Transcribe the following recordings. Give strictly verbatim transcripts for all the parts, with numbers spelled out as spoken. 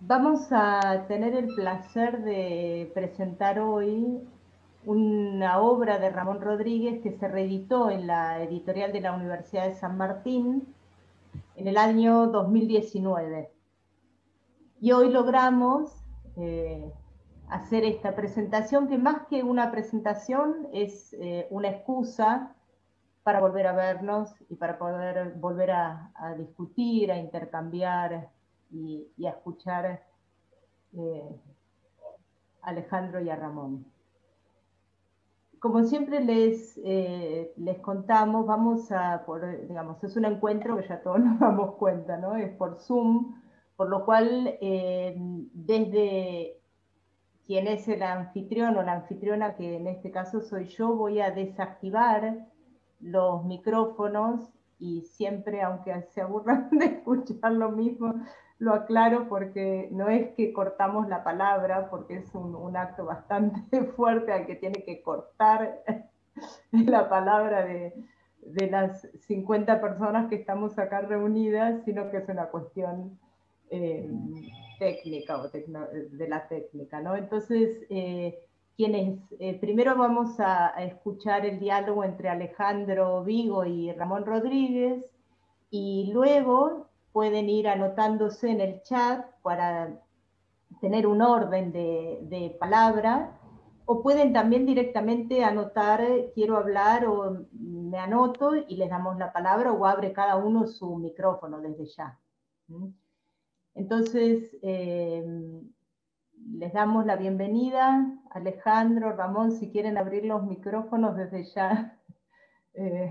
Vamos a tener el placer de presentar hoy una obra de Ramón Rodríguez que se reeditó en la editorial de la Universidad de San Martín en el año dos mil diecinueve. Y hoy logramos eh, hacer esta presentación, que más que una presentación es eh, una excusa para volver a vernos y para poder volver a, a discutir, a intercambiar y, y a escuchar eh, a Alejandro y a Ramón. Como siempre les, eh, les contamos, vamos a, por, digamos, es un encuentro que ya todos nos damos cuenta, ¿no? Es por Zoom, por lo cual eh, desde quien es el anfitrión o la anfitriona, que en este caso soy yo, voy a desactivar los micrófonos y siempre, aunque se aburran de escuchar lo mismo, lo aclaro porque no es que cortamos la palabra, porque es un, un acto bastante fuerte al que tiene que cortar la palabra de, de las cincuenta personas que estamos acá reunidas, sino que es una cuestión eh, técnica o tecno, de la técnica, ¿no? Entonces, eh, quienes, eh, primero vamos a, a escuchar el diálogo entre Alejandro Vigo y Ramón Rodríguez, y luego pueden ir anotándose en el chat para tener un orden de, de palabra, o pueden también directamente anotar, quiero hablar, o me anoto y les damos la palabra, o abre cada uno su micrófono desde ya. Entonces, eh, les damos la bienvenida. Alejandro, Ramón, si quieren abrir los micrófonos desde ya, eh,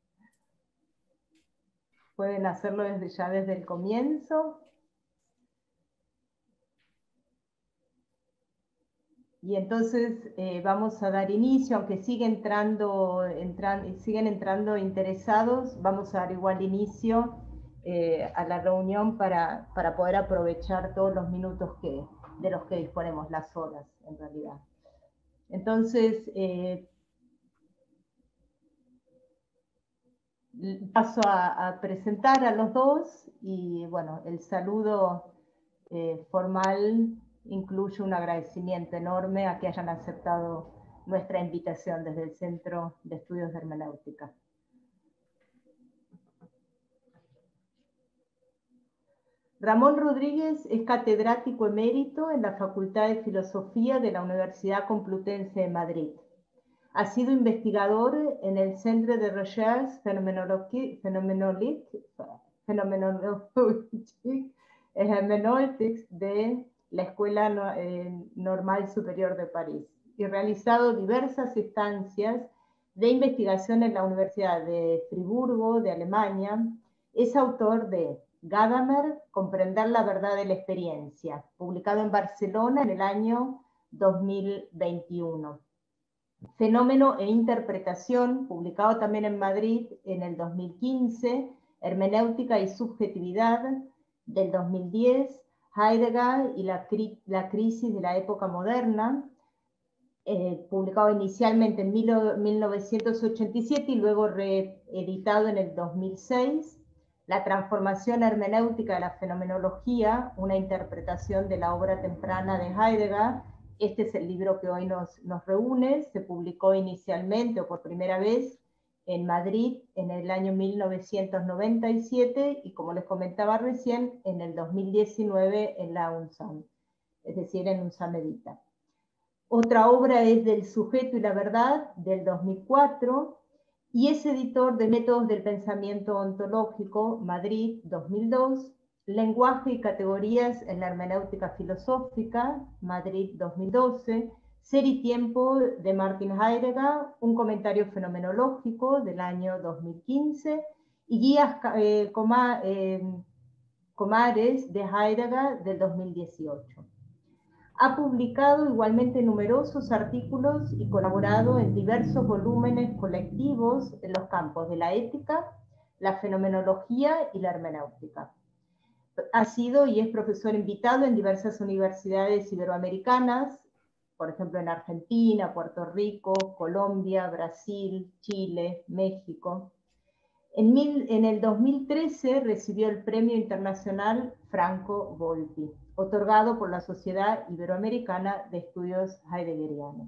pueden hacerlo desde ya, desde el comienzo. Y entonces eh, vamos a dar inicio, aunque sigue entrando, entran, siguen entrando interesados, vamos a dar igual inicio eh, a la reunión para, para poder aprovechar todos los minutos que, de los que disponemos, las horas en realidad. Entonces, eh, paso a, a presentar a los dos y bueno, el saludo eh, formal incluye un agradecimiento enorme a que hayan aceptado nuestra invitación desde el Centro de Estudios de Hermenéutica. Ramón Rodríguez es catedrático emérito en la Facultad de Filosofía de la Universidad Complutense de Madrid. Ha sido investigador en el Centre de Recherche Phenomenologique Hermenéutique de la Escuela Normal Superior de París y realizado diversas estancias de investigación en la Universidad de Friburgo, de Alemania. Es autor de Gadamer, Comprender la verdad de la experiencia, publicado en Barcelona en el año dos mil veintiuno. Fenómeno e interpretación, publicado también en Madrid en el dos mil quince, Hermenéutica y subjetividad, del dos mil diez, Heidegger y la, cri la crisis de la época moderna, eh, publicado inicialmente en mil novecientos ochenta y siete y luego reeditado en el dos mil seis, La transformación hermenéutica de la fenomenología, una interpretación de la obra temprana de Heidegger. Este es el libro que hoy nos, nos reúne, se publicó inicialmente o por primera vez en Madrid en el año mil novecientos noventa y siete y, como les comentaba recién, en el dos mil diecinueve en la UNSAM, es decir, en UNSAM Edita. Otra obra es Del sujeto y la verdad, del dos mil cuatro, y es editor de Métodos del Pensamiento Ontológico, Madrid, dos mil dos, Lenguaje y categorías en la hermenéutica filosófica, Madrid, dos mil doce, Ser y tiempo, de Martin Heidegger, un comentario fenomenológico, del año dos mil quince, y Guías eh, Coma, eh, Comares, de Heidegger, del dos mil dieciocho. Ha publicado igualmente numerosos artículos y colaborado en diversos volúmenes colectivos en los campos de la ética, la fenomenología y la hermenéutica. Ha sido y es profesor invitado en diversas universidades iberoamericanas, por ejemplo en Argentina, Puerto Rico, Colombia, Brasil, Chile, México. En, mil, en el dos mil trece recibió el Premio Internacional Franco Volpi. otorgado por la Sociedad Iberoamericana de Estudios Heideggerianos.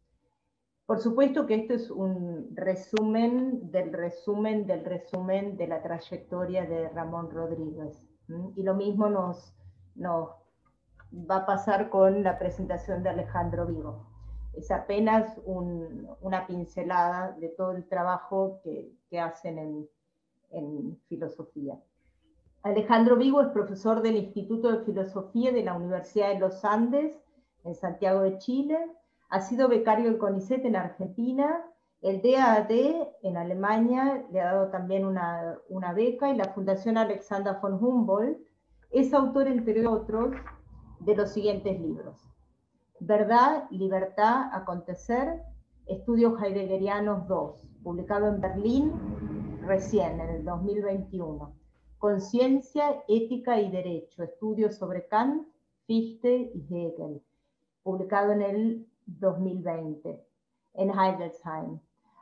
Por supuesto que esto es un resumen del resumen del resumen de la trayectoria de Ramón Rodríguez. ¿Mm? Y lo mismo nos, nos va a pasar con la presentación de Alejandro Vigo. Es apenas un, una pincelada de todo el trabajo que, que hacen en, en filosofía. Alejandro Vigo es profesor del Instituto de Filosofía de la Universidad de los Andes, en Santiago de Chile. Ha sido becario del CONICET en Argentina, el D A D en Alemania le ha dado también una, una beca, y la Fundación Alexander von Humboldt. Es autor, entre otros, de los siguientes libros: Verdad, Libertad, Acontecer, Estudios Heideggerianos dos, publicado en Berlín recién, en el dos mil veintiuno. Conciencia, Ética y Derecho, Estudios sobre Kant, Fichte y Hegel, publicado en el dos mil veinte, en Hildesheim.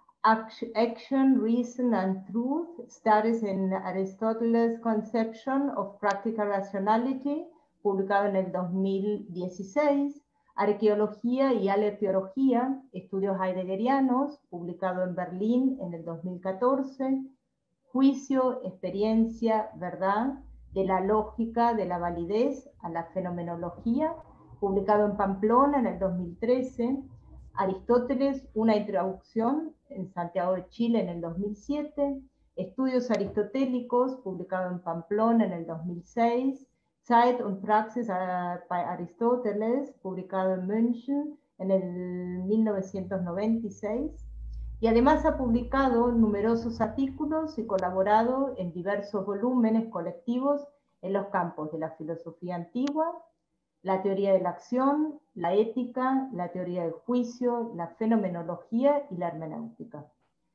Action, Reason and Truth, Studies in Aristotle's Conception of Practical Rationality, publicado en el dos mil dieciséis. Arqueología y Alepiología, Estudios Heideggerianos, publicado en Berlín en el dos mil catorce. Juicio, Experiencia, Verdad, de la lógica de la validez a la fenomenología, publicado en Pamplona en el dos mil trece. Aristóteles, una introducción, en Santiago de Chile en el dos mil siete. Estudios aristotélicos, publicado en Pamplona en el dos mil seis. Zeit und Praxis bei Aristóteles, publicado en München en el mil novecientos noventa y seis. Y además ha publicado numerosos artículos y colaborado en diversos volúmenes colectivos en los campos de la filosofía antigua, la teoría de la acción, la ética, la teoría del juicio, la fenomenología y la hermenéutica.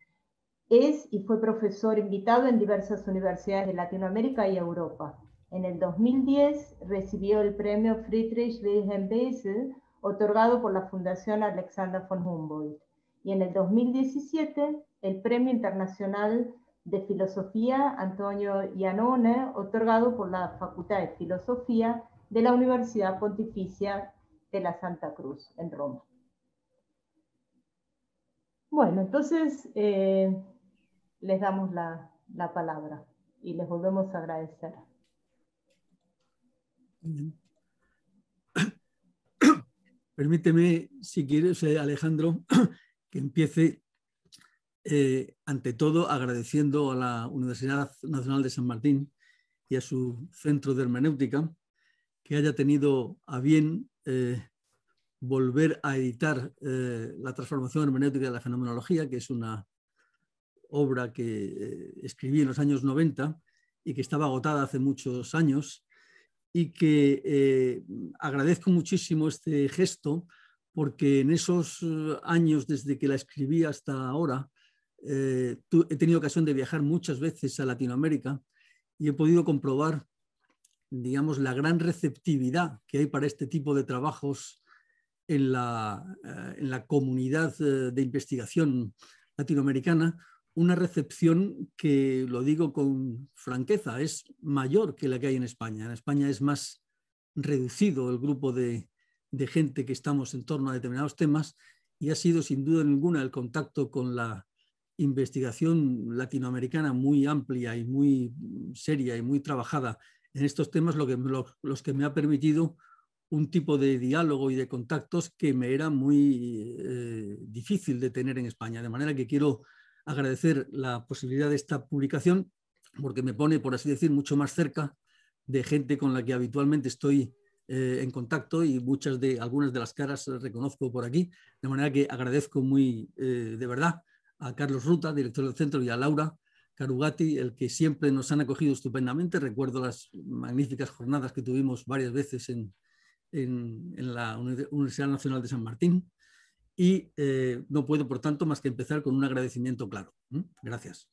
Es y fue profesor invitado en diversas universidades de Latinoamérica y Europa. En el dos mil diez recibió el premio Friedrich Wilhelm Bessel, otorgado por la Fundación Alexander von Humboldt. Y en el dos mil diecisiete, el Premio Internacional de Filosofía Antonio Iannone, otorgado por la Facultad de Filosofía de la Universidad Pontificia de la Santa Cruz, en Roma. Bueno, entonces eh, les damos la, la palabra y les volvemos a agradecer. Permíteme, si quieres, Alejandro, que empiece eh, ante todo agradeciendo a la Universidad Nacional de San Martín y a su Centro de Hermenéutica que haya tenido a bien eh, volver a editar eh, la transformación hermenéutica de la fenomenología, que es una obra que eh, escribí en los años noventa y que estaba agotada hace muchos años, y que eh, agradezco muchísimo este gesto porque en esos años desde que la escribí hasta ahora eh, he tenido ocasión de viajar muchas veces a Latinoamérica y he podido comprobar, digamos, la gran receptividad que hay para este tipo de trabajos en la, eh, en la comunidad eh, de investigación latinoamericana, una recepción que, lo digo con franqueza, es mayor que la que hay en España. En España es más reducido el grupo de, de gente que estamos en torno a determinados temas, y ha sido sin duda ninguna el contacto con la investigación latinoamericana muy amplia y muy seria y muy trabajada en estos temas lo que, lo, los que me ha permitido un tipo de diálogo y de contactos que me era muy eh, difícil de tener en España. De manera que quiero agradecer la posibilidad de esta publicación porque me pone, por así decir, mucho más cerca de gente con la que habitualmente estoy eh, en contacto, y muchas de, algunas de las caras reconozco por aquí. De manera que agradezco muy eh, de verdad a Carlos Ruta, director del centro, y a Laura Carugati, el que siempre nos han acogido estupendamente. Recuerdo las magníficas jornadas que tuvimos varias veces en, en, en la Universidad Nacional de San Martín. Y eh, no puedo, por tanto, más que empezar con un agradecimiento claro. ¿Mm? Gracias.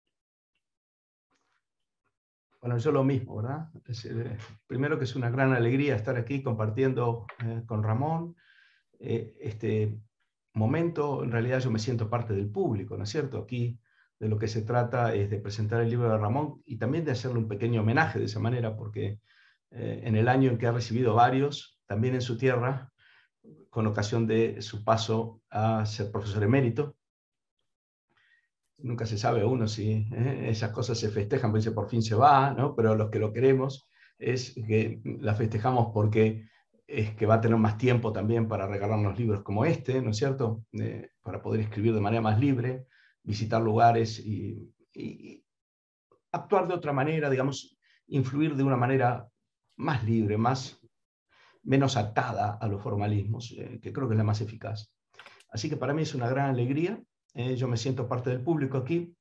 Bueno, yo lo mismo, ¿verdad? Es, eh, primero que es una gran alegría estar aquí compartiendo eh, con Ramón eh, este momento. En realidad yo me siento parte del público, ¿no es cierto? Aquí de lo que se trata es de presentar el libro de Ramón y también de hacerle un pequeño homenaje de esa manera, porque eh, en el año en que ha recibido varios, también en su tierra, con ocasión de su paso a ser profesor emérito. Nunca se sabe uno si eh, esas cosas se festejan, porque dice por fin se va, ¿no? Pero los que lo queremos es que la festejamos porque es que va a tener más tiempo también para regalarnos libros como este, ¿no es cierto? Eh, para poder escribir de manera más libre, visitar lugares y, y actuar de otra manera, digamos, influir de una manera más libre, más, menos atada a los formalismos, eh, que creo que es la más eficaz. Así que para mí es una gran alegría. Eh, yo me siento parte del público aquí.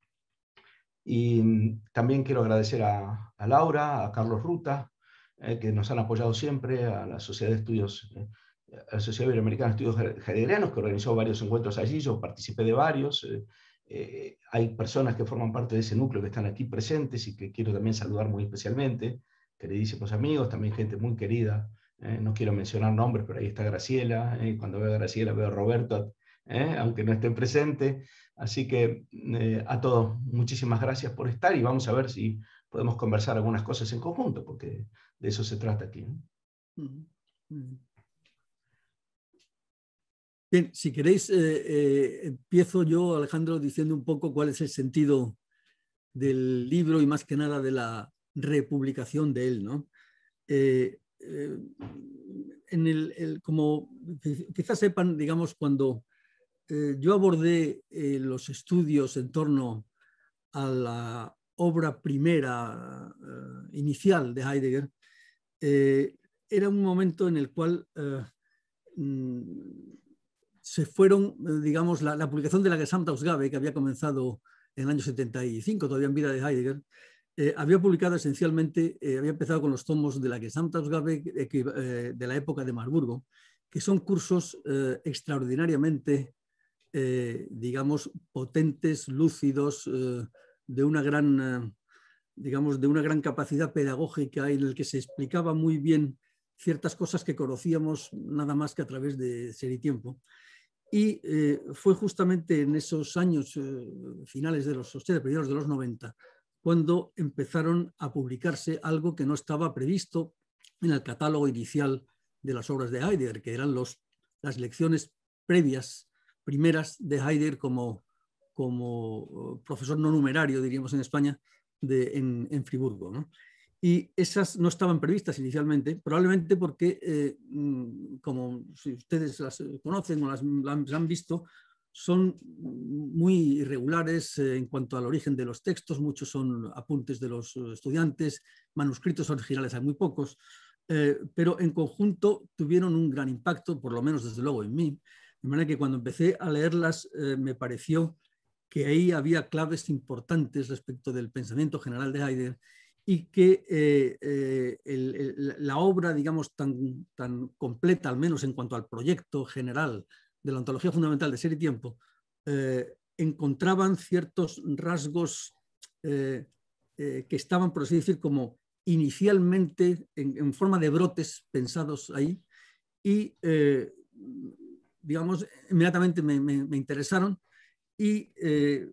Y también quiero agradecer a, a Laura, a Carlos Ruta, eh, que nos han apoyado siempre, a la Sociedad de Estudios, eh, a la Sociedad Iberoamericana de Estudios Heideggerianos, que organizó varios encuentros allí, yo participé de varios. Eh, eh, hay personas que forman parte de ese núcleo que están aquí presentes y que quiero también saludar muy especialmente, queridísimos amigos, también gente muy querida. Eh, no quiero mencionar nombres, pero ahí está Graciela, eh, cuando veo a Graciela veo a Roberto, eh, aunque no estén presentes. Así que eh, a todos, muchísimas gracias por estar y vamos a ver si podemos conversar algunas cosas en conjunto, porque de eso se trata aquí, ¿no? Bien, si queréis, eh, eh, empiezo yo, Alejandro, diciendo un poco cuál es el sentido del libro y más que nada de la republicación de él, ¿no? Eh, eh, en el, el, como quizás sepan, digamos, cuando eh, yo abordé eh, los estudios en torno a la obra primera uh, inicial de Heidegger, eh, era un momento en el cual uh, se fueron, digamos, la, la publicación de la Gesamtausgabe, que había comenzado en el año setenta y cinco, todavía en vida de Heidegger, eh, había publicado esencialmente, eh, había empezado con los tomos de la Gesamtausgabe eh, eh, de la época de Marburgo, que son cursos eh, extraordinariamente, eh, digamos, potentes, lúcidos, eh, de una gran, eh, digamos, de una gran capacidad pedagógica en el que se explicaba muy bien ciertas cosas que conocíamos nada más que a través de Ser y Tiempo. Y eh, fue justamente en esos años eh, finales de los ochenta, primeros de los noventa, cuando empezaron a publicarse algo que no estaba previsto en el catálogo inicial de las obras de Heidegger, que eran los, las lecciones previas, primeras de Heidegger como, como profesor no numerario, diríamos en España, de, en, en Friburgo, ¿no? Y esas no estaban previstas inicialmente, probablemente porque, eh, como si ustedes las conocen o las, las han visto, son muy irregulares eh, en cuanto al origen de los textos. Muchos son apuntes de los estudiantes, manuscritos originales hay muy pocos, eh, pero en conjunto tuvieron un gran impacto, por lo menos desde luego en mí, de manera que cuando empecé a leerlas eh, me pareció que ahí había claves importantes respecto del pensamiento general de Heidegger, y que eh, eh, el, el, la obra, digamos, tan, tan completa, al menos en cuanto al proyecto general de la ontología fundamental de Ser y Tiempo, eh, encontraban ciertos rasgos eh, eh, que estaban, por así decir, como inicialmente en, en forma de brotes pensados ahí, y, eh, digamos, inmediatamente me, me, me interesaron y eh,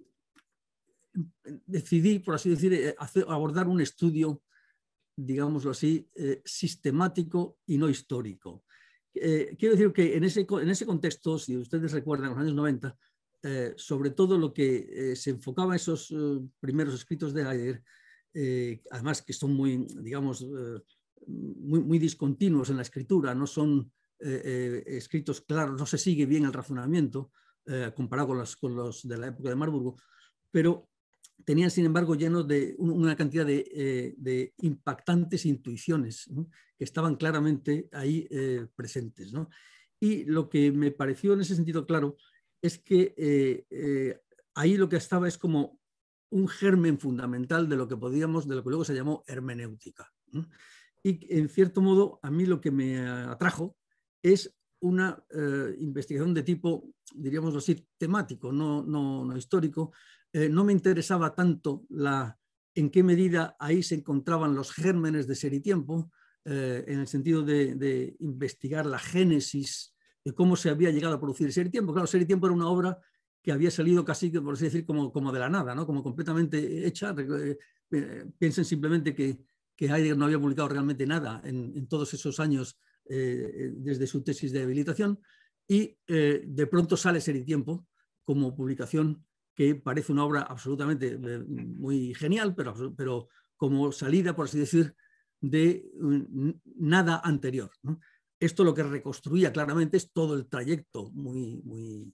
decidí, por así decir, hacer, abordar un estudio, digámoslo así, eh, sistemático y no histórico. Eh, quiero decir que en ese, en ese contexto, si ustedes recuerdan, en los años noventa, eh, sobre todo lo que eh, se enfocaba en esos eh, primeros escritos de Heidegger, eh, además que son muy, digamos, eh, muy, muy discontinuos en la escritura, no son eh, eh, escritos claros, no se sigue bien el razonamiento, eh, comparado con los, con los de la época de Marburgo, pero tenían, sin embargo, llenos de una cantidad de, eh, de impactantes intuiciones, ¿no?, que estaban claramente ahí eh, presentes, ¿no? Y lo que me pareció en ese sentido claro es que eh, eh, ahí lo que estaba es como un germen fundamental de lo que podíamos, de lo que luego se llamó hermenéutica, ¿no? Y en cierto modo a mí lo que me atrajo es una eh, investigación de tipo, diríamos así, temático, no, no, no histórico. Eh, no me interesaba tanto la, en qué medida ahí se encontraban los gérmenes de Ser y Tiempo, eh, en el sentido de, de investigar la génesis de cómo se había llegado a producir Ser y Tiempo. Claro, Ser y Tiempo era una obra que había salido casi, por así decir, como, como de la nada, ¿no?, como completamente hecha. Eh, eh, piensen simplemente que que Heidegger no había publicado realmente nada en, en todos esos años eh, desde su tesis de habilitación, y eh, de pronto sale Ser y Tiempo como publicación que parece una obra absolutamente eh, muy genial, pero, pero como salida, por así decir, de um, nada anterior, ¿no? Esto lo que reconstruía claramente es todo el trayecto muy, muy,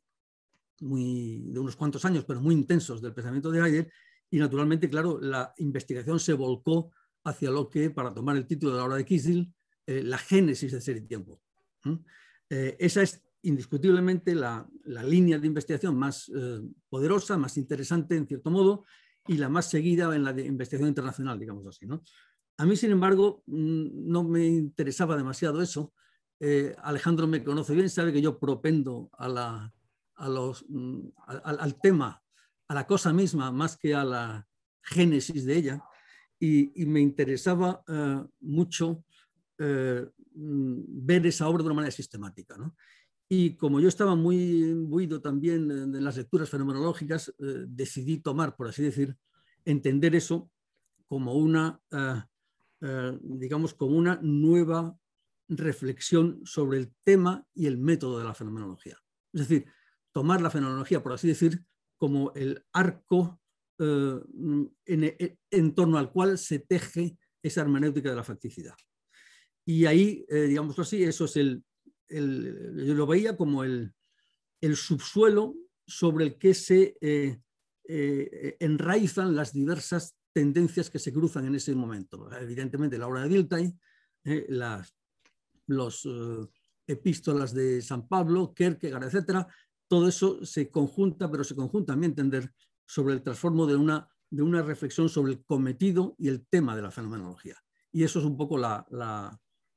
muy, de unos cuantos años, pero muy intensos del pensamiento de Heidegger, y naturalmente, claro, la investigación se volcó hacia lo que, para tomar el título de la obra de Kiesel, eh, la génesis de Ser y Tiempo. ¿Mm? Eh, esa es indiscutiblemente la, la línea de investigación más eh, poderosa, más interesante en cierto modo, y la más seguida en la de investigación internacional, digamos así, ¿no? A mí, sin embargo, no me interesaba demasiado eso. Eh, Alejandro me conoce bien, sabe que yo propendo a la, a los, al, al tema, a la cosa misma, más que a la génesis de ella, y, y me interesaba uh, mucho uh, ver esa obra de una manera sistemática, ¿no? Y como yo estaba muy imbuido también de las lecturas fenomenológicas, uh, decidí tomar, por así decir, entender eso como una, uh, uh, digamos, como una nueva reflexión sobre el tema y el método de la fenomenología. Es decir, tomar la fenomenología, por así decir, como el arco eh, en, en torno al cual se teje esa hermenéutica de la facticidad. Y ahí, eh, digámoslo así, eso es el, el, yo lo veía como el, el subsuelo sobre el que se eh, eh, enraizan las diversas tendencias que se cruzan en ese momento. Evidentemente, la obra de Dilthey, eh, las, los eh, epístolas de San Pablo, Kierkegaard, etcétera, todo eso se conjunta, pero se conjunta, a mi entender, sobre el transformo de una, de una reflexión sobre el cometido y el tema de la fenomenología. Y eso es un poco la, la,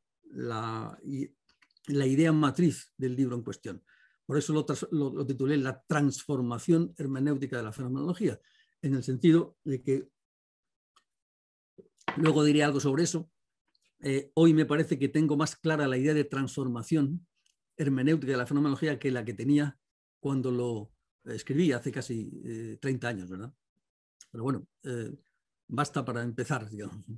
la, la idea matriz del libro en cuestión. Por eso lo, lo, lo titulé La transformación hermenéutica de la fenomenología, en el sentido de que, luego diré algo sobre eso, eh, hoy me parece que tengo más clara la idea de transformación hermenéutica de la fenomenología que la que tenía cuando lo escribí hace casi eh, treinta años, ¿verdad? Pero bueno, eh, basta para empezar, digamos.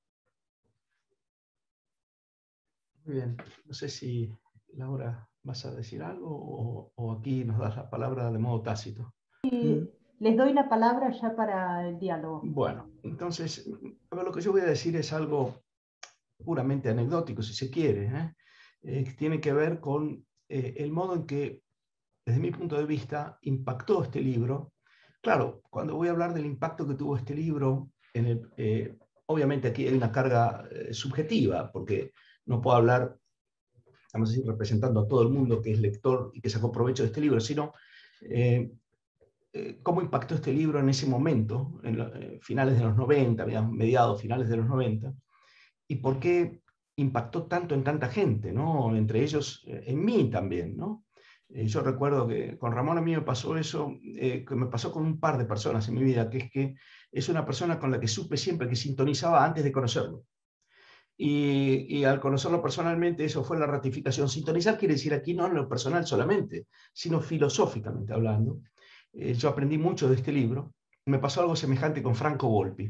Muy bien, no sé si Laura vas a decir algo o, o aquí nos das la palabra de modo tácito. Sí, les doy la palabra ya para el diálogo. Bueno, entonces, a ver, lo que yo voy a decir es algo puramente anecdótico, si se quiere, ¿eh? Eh, tiene que ver con eh, el modo en que, desde mi punto de vista, impactó este libro. Claro, cuando voy a hablar del impacto que tuvo este libro, en el, eh, obviamente aquí hay una carga eh, subjetiva, porque no puedo hablar, vamos a decir, representando a todo el mundo que es lector y que sacó provecho de este libro, sino eh, eh, cómo impactó este libro en ese momento, en los, eh, finales de los noventa, mediados, finales de los noventa, y por qué impactó tanto en tanta gente, ¿no? Entre ellos eh, en mí también, ¿no? Eh, yo recuerdo que con Ramón a mí me pasó eso, eh, que me pasó con un par de personas en mi vida, que es que es una persona con la que supe siempre que sintonizaba antes de conocerlo. Y, y al conocerlo personalmente, eso fue la ratificación. Sintonizar quiere decir aquí no en lo personal solamente, sino filosóficamente hablando. Eh, yo aprendí mucho de este libro. Me pasó algo semejante con Franco Volpi.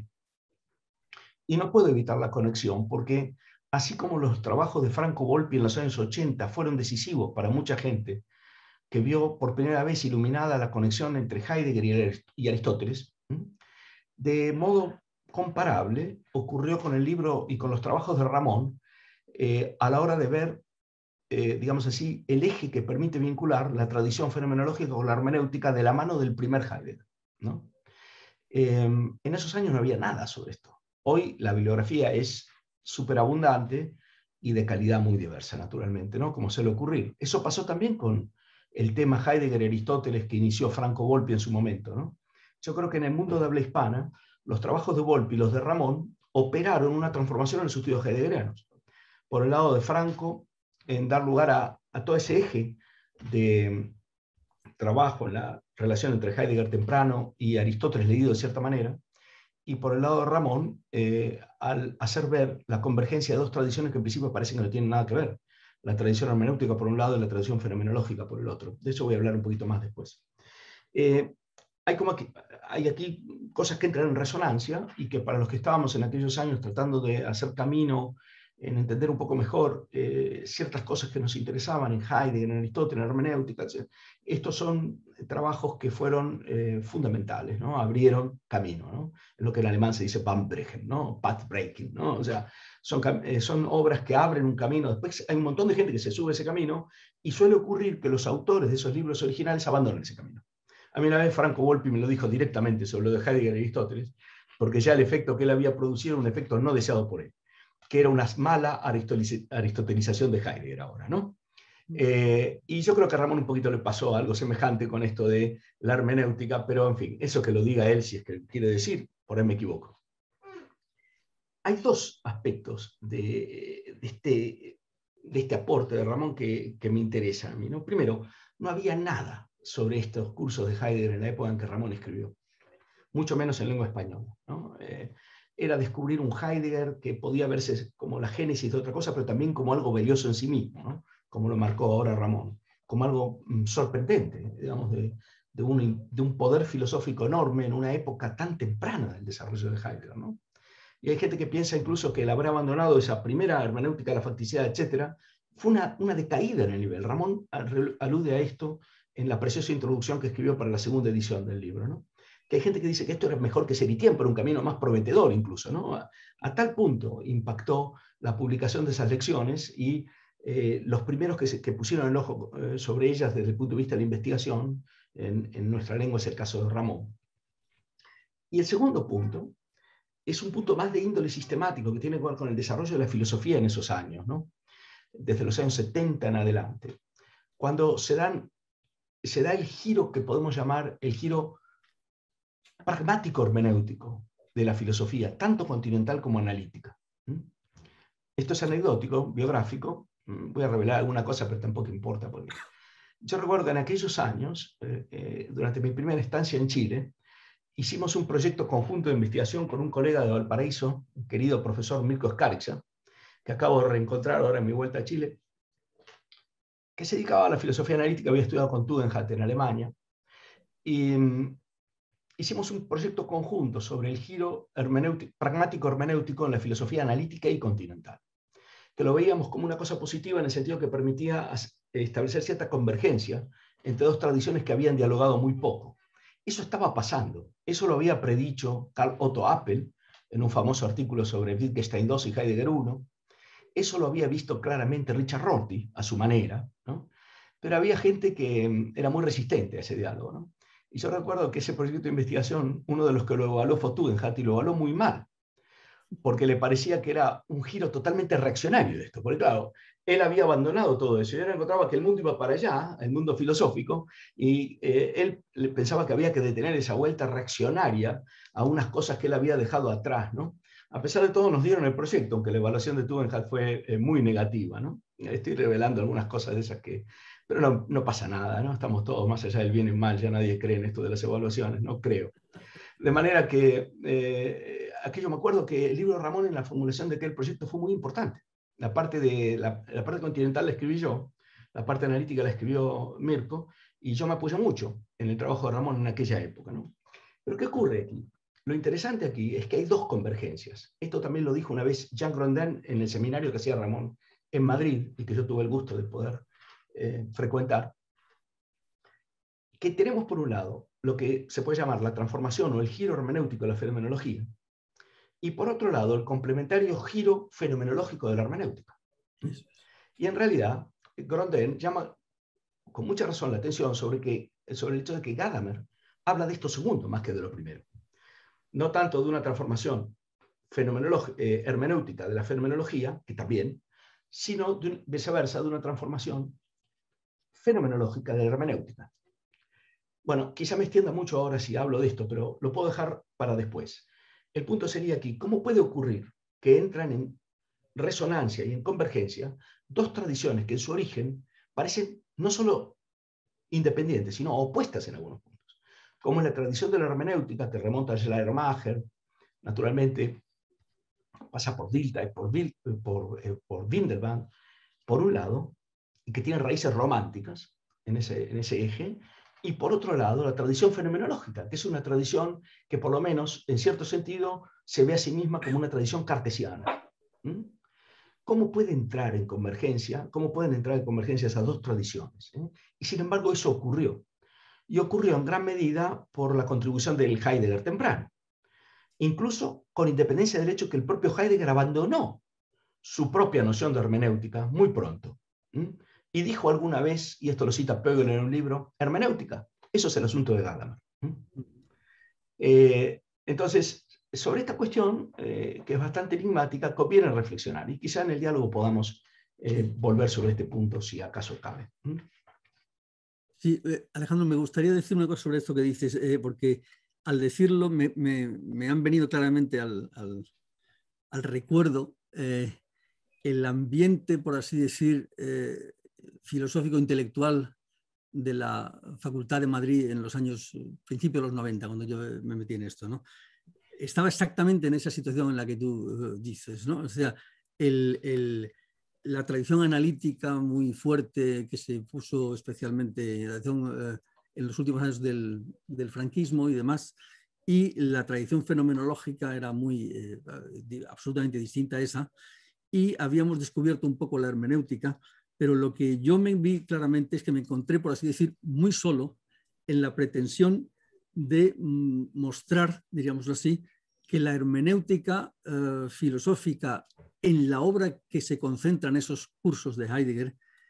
Y no puedo evitar la conexión, porque así como los trabajos de Franco Volpi en los años ochenta fueron decisivos para mucha gente, que vio por primera vez iluminada la conexión entre Heidegger y Aristóteles, de modo comparable ocurrió con el libro y con los trabajos de Ramón eh, a la hora de ver, eh, digamos así, el eje que permite vincular la tradición fenomenológica con la hermenéutica de la mano del primer Heidegger, ¿no? Eh, en esos años no había nada sobre esto. Hoy la bibliografía es súper abundante y de calidad muy diversa, naturalmente, ¿no? Como suele ocurrir. Eso pasó también con el tema Heidegger y Aristóteles que inició Franco Volpi en su momento, ¿no? Yo creo que en el mundo de habla hispana, los trabajos de Volpi y los de Ramón operaron una transformación en los estudios heideggerianos. Por el lado de Franco, en dar lugar a, a todo ese eje de trabajo en la relación entre Heidegger temprano y Aristóteles leído de cierta manera, y por el lado de Ramón, eh, al hacer ver la convergencia de dos tradiciones que en principio parecen que no tienen nada que ver, la tradición hermenéutica por un lado y la tradición fenomenológica por el otro. De eso voy a hablar un poquito más después. Eh, hay como aquí, hay aquí cosas que entran en resonancia y que para los que estábamos en aquellos años tratando de hacer camino, en entender un poco mejor eh, ciertas cosas que nos interesaban en Heidegger, en Aristóteles, en hermenéutica, etcétera. Estos son trabajos que fueron eh, fundamentales, ¿no? Abrieron camino, ¿no? En lo que en alemán se dice Bahnbrechen, ¿no? Pathbreaking, ¿no? O sea, son, eh, son obras que abren un camino. Después hay un montón de gente que se sube a ese camino y suele ocurrir que los autores de esos libros originales abandonan ese camino. A mí una vez Franco Volpi me lo dijo directamente sobre lo de Heidegger y Aristóteles, porque ya el efecto que él había producido era un efecto no deseado por él, que era una mala aristotelización de Heidegger ahora, ¿no? Eh, y yo creo que a Ramón un poquito le pasó algo semejante con esto de la hermenéutica, pero en fin, eso que lo diga él, si es que quiere decir, por ahí me equivoco. Hay dos aspectos de, de, este, de este aporte de Ramón que, que me interesan a mí, ¿no? Primero, no había nada sobre estos cursos de Heidegger en la época en que Ramón escribió, mucho menos en lengua española, ¿no? Eh, era descubrir un Heidegger que podía verse como la génesis de otra cosa, pero también como algo valioso en sí mismo, ¿no? Como lo marcó ahora Ramón, como algo mm, sorprendente, digamos, de, de, un, de un poder filosófico enorme en una época tan temprana del desarrollo de Heidegger, ¿no? Y hay gente que piensa incluso que él habrá abandonado esa primera hermenéutica, la facticidad, etcétera. Fue una, una decaída en el nivel. Ramón alude a esto en la preciosa introducción que escribió para la segunda edición del libro, ¿no? Que hay gente que dice que esto era mejor que Seritien, pero un camino más prometedor incluso, ¿no? A, a tal punto impactó la publicación de esas lecciones y eh, los primeros que, se, que pusieron el ojo eh, sobre ellas desde el punto de vista de la investigación en, en nuestra lengua es el caso de Ramón. Y el segundo punto es un punto más de índole sistemático que tiene que ver con el desarrollo de la filosofía en esos años, ¿no? Desde los años setenta en adelante, cuando se, dan, se da el giro que podemos llamar el giro pragmático hermenéutico de la filosofía, tanto continental como analítica. Esto es anecdótico, biográfico, voy a revelar alguna cosa, pero tampoco importa. Porque yo recuerdo que en aquellos años, eh, eh, durante mi primera estancia en Chile, hicimos un proyecto conjunto de investigación con un colega de Valparaíso, el querido profesor Mirko Skarica, que acabo de reencontrar ahora en mi vuelta a Chile, que se dedicaba a la filosofía analítica, había estudiado con Tugendhat en Alemania, y um, hicimos un proyecto conjunto sobre el giro hermenéutico, pragmático hermenéutico en la filosofía analítica y continental, que lo veíamos como una cosa positiva en el sentido que permitía establecer cierta convergencia entre dos tradiciones que habían dialogado muy poco. Eso estaba pasando, eso lo había predicho Karl Otto Appel en un famoso artículo sobre Wittgenstein dos y Heidegger uno, eso lo había visto claramente Richard Rorty a su manera, ¿no? Pero había gente que era muy resistente a ese diálogo, ¿no? Y yo recuerdo que ese proyecto de investigación, uno de los que lo evaluó fue Tugendhat y lo evaluó muy mal, porque le parecía que era un giro totalmente reaccionario de esto, porque claro, él había abandonado todo eso y él encontraba que el mundo iba para allá, el mundo filosófico, y eh, él pensaba que había que detener esa vuelta reaccionaria a unas cosas que él había dejado atrás, ¿no? A pesar de todo nos dieron el proyecto, aunque la evaluación de Tugendhat fue eh, muy negativa, ¿no? Estoy revelando algunas cosas de esas que... Pero no, no pasa nada, ¿no? Estamos todos más allá del bien y el mal, ya nadie cree en esto de las evaluaciones, no creo. De manera que eh, aquello me acuerdo que el libro de Ramón en la formulación de aquel proyecto fue muy importante. La parte, de, la, la parte continental la escribí yo, la parte analítica la escribió Mirko, y yo me apoyo mucho en el trabajo de Ramón en aquella época, ¿no? Pero ¿qué ocurre aquí? Lo interesante aquí es que hay dos convergencias. Esto también lo dijo una vez Jean Grondin en el seminario que hacía Ramón en Madrid, y que yo tuve el gusto de poder eh, frecuentar, que tenemos por un lado lo que se puede llamar la transformación o el giro hermenéutico de la fenomenología, y por otro lado el complementario giro fenomenológico de la hermenéutica. Y en realidad, Grondin llama con mucha razón la atención sobre, que, sobre el hecho de que Gadamer habla de esto segundo más que de lo primero. No tanto de una transformación eh, hermenéutica de la fenomenología, que también, sino de un, viceversa, de una transformación fenomenológica de la hermenéutica. Bueno, quizá me extienda mucho ahora si hablo de esto, pero lo puedo dejar para después. El punto sería aquí, ¿cómo puede ocurrir que entran en resonancia y en convergencia dos tradiciones que en su origen parecen no solo independientes, sino opuestas en algunos puntos? Como es la tradición de la hermenéutica, que remonta a Schleiermacher, naturalmente pasa por Dilthey, por, por, eh, por Windelband, por un lado, y que tiene raíces románticas en ese, en ese eje, y por otro lado la tradición fenomenológica, que es una tradición que por lo menos en cierto sentido se ve a sí misma como una tradición cartesiana. ¿Mm? ¿Cómo puede entrar en convergencia? ¿Cómo pueden entrar en convergencia esas dos tradiciones? ¿Eh? Y sin embargo eso ocurrió. Y ocurrió en gran medida por la contribución del Heidegger temprano. Incluso con independencia del hecho que el propio Heidegger abandonó su propia noción de hermenéutica muy pronto. ¿Mm? Y dijo alguna vez, y esto lo cita Pögel en un libro, hermenéutica, eso es el asunto de Gadamer. ¿Mm? Eh, entonces, sobre esta cuestión, eh, que es bastante enigmática, conviene reflexionar, y quizá en el diálogo podamos eh, volver sobre este punto, si acaso cabe. ¿Mm? Sí, eh, Alejandro, me gustaría decir una cosa sobre esto que dices, eh, porque al decirlo me, me, me, han venido claramente al, al, al recuerdo eh, el ambiente, por así decir, eh, filosófico-intelectual de la Facultad de Madrid en los años, principios de los noventa, cuando yo me metí en esto, ¿no? Estaba exactamente en esa situación en la que tú uh, dices, ¿no? O sea, el, el, la tradición analítica muy fuerte que se puso especialmente en, uh, en los últimos años del, del franquismo y demás, y la tradición fenomenológica era muy eh, absolutamente distinta a esa, y habíamos descubierto un poco la hermenéutica, pero lo que yo me vi claramente es que me encontré, por así decir, muy solo en la pretensión de mm, mostrar, diríamos así, que la hermenéutica eh, filosófica en la obra que se concentra en esos cursos de Heidegger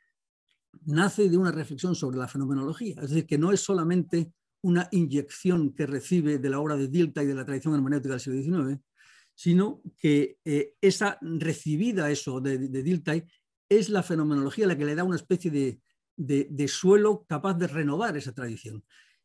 nace de una reflexión sobre la fenomenología, es decir, que no es solamente una inyección que recibe de la obra de Dilthey y de la tradición hermenéutica del siglo diecinueve, sino que eh, esa recibida eso de, de Dilthey es la fenomenología la que le da una especie de, de, de suelo capaz de renovar esa tradición.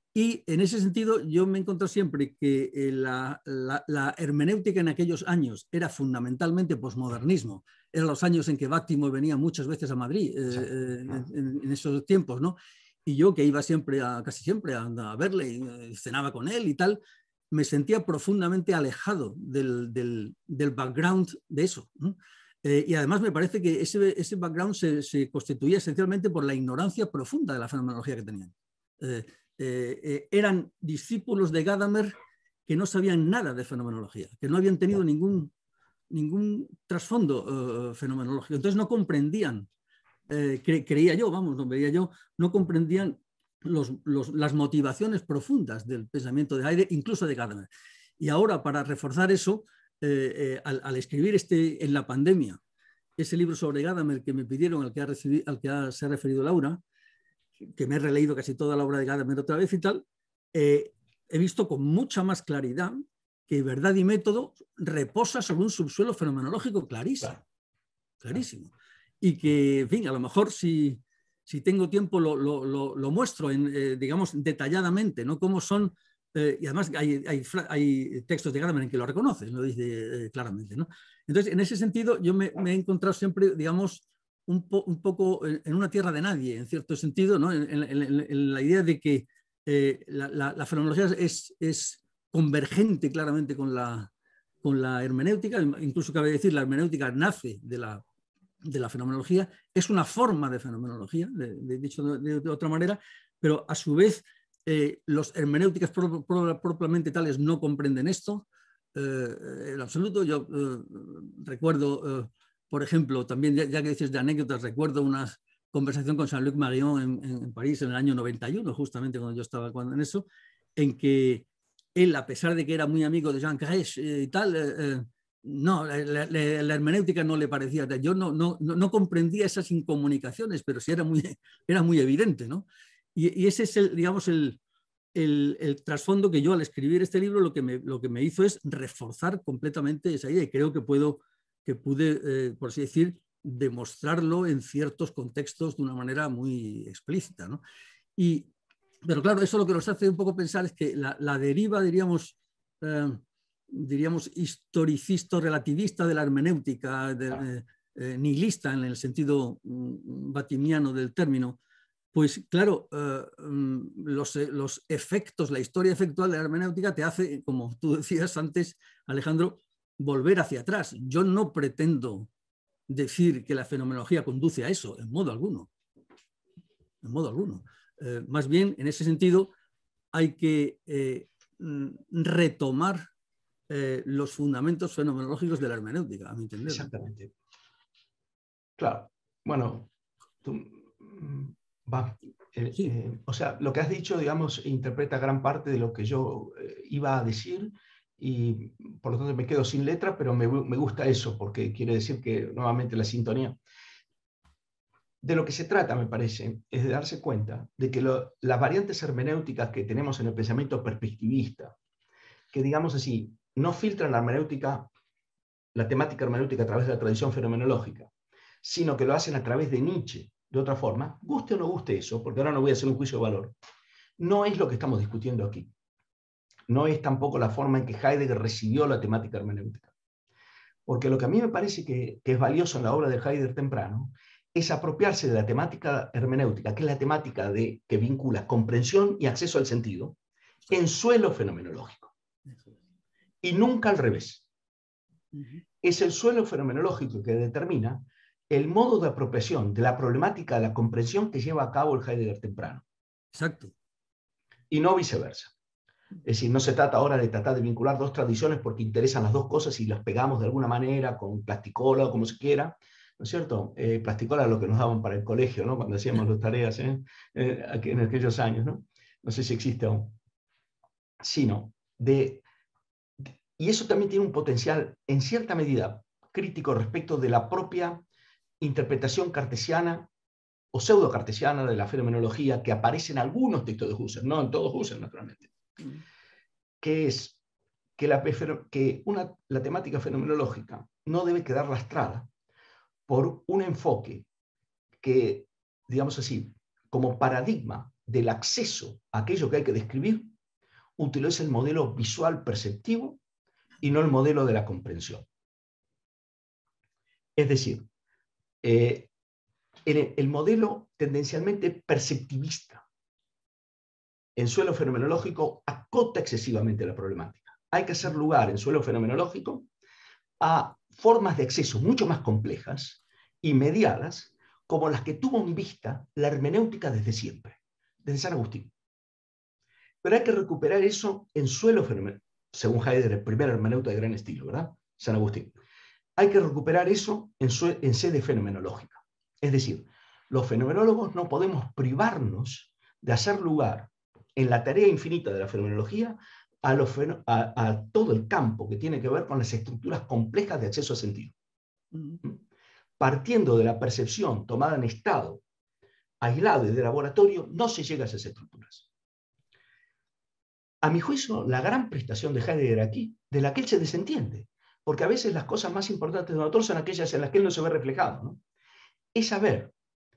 Y en ese sentido yo me he encontrado siempre que eh, la, la, la hermenéutica en aquellos años era fundamentalmente posmodernismo. Eran los años en que Bátimo venía muchas veces a Madrid, eh, en, en esos tiempos, ¿no? Y yo que iba siempre, a, casi siempre a, a verle, y cenaba con él y tal, me sentía profundamente alejado del, del, del background de eso, ¿no? Eh, y además me parece que ese, ese background se, se constituía esencialmente por la ignorancia profunda de la fenomenología que tenían. Eh, eh, eh, eran discípulos de Gadamer que no sabían nada de fenomenología, que no habían tenido ningún, ningún trasfondo uh, fenomenológico. Entonces no comprendían, eh, cre creía yo, vamos, no veía yo, no comprendían los, los, las motivaciones profundas del pensamiento de Heidegger, incluso de Gadamer. Y ahora, para reforzar eso, eh, eh, al, al escribir este, en la pandemia, ese libro sobre Gadamer que me pidieron, al que, ha recibido, al que ha, se ha referido Laura, que me he releído casi toda la obra de Gadamer otra vez y tal, eh, he visto con mucha más claridad que Verdad y Método reposa sobre un subsuelo fenomenológico clarísimo, clarísimo. Y que, en fin, a lo mejor si, si tengo tiempo lo, lo, lo, lo muestro, en, eh, digamos, detalladamente, ¿no? Cómo son, eh, y además hay, hay, hay textos de Gadamer en que lo reconoces, lo dice eh, claramente, ¿no? Entonces, en ese sentido, yo me, me he encontrado siempre, digamos, Un, po, un, poco en una tierra de nadie, en cierto sentido, ¿no? en, en, en, en la idea de que eh, la, la, la fenomenología es, es convergente claramente con la, con la hermenéutica, incluso cabe decir, la hermenéutica nace de la, de la fenomenología, es una forma de fenomenología, de, de, dicho de, de otra manera, pero a su vez eh, los hermenéuticas pro, pro, propiamente tales no comprenden esto, eh, en absoluto. Yo eh, recuerdo... Eh, Por ejemplo, también ya, ya que dices de anécdotas, recuerdo una conversación con Jean-Luc Marion en, en, en París en el año noventa y uno, justamente cuando yo estaba cuando, en eso, en que él, a pesar de que era muy amigo de Jean Caresh eh, y tal, eh, eh, no, la, la, la hermenéutica no le parecía, yo no, no, no comprendía esas incomunicaciones, pero sí era muy, era muy evidente, ¿no? Y, y ese es, el, digamos, el, el, el trasfondo que yo al escribir este libro lo que, me, lo que me hizo es reforzar completamente esa idea, y creo que puedo que pude, eh, por así decir, demostrarlo en ciertos contextos de una manera muy explícita, ¿no? Y, pero claro, eso lo que nos hace un poco pensar es que la, la deriva, diríamos, eh, diríamos, historicisto-relativista de la hermenéutica, de, eh, eh, nihilista en el sentido mm, batimiano del término, pues claro, eh, los, los efectos, la historia efectual de la hermenéutica te hace, como tú decías antes, Alejandro, volver hacia atrás. Yo no pretendo decir que la fenomenología conduce a eso, en modo alguno. En modo alguno. Eh, más bien, en ese sentido, hay que eh, retomar eh, los fundamentos fenomenológicos de la hermenéutica, a mi entender. Exactamente. Claro. Bueno, tú, va, eh, Sí. eh, o sea, lo que has dicho, digamos, interpreta gran parte de lo que yo eh, iba a decir y por lo tanto me quedo sin letra, pero me, me gusta eso porque quiere decir que nuevamente la sintonía. De lo que se trata, me parece, es de darse cuenta de que lo, las variantes hermenéuticas que tenemos en el pensamiento perspectivista, que digamos así, no filtran la hermenéutica, la temática hermenéutica a través de la tradición fenomenológica, sino que lo hacen a través de Nietzsche, de otra forma, guste o no guste eso, porque ahora no voy a hacer un juicio de valor, no es lo que estamos discutiendo aquí. No es tampoco la forma en que Heidegger recibió la temática hermenéutica. Porque lo que a mí me parece que, que es valioso en la obra de Heidegger temprano es apropiarse de la temática hermenéutica, que es la temática de, que vincula comprensión y acceso al sentido, en suelo fenomenológico. Y nunca al revés. Es el suelo fenomenológico que determina el modo de apropiación de la problemática de la comprensión que lleva a cabo el Heidegger temprano. Exacto. Y no viceversa. Es decir, no se trata ahora de tratar de vincular dos tradiciones porque interesan las dos cosas y las pegamos de alguna manera con plasticola o como se quiera, ¿no es cierto? Eh, plasticola es lo que nos daban para el colegio, ¿no? Cuando hacíamos las tareas ¿eh? Eh, en aquellos años, ¿no? No sé si existe aún. Sino de, de... Y eso también tiene un potencial, en cierta medida, crítico respecto de la propia interpretación cartesiana o pseudo-cartesiana de la fenomenología que aparece en algunos textos de Husserl, no en todos Husserl, naturalmente. Que es que, la, que una, la temática fenomenológica no debe quedar lastrada por un enfoque que, digamos así, como paradigma del acceso a aquello que hay que describir, utiliza el modelo visual perceptivo y no el modelo de la comprensión. Es decir, eh, el, el modelo tendencialmente perceptivista en suelo fenomenológico acota excesivamente la problemática. Hay que hacer lugar en suelo fenomenológico a formas de acceso mucho más complejas y mediadas, como las que tuvo en vista la hermenéutica desde siempre, desde San Agustín. Pero hay que recuperar eso en suelo fenomenológico, según Heidegger, el primer hermeneuta de gran estilo, ¿verdad? San Agustín. Hay que recuperar eso en, su, en sede fenomenológica. Es decir, los fenomenólogos no podemos privarnos de hacer lugar en la tarea infinita de la fenomenología a, los, a, a todo el campo que tiene que ver con las estructuras complejas de acceso a sentido. Uh-huh. Partiendo de la percepción tomada en estado aislado y de laboratorio, no se llega a esas estructuras. A mi juicio, la gran prestación de Heidegger aquí, de la que él se desentiende, porque a veces las cosas más importantes de un autor son aquellas en las que él no se ve reflejado, ¿no? Es haber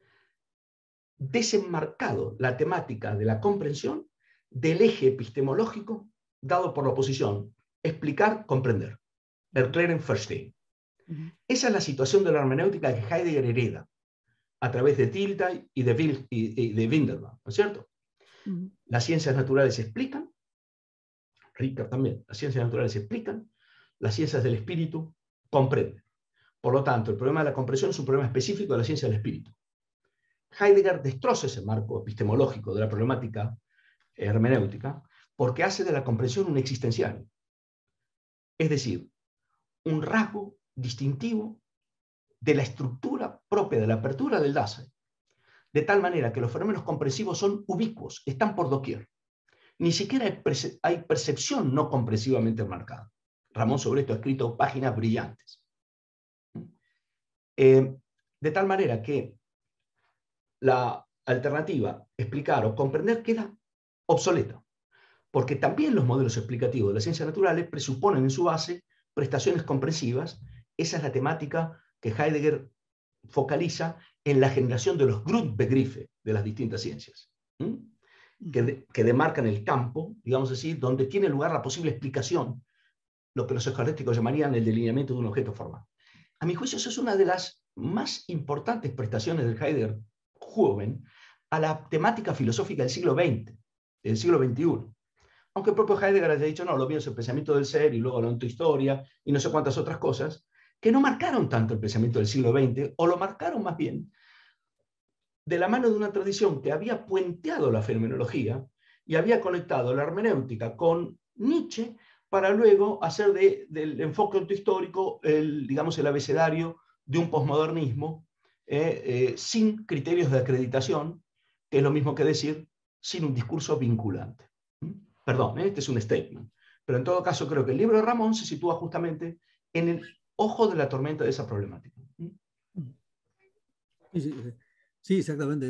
desenmarcado la temática de la comprensión del eje epistemológico dado por la oposición, explicar, comprender, erklären, verstehen. Uh-huh. Esa es la situación de la hermenéutica que Heidegger hereda a través de Tilday y de, Wil y, y de Windelband, ¿no es cierto? Uh-huh. Las ciencias naturales explican, Ricker también, las ciencias naturales explican, las ciencias del espíritu comprenden. Por lo tanto, el problema de la comprensión es un problema específico de la ciencia del espíritu. Heidegger destroza ese marco epistemológico de la problemática hermenéutica porque hace de la comprensión un existencial. Es decir, un rasgo distintivo de la estructura propia de la apertura del Dasein, de tal manera que los fenómenos comprensivos son ubicuos, están por doquier. Ni siquiera hay, perce hay percepción no comprensivamente marcada. Ramón sobre esto ha escrito páginas brillantes. Eh, de tal manera que la alternativa, explicar o comprender, queda obsoleta, porque también los modelos explicativos de las ciencias naturales presuponen en su base prestaciones comprensivas. Esa es la temática que Heidegger focaliza en la generación de los Grundbegriffe de las distintas ciencias, ¿sí? que, de, que demarcan el campo, digamos así, donde tiene lugar la posible explicación, lo que los escolásticos llamarían el delineamiento de un objeto formal. A mi juicio, eso es una de las más importantes prestaciones del Heidegger joven a la temática filosófica del siglo veinte, del siglo veintiuno. Aunque el propio Heidegger haya dicho, no, lo mío es el pensamiento del ser y luego la ontohistoria y no sé cuántas otras cosas, que no marcaron tanto el pensamiento del siglo veinte, o lo marcaron más bien de la mano de una tradición que había puenteado la fenomenología y había conectado la hermenéutica con Nietzsche para luego hacer de, del enfoque autohistórico el, digamos, el abecedario de un posmodernismo eh, eh, sin criterios de acreditación, que es lo mismo que decir sin un discurso vinculante. ¿Mm? Perdón, ¿eh? Este es un statement. Pero en todo caso creo que el libro de Ramón se sitúa justamente en el ojo de la tormenta de esa problemática. ¿Mm? Sí, sí, sí, exactamente.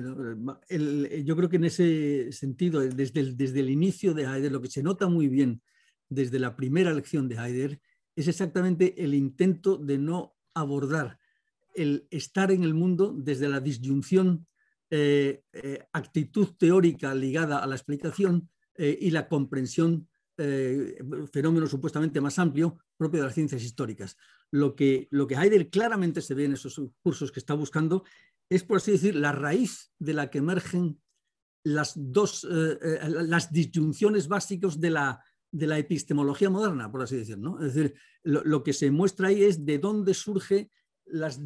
El, el, yo creo que en ese sentido, desde el, desde el inicio de Heidegger, lo que se nota muy bien desde la primera lección de Heidegger es exactamente el intento de no abordar el estar en el mundo desde la disyunción eh, eh, actitud teórica ligada a la explicación eh, y la comprensión, eh, fenómeno supuestamente más amplio propio de las ciencias históricas. Lo que, lo que Heidegger claramente se ve en esos cursos que está buscando es, por así decir, la raíz de la que emergen las dos, eh, eh, las disyunciones básicas de la, de la epistemología moderna, por así decirlo, ¿no? Es decir, lo, lo que se muestra ahí es de dónde surge las,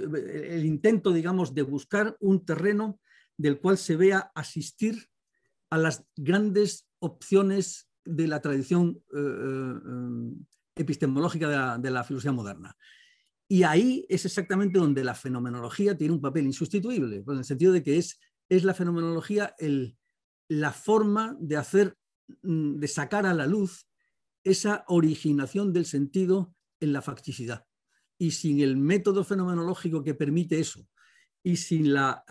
el intento, digamos, de buscar un terreno del cual se vea asistir a las grandes opciones de la tradición eh, eh, epistemológica de la, de la filosofía moderna. Y ahí es exactamente donde la fenomenología tiene un papel insustituible, en el sentido de que es, es la fenomenología el, la forma de hacer, de sacar a la luz esa originación del sentido en la facticidad. Y sin el método fenomenológico que permite eso, y sin la,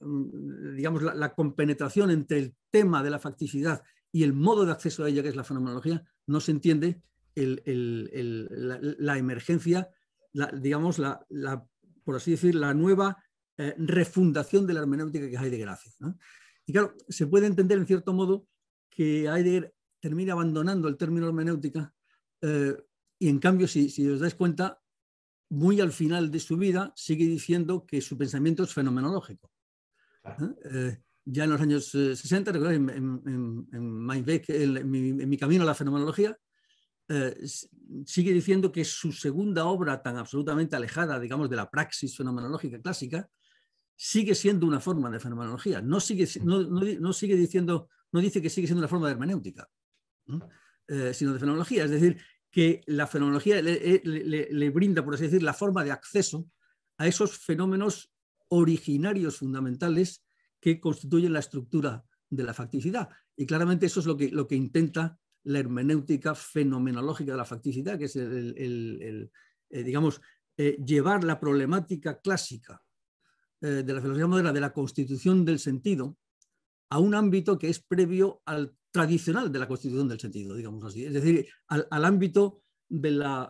uh, digamos, la, la compenetración entre el tema de la facticidad y el modo de acceso a ella, que es la fenomenología, no se entiende el, el, el, la, la emergencia, la, digamos, la, la, por así decir, la nueva eh, refundación de la hermenéutica que Heidegger hace, ¿no? Y claro, se puede entender en cierto modo que Heidegger termina abandonando el término hermenéutica eh, y en cambio, si, si os dais cuenta, muy al final de su vida sigue diciendo que su pensamiento es fenomenológico. ¿Eh? Eh, ya en los años eh, sesenta, recuerdo, en, en, en, My Weg, en, en, mi, en mi camino a la fenomenología, eh, sigue diciendo que su segunda obra, tan absolutamente alejada, digamos, de la praxis fenomenológica clásica, sigue siendo una forma de fenomenología. No sigue, no, no, no sigue diciendo, no dice que sigue siendo una forma de hermenéutica, ¿no? eh, sino de fenomenología. Es decir, que la fenomenología le, le, le brinda, por así decir, la forma de acceso a esos fenómenos originarios fundamentales que constituyen la estructura de la facticidad. Y claramente eso es lo que, lo que intenta la hermenéutica fenomenológica de la facticidad, que es el, el, el, el eh, digamos, eh, llevar la problemática clásica eh, de la filosofía moderna de la constitución del sentido a un ámbito que es previo al tradicional de la constitución del sentido, digamos así. Es decir, al, al ámbito de, la,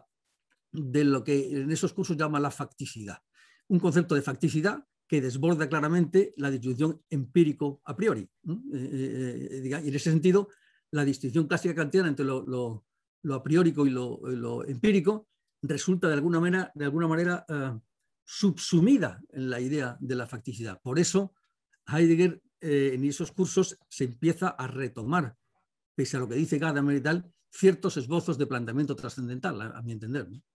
de lo que en esos cursos llama la facticidad. Un concepto de facticidad que desborda claramente la distinción empírico a priori, ¿no? eh, eh, y en ese sentido, la distinción clásica kantiana entre lo, lo, lo a priorico y lo, lo, empírico resulta de alguna manera, de alguna manera uh, subsumida en la idea de la facticidad. Por eso, Heidegger eh, en esos cursos se empieza a retomar, pese a lo que dice Gadamer y tal, ciertos esbozos de planteamiento trascendental, a, a mi entender, ¿no?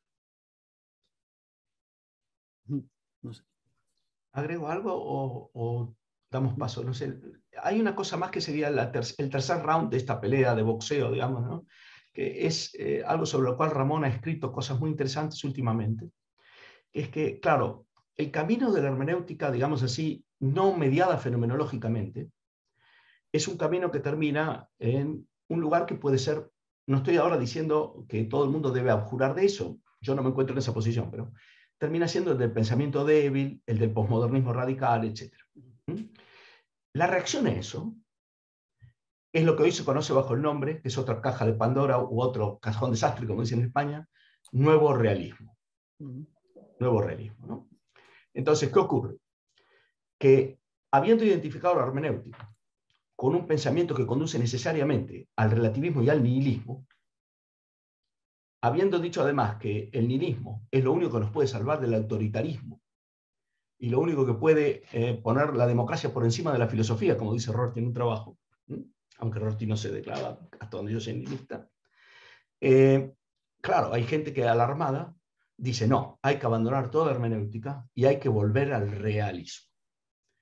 No sé. ¿Agrego algo o, o damos paso? No sé. Hay una cosa más que sería la ter el tercer round de esta pelea de boxeo, digamos, ¿no? Que es eh, algo sobre lo cual Ramón ha escrito cosas muy interesantes últimamente. Que es que, claro, el camino de la hermenéutica, digamos así, no mediada fenomenológicamente, es un camino que termina en un lugar que puede ser, no estoy ahora diciendo que todo el mundo debe abjurar de eso, yo no me encuentro en esa posición, pero termina siendo el del pensamiento débil, el del posmodernismo radical, etcétera. La reacción a eso es lo que hoy se conoce bajo el nombre, que es otra caja de Pandora u otro cajón desastre, como dicen en España, nuevo realismo. Nuevo realismo, ¿no? Entonces, ¿qué ocurre? Que habiendo identificado la hermenéutica con un pensamiento que conduce necesariamente al relativismo y al nihilismo, habiendo dicho además que el nihilismo es lo único que nos puede salvar del autoritarismo y lo único que puede eh, poner la democracia por encima de la filosofía, como dice Rorty en un trabajo, ¿sí? Aunque Rorty no se declara, hasta donde yo sé, nihilista. Eh, claro, hay gente que alarmada dice, no, hay que abandonar toda hermenéutica y hay que volver al realismo.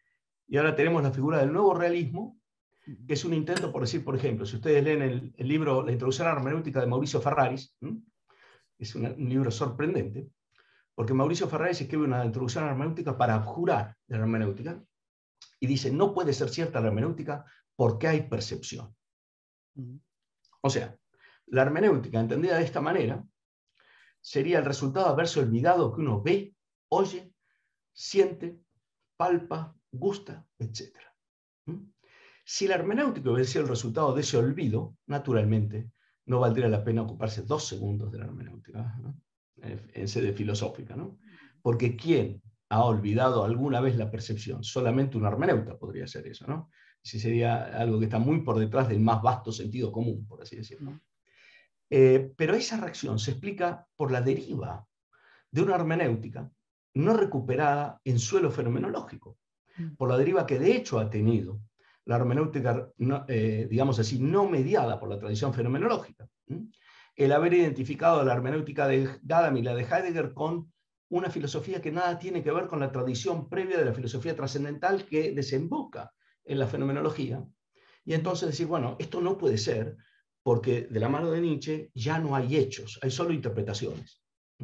Y ahora tenemos la figura del nuevo realismo, que es un intento, por decir, por ejemplo, si ustedes leen el, el libro La Introducción a la Hermenéutica de Mauricio Ferraris, ¿m? es una, un libro sorprendente, porque Mauricio Ferraris escribe una introducción a la hermenéutica para abjurar de la hermenéutica, y dice, no puede ser cierta la hermenéutica porque hay percepción. Uh-huh. O sea, la hermenéutica, entendida de esta manera, sería el resultado de haberse olvidado que uno ve, oye, siente, palpa, gusta, etcétera. ¿Mm? Si la hermenéutica hubiera sido el resultado de ese olvido, naturalmente, no valdría la pena ocuparse dos segundos de la hermenéutica, ¿no? En sede filosófica, ¿no? Porque ¿quién ha olvidado alguna vez la percepción? Solamente un hermeneuta podría hacer eso, ¿no? Si sería algo que está muy por detrás del más vasto sentido común, por así decirlo. Eh, pero esa reacción se explica por la deriva de una hermenéutica no recuperada en suelo fenomenológico, por la deriva que de hecho ha tenido la hermenéutica, no, eh, digamos así, no mediada por la tradición fenomenológica. ¿Mm? El haber identificado la hermenéutica de Gadamer y la de Heidegger con una filosofía que nada tiene que ver con la tradición previa de la filosofía trascendental que desemboca en la fenomenología. Y entonces decir, bueno, esto no puede ser, porque de la mano de Nietzsche ya no hay hechos, hay solo interpretaciones.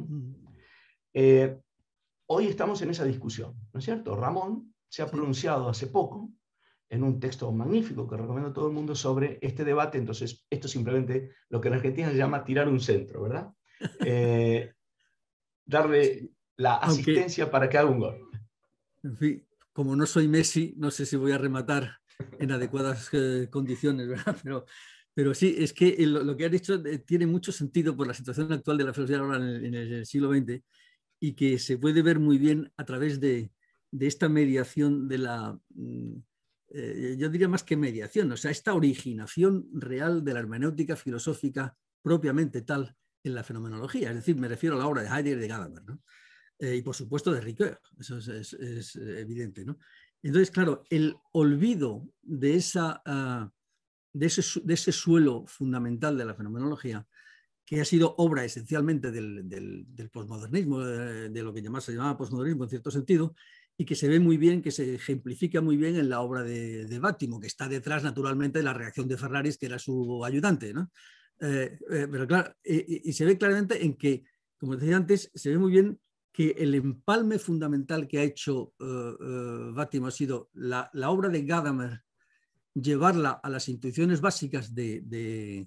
Eh, hoy estamos en esa discusión, ¿no es cierto? Ramón se ha pronunciado hace poco en un texto magnífico que recomiendo a todo el mundo sobre este debate. Entonces, esto es simplemente lo que en Argentina se llama tirar un centro, ¿verdad? Eh, darle la asistencia Aunque, para que haga un gol. En fin, como no soy Messi, no sé si voy a rematar en adecuadas eh, condiciones, ¿verdad? Pero, pero sí, es que lo, lo que has dicho eh, tiene mucho sentido por la situación actual de la filosofía ahora en el, en el siglo veinte, y que se puede ver muy bien a través de, de esta mediación de la... Eh, yo diría más que mediación, o sea, esta originación real de la hermenéutica filosófica propiamente tal en la fenomenología. Es decir, me refiero a la obra de Heidegger y de Gadamer, ¿no? Eh, y por supuesto de Ricoeur, eso es, es, es evidente, ¿no? Entonces, claro, el olvido de, esa, uh, de, ese, de ese suelo fundamental de la fenomenología, que ha sido obra esencialmente del, del, del posmodernismo, de, de lo que llamaba, se llamaba posmodernismo en cierto sentido, y que se ve muy bien, que se ejemplifica muy bien en la obra de, de Bátimo, que está detrás naturalmente de la reacción de Ferraris, que era su ayudante, ¿no? Eh, eh, pero claro, eh, y se ve claramente en que, como decía antes, se ve muy bien que el empalme fundamental que ha hecho uh, uh, Bátimo ha sido la, la obra de Gadamer, llevarla a las intuiciones básicas de, de,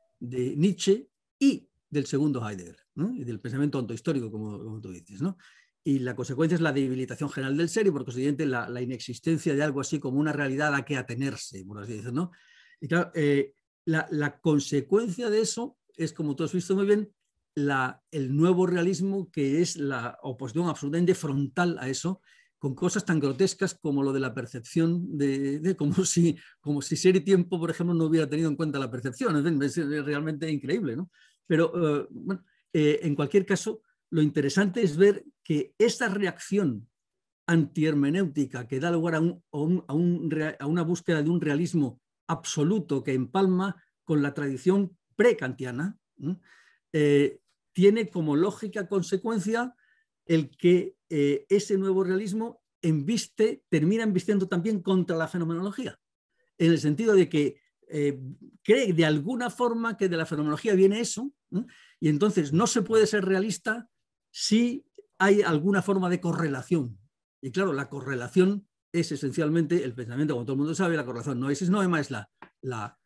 de Nietzsche y del segundo Heidegger, ¿no? Y del pensamiento ontohistórico, como, como tú dices, ¿no? Y la consecuencia es la debilitación general del ser y, por consiguiente, la, la inexistencia de algo así como una realidad a que atenerse, por así decirlo, ¿no? Y claro, eh, la, la consecuencia de eso es, como tú has visto muy bien, la, el nuevo realismo, que es la oposición absolutamente frontal a eso, con cosas tan grotescas como lo de la percepción, de, de como, si, como si Ser y Tiempo, por ejemplo, no hubiera tenido en cuenta la percepción. Es, es realmente increíble, ¿no? Pero, uh, bueno, eh, en cualquier caso, lo interesante es ver que esta reacción antihermenéutica que da lugar a, un, a, un, a, un, a una búsqueda de un realismo absoluto que empalma con la tradición pre-kantiana, ¿eh? Eh, tiene como lógica consecuencia el que eh, ese nuevo realismo embiste, termina embistiendo también contra la fenomenología, en el sentido de que eh, cree de alguna forma que de la fenomenología viene eso, ¿eh? Y entonces no se puede ser realista si hay alguna forma de correlación. Y claro, la correlación es esencialmente el pensamiento, como todo el mundo sabe, la correlación no es, es noema, es la, la,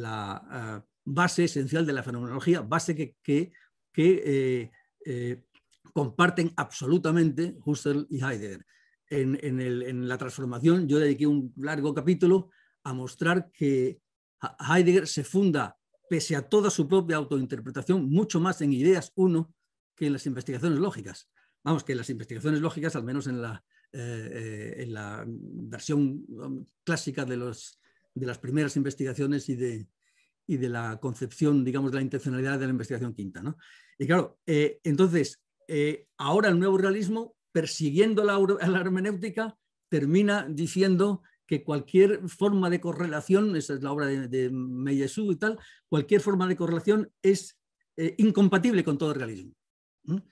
la uh, base esencial de la fenomenología, base que, que, que eh, eh, comparten absolutamente Husserl y Heidegger. En, en, el, en la transformación yo dediqué un largo capítulo a mostrar que Heidegger se funda, pese a toda su propia autointerpretación, mucho más en Ideas uno que en las investigaciones lógicas. Vamos, que en las investigaciones lógicas, al menos en la, eh, en la versión clásica de, los, de las primeras investigaciones y de, y de la concepción, digamos, de la intencionalidad de la investigación quinta, ¿no? Y claro, eh, entonces, eh, ahora el nuevo realismo, persiguiendo la, la hermenéutica, termina diciendo que cualquier forma de correlación, esa es la obra de, de Meillassoux y tal, cualquier forma de correlación es eh, incompatible con todo realismo. ¿Mm?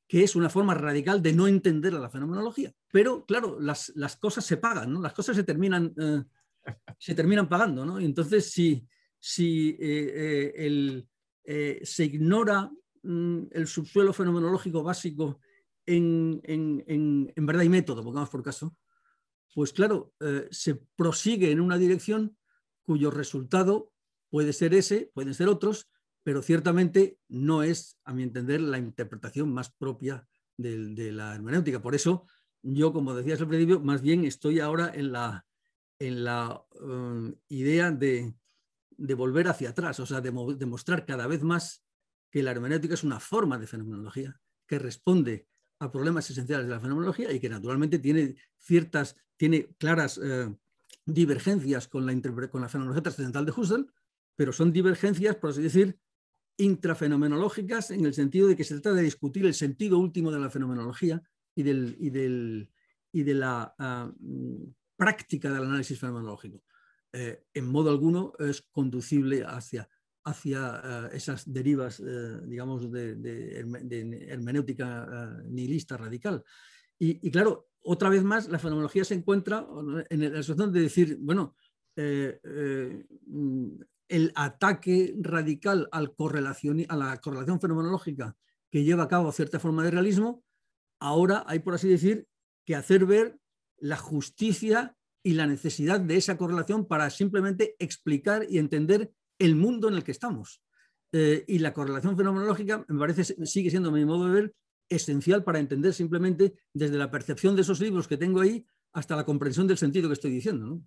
que es una forma radical de no entender a la fenomenología. Pero, claro, las, las cosas se pagan, ¿no? Las cosas se terminan, eh, se terminan pagando, ¿no? Y entonces, si, si eh, eh, el, eh, se ignora mm, el subsuelo fenomenológico básico en, en, en, en verdad y método, pongamos por caso, pues claro, eh, se prosigue en una dirección cuyo resultado puede ser ese, pueden ser otros, pero ciertamente no es, a mi entender, la interpretación más propia de, de la hermenéutica. Por eso, yo, como decías al principio, más bien estoy ahora en la, en la uh, idea de, de volver hacia atrás, o sea, de demostrar cada vez más que la hermenéutica es una forma de fenomenología que responde a problemas esenciales de la fenomenología y que naturalmente tiene ciertas, tiene claras eh, divergencias con la, con la fenomenología trascendental de Husserl, pero son divergencias, por así decir, intrafenomenológicas, en el sentido de que se trata de discutir el sentido último de la fenomenología y, del, y, del, y de la uh, práctica del análisis fenomenológico. Eh, en modo alguno es conducible hacia, hacia uh, esas derivas, uh, digamos, de, de, de hermenéutica uh, nihilista radical. Y, y claro, otra vez más, la fenomenología se encuentra en la situación de decir, bueno, eh, eh, el ataque radical al correlación, a la correlación fenomenológica que lleva a cabo cierta forma de realismo, ahora hay, por así decir, que hacer ver la justicia y la necesidad de esa correlación para simplemente explicar y entender el mundo en el que estamos. Eh, y la correlación fenomenológica, me parece, sigue siendo, a mi modo de ver, esencial para entender simplemente desde la percepción de esos libros que tengo ahí hasta la comprensión del sentido que estoy diciendo, ¿no?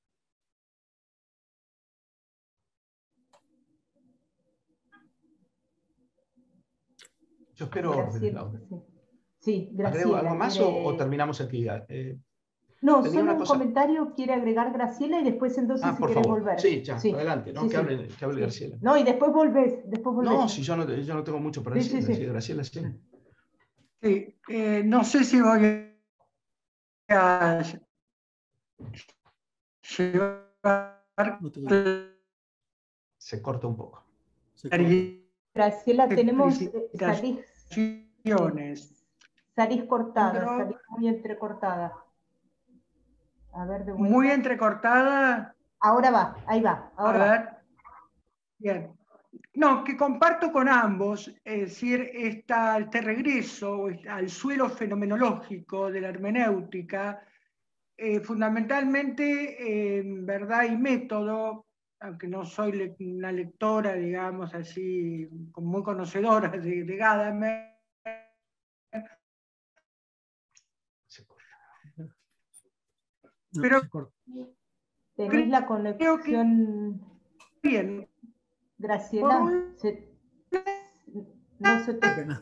Yo espero orden, Laura. Sí, sí, Graciela. ¿Agrego algo más quiere... o, o terminamos aquí? Eh, no, solo un cosa... comentario quiere agregar Graciela y después entonces ah, si por querés favor. volver. Sí, ya, sí. adelante, ¿no? Sí, que, sí. hable, que hable sí. Graciela. No, y después volvés, después volvés. No, si yo no, yo no tengo mucho para sí, decir, sí, sí. decir Graciela, sí. Sí, eh, no sé si voy a llevar... Se corta un poco. Graciela, tenemos eh, salís, salís cortada, Pero, salís muy entrecortada. A ver, de vuelta. Muy entrecortada. Ahora va, ahí va. Ahora a ver. va. Bien. No, que comparto con ambos, es decir, esta, este regreso al suelo fenomenológico de la hermenéutica, eh, fundamentalmente en eh, verdad y método, aunque no soy le, una lectora, digamos, así, muy conocedora de, de Gadamer. No, pero tenés la conexión que, bien. Graciela, un, se, no se te...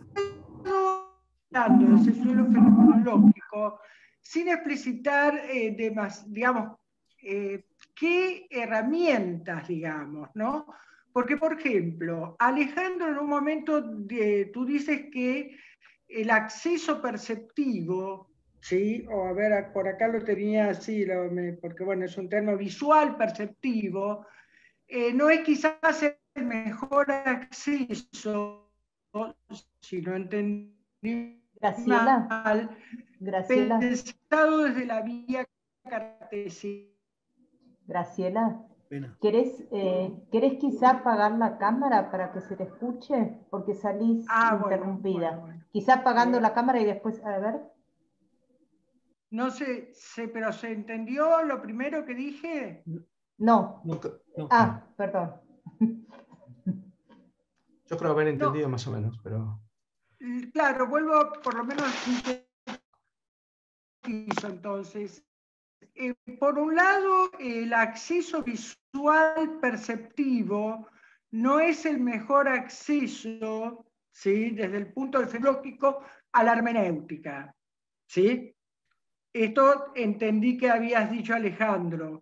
ese suelo fenomenológico, sin explicitar eh, demás, digamos, eh, qué herramientas, digamos, ¿no? Porque, por ejemplo, Alejandro, en un momento de, tú dices que el acceso perceptivo, ¿sí? O a ver, por acá lo tenía así, lo, me, porque bueno, es un término visual perceptivo, eh, no es quizás el mejor acceso, si no entendí Graciela, mal, Graciela, pensado desde la vía cartesiana. Graciela, ¿querés, eh, ¿querés quizá apagar la cámara para que se te escuche? Porque salís ah, interrumpida. Bueno, bueno, bueno. Quizá apagando la cámara y después, a ver. No sé, sé, pero ¿se entendió lo primero que dije? No. no, no. Ah, perdón. Yo creo haber entendido no. más o menos, pero... Claro, vuelvo por lo menos entonces. Eh, por un lado, el acceso visual perceptivo no es el mejor acceso, ¿sí? Desde el punto de vista lógico, a la hermenéutica, ¿sí? Esto entendí que habías dicho, Alejandro.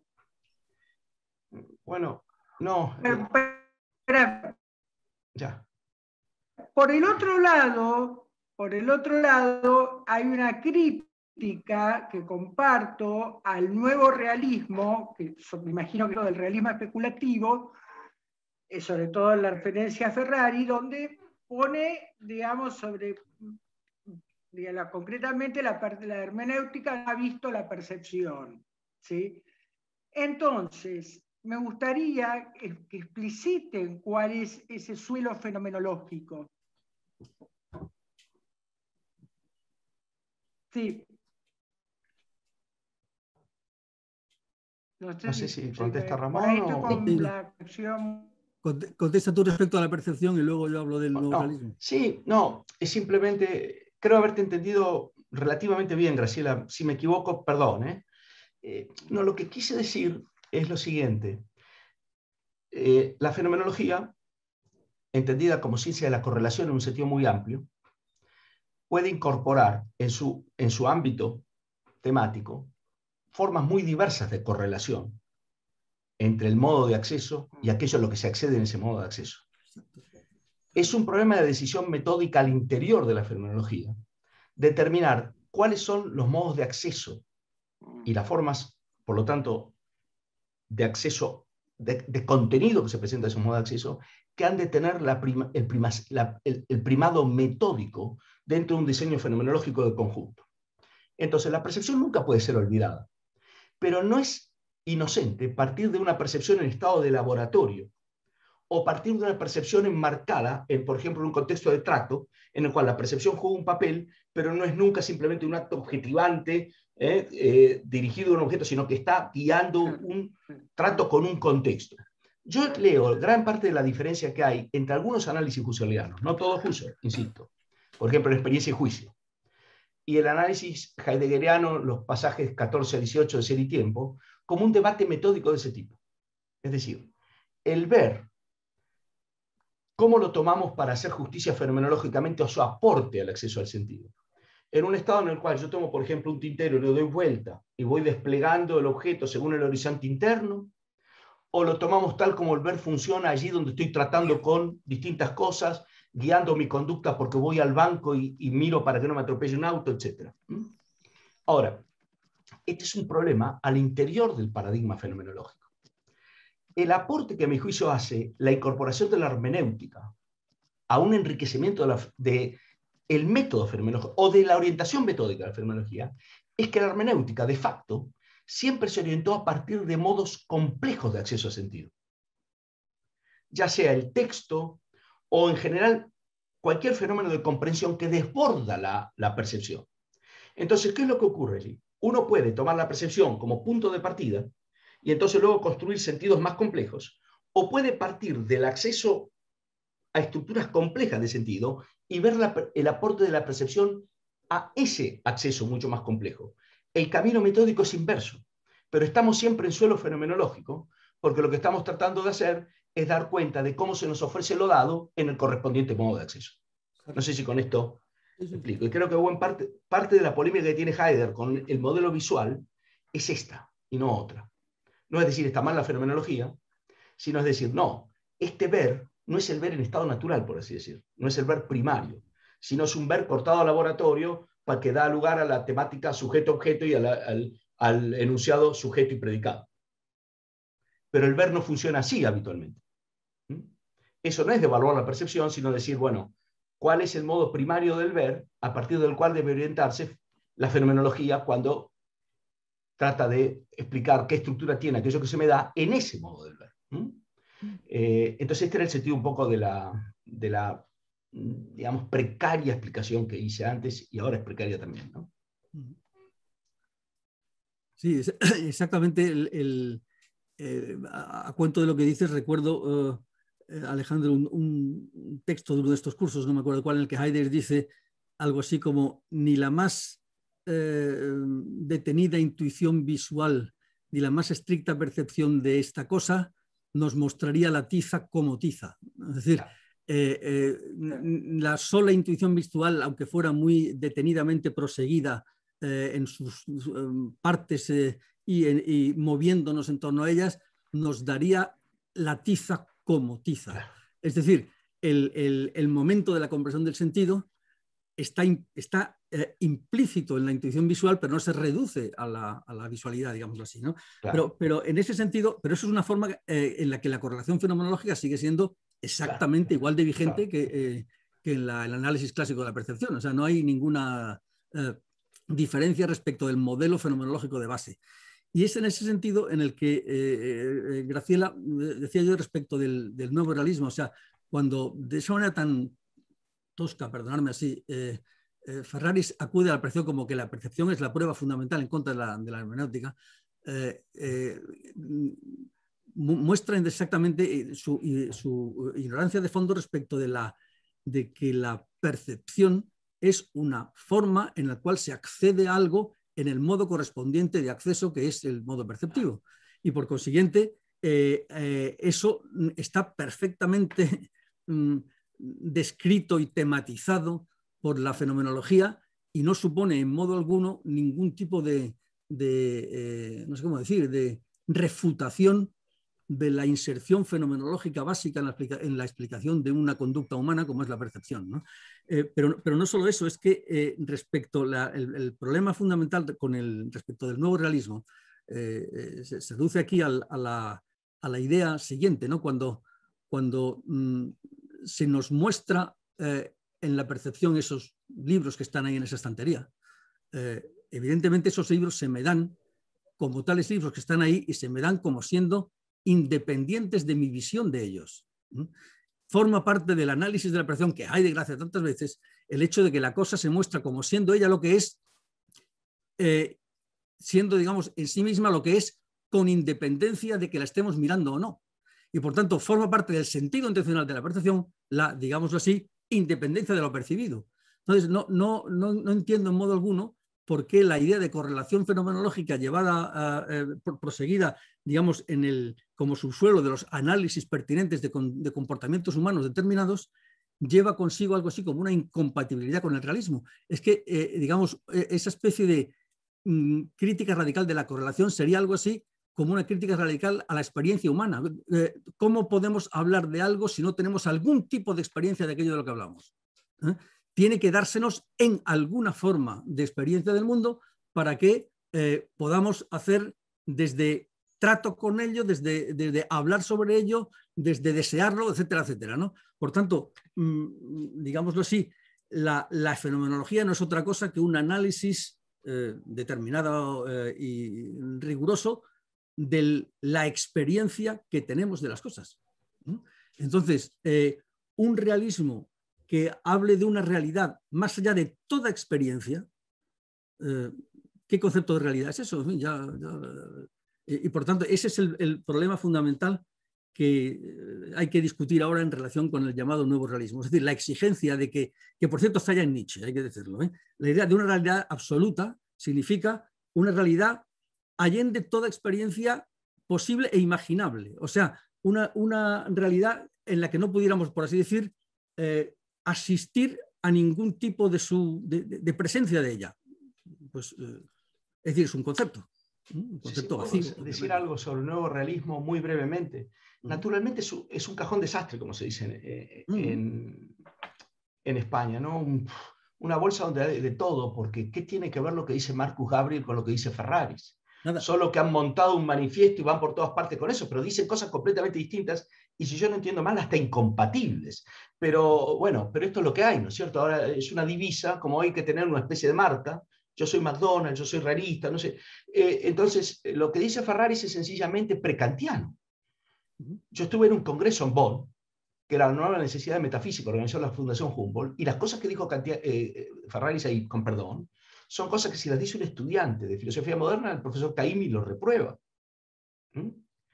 Bueno, no. Pero, pero, ya. Por el otro lado, por el otro lado, hay una crítica que comparto al nuevo realismo, que me imagino que es del realismo especulativo, sobre todo en la referencia a Ferrari, donde pone, digamos, sobre La, concretamente la, la hermenéutica ha visto la percepción, ¿sí? Entonces, me gustaría que expliciten cuál es ese suelo fenomenológico. Sí. No sé, no sé si, si contesta Ramón. Por ahí estoy o... con la percepción. Contesta tú respecto a la percepción y luego yo hablo del nuevo no, realismo. Sí, no, es simplemente, creo haberte entendido relativamente bien, Graciela. Si me equivoco, perdón. ¿eh? Eh, no, lo que quise decir es lo siguiente. Eh, la fenomenología, entendida como ciencia de la correlación en un sentido muy amplio, puede incorporar en su, en su ámbito temático formas muy diversas de correlación entre el modo de acceso y aquello a lo que se accede en ese modo de acceso. Es un problema de decisión metódica al interior de la fenomenología, determinar cuáles son los modos de acceso y las formas, por lo tanto, de acceso, de, de contenido que se presenta en esos modos de acceso, que han de tener la prima, el, primas, la, el, el primado metódico dentro de un diseño fenomenológico de conjunto. Entonces, la percepción nunca puede ser olvidada, pero no es inocente partir de una percepción en estado de laboratorio o partir de una percepción enmarcada, en, por ejemplo, en un contexto de trato, en el cual la percepción juega un papel, pero no es nunca simplemente un acto objetivante eh, eh, dirigido a un objeto, sino que está guiando un trato con un contexto. Yo leo gran parte de la diferencia que hay entre algunos análisis husserlianos, no todos Husserl, insisto, por ejemplo, la experiencia y juicio, y el análisis heideggeriano, los pasajes catorce a dieciocho de Ser y Tiempo, como un debate metódico de ese tipo. Es decir, el ver cómo lo tomamos para hacer justicia fenomenológicamente o su aporte al acceso al sentido. En un estado en el cual yo tomo, por ejemplo, un tintero y le doy vuelta y voy desplegando el objeto según el horizonte interno, o lo tomamos tal como el ver funciona allí donde estoy tratando con distintas cosas, guiando mi conducta porque voy al banco y, y miro para que no me atropelle un auto, etcétera. Ahora, este es un problema al interior del paradigma fenomenológico. El aporte que a mi juicio hace la incorporación de la hermenéutica a un enriquecimiento de, la, de el método fenomenológico o de la orientación metódica de la fenomenología es que la hermenéutica, de facto, siempre se orientó a partir de modos complejos de acceso a sentido. Ya sea el texto o, en general, cualquier fenómeno de comprensión que desborda la, la percepción. Entonces, ¿qué es lo que ocurre allí? Uno puede tomar la percepción como punto de partida y entonces luego construir sentidos más complejos, o puede partir del acceso a estructuras complejas de sentido y ver la, el aporte de la percepción a ese acceso mucho más complejo. El camino metódico es inverso, pero estamos siempre en suelo fenomenológico, porque lo que estamos tratando de hacer es dar cuenta de cómo se nos ofrece lo dado en el correspondiente modo de acceso. No sé si con esto explico. Y creo que buen parte, parte de la polémica que tiene Heidegger con el modelo visual es esta y no otra. No es decir, está mal la fenomenología, sino es decir, no, este ver no es el ver en estado natural, por así decir, no es el ver primario, sino es un ver cortado al laboratorio para que da lugar a la temática sujeto-objeto y a la, al, al enunciado sujeto y predicado. Pero el ver no funciona así habitualmente. ¿Mm? Eso no es devaluar la percepción, sino decir, bueno, ¿cuál es el modo primario del ver a partir del cual debe orientarse la fenomenología cuando trata de explicar qué estructura tiene aquello que se me da en ese modo del ver? ¿Mm? Eh, entonces este era el sentido un poco de la, de la, digamos, precaria explicación que hice antes y ahora es precaria también, ¿no? Sí, es, exactamente. El, el, eh, a, a cuento de lo que dices, recuerdo, uh, Alejandro, un, un texto de uno de estos cursos, no me acuerdo cuál, en el que Heidegger dice algo así como: ni la más eh, detenida intuición visual ni la más estricta percepción de esta cosa nos mostraría la tiza como tiza. Es decir, eh, eh, la sola intuición visual, aunque fuera muy detenidamente proseguida eh, en sus eh, partes eh, y, en, y moviéndonos en torno a ellas, nos daría la tiza como tiza. Es decir, el, el, el momento de la comprensión del sentido está, está eh, implícito en la intuición visual, pero no se reduce a la, a la visualidad, digámoslo así, ¿no? Claro. Pero, pero en ese sentido, pero eso es una forma eh, en la que la correlación fenomenológica sigue siendo exactamente claro. igual de vigente claro. que, eh, que en la, el análisis clásico de la percepción. O sea, no hay ninguna, eh, diferencias respecto del modelo fenomenológico de base. Y es en ese sentido en el que eh, eh, Graciela decía yo respecto del, del nuevo realismo, o sea, cuando de esa manera tan tosca, perdonadme así, eh, eh, Ferraris acude a la percepción como que la percepción es la prueba fundamental en contra de la, de la hermenéutica, eh, eh, muestran exactamente su, su ignorancia de fondo respecto de, la, de que la percepción es una forma en la cual se accede a algo en el modo correspondiente de acceso, que es el modo perceptivo. Y por consiguiente, eh, eh, eso está perfectamente mm, descrito y tematizado por la fenomenología y no supone en modo alguno ningún tipo de, de eh, no sé cómo decir, de refutación de la inserción fenomenológica básica en la, en la explicación de una conducta humana como es la percepción, ¿no? Eh, pero, pero no solo eso, es que eh, respecto a el, el problema fundamental con el, respecto del nuevo realismo eh, eh, se, se reduce aquí al, a, la, a la idea siguiente, ¿no? Cuando, cuando mmm, se nos muestra eh, en la percepción esos libros que están ahí en esa estantería. Eh, evidentemente esos libros se me dan como tales libros que están ahí y se me dan como siendo independientes de mi visión de ellos. ¿Mm? Forma parte del análisis de la percepción que hay de gracia tantas veces el hecho de que la cosa se muestra como siendo ella lo que es, eh, siendo, digamos, en sí misma lo que es, con independencia de que la estemos mirando o no. Y por tanto forma parte del sentido intencional de la percepción, la, digámoslo así, independencia de lo percibido. Entonces no, no, no, no entiendo en modo alguno por qué la idea de correlación fenomenológica llevada, eh, proseguida, digamos, en el, como subsuelo de los análisis pertinentes de, de comportamientos humanos determinados, lleva consigo algo así como una incompatibilidad con el realismo. Es que, eh, digamos, esa especie de mm, crítica radical de la correlación sería algo así como una crítica radical a la experiencia humana. Eh, ¿Cómo podemos hablar de algo si no tenemos algún tipo de experiencia de aquello de lo que hablamos? ¿Eh? Tiene que dársenos en alguna forma de experiencia del mundo para que eh, podamos hacer desde trato con ello, desde, desde hablar sobre ello, desde desearlo, etcétera, etcétera, ¿no? Por tanto, mmm, digámoslo así, la, la fenomenología no es otra cosa que un análisis eh, determinado eh, y riguroso de la experiencia que tenemos de las cosas. Entonces, eh, un realismo que hable de una realidad más allá de toda experiencia, eh, ¿qué concepto de realidad es eso? Ya, ya, y, y por tanto, ese es el, el problema fundamental que hay que discutir ahora en relación con el llamado nuevo realismo. Es decir, la exigencia de que, que por cierto está ya en Nietzsche, hay que decirlo, ¿eh? La idea de una realidad absoluta significa una realidad allende toda experiencia posible e imaginable. O sea, una, una realidad en la que no pudiéramos, por así decir, eh, asistir a ningún tipo de, su, de, de presencia de ella. Pues, eh, es decir, es un concepto. Un concepto sí, sí, vacío. Puedo decir algo sobre el nuevo realismo muy brevemente. Uh-huh. Naturalmente es un, es un cajón desastre, como se dice eh, uh-huh. en, en España, ¿no? Un, una bolsa donde hay de todo, porque ¿qué tiene que ver lo que dice Marcus Gabriel con lo que dice Ferraris? Nada. Solo que han montado un manifiesto y van por todas partes con eso, pero dicen cosas completamente distintas y, si yo no entiendo mal, hasta incompatibles. Pero bueno, pero esto es lo que hay, ¿no es cierto? Ahora es una divisa, como hay que tener una especie de marca. Yo soy McDonald's, yo soy realista, no sé. Eh, entonces, lo que dice Ferraris es sencillamente prekantiano. Yo estuve en un congreso en Bonn, que era la nueva necesidad de metafísica, organizó la Fundación Humboldt, y las cosas que dijo Kantia, eh, Ferraris ahí, con perdón, son cosas que si las dice un estudiante de filosofía moderna, el profesor Caimi lo reprueba. ¿Mm?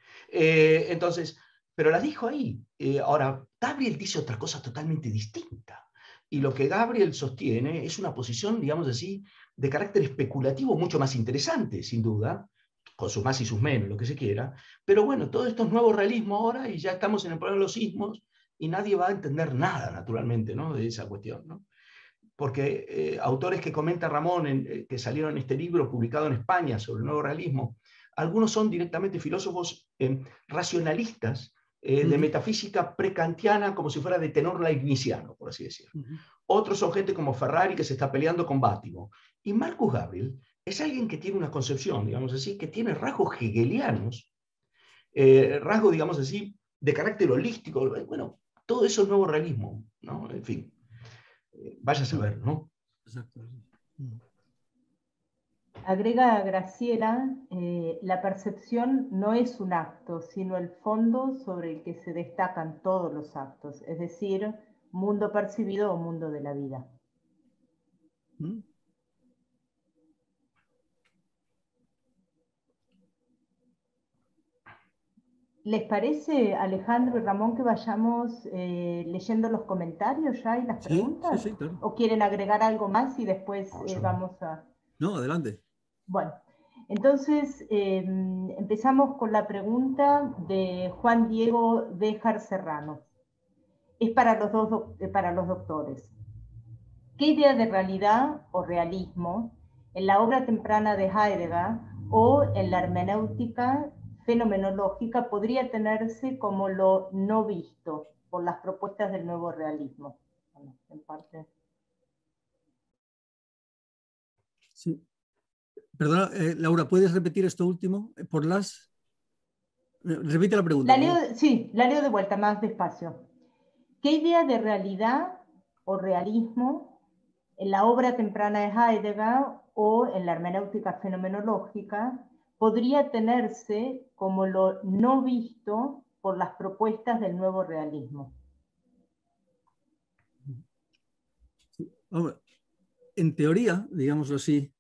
Eh, entonces, pero las dijo ahí. Eh, ahora, Gabriel dice otra cosa totalmente distinta. Y lo que Gabriel sostiene es una posición, digamos así, de carácter especulativo mucho más interesante, sin duda, con sus más y sus menos, lo que se quiera. Pero bueno, todo esto es nuevo realismo ahora y ya estamos en el problema de los sismos y nadie va a entender nada, naturalmente, ¿no? De esa cuestión, ¿no? Porque eh, autores que comenta Ramón, en, eh, que salieron en este libro publicado en España sobre el nuevo realismo, algunos son directamente filósofos eh, racionalistas eh, de uh-huh. metafísica prekantiana, como si fuera de tenor leibniziano, por así decirlo. Uh-huh. Otros son gente como Ferrari, que se está peleando con Bátimo. Y Marcus Gabriel es alguien que tiene una concepción, digamos así, que tiene rasgos hegelianos, eh, rasgos, digamos así, de carácter holístico. Bueno, todo eso es nuevo realismo, ¿no? En fin. Vaya a saber, ¿no? Exacto. Agrega Graciela, eh, la percepción no es un acto, sino el fondo sobre el que se destacan todos los actos, es decir, mundo percibido o mundo de la vida. ¿Mm? ¿Les parece, Alejandro y Ramón, que vayamos eh, leyendo los comentarios ya y las Sí, preguntas? sí, sí, claro. ¿O quieren agregar algo más y después No, eh, yo- vamos a...? No, adelante. Bueno, entonces eh, empezamos con la pregunta de Juan Diego Béjar Serrano. Es para los, dos, doc- eh, para los doctores. ¿Qué idea de realidad o realismo en la obra temprana de Heidegger o en la hermenéutica fenomenológica podría tenerse como lo no visto por las propuestas del nuevo realismo? Bueno, en parte. Sí. Perdona, eh, Laura, ¿puedes repetir esto último? Eh, Por las... eh, Repite la pregunta, La por leo, favor. sí, la leo de vuelta más despacio. ¿Qué idea de realidad o realismo en la obra temprana de Heidegger o en la hermenéutica fenomenológica podría tenerse como lo no visto por las propuestas del nuevo realismo? Hombre, en teoría, digámoslo así,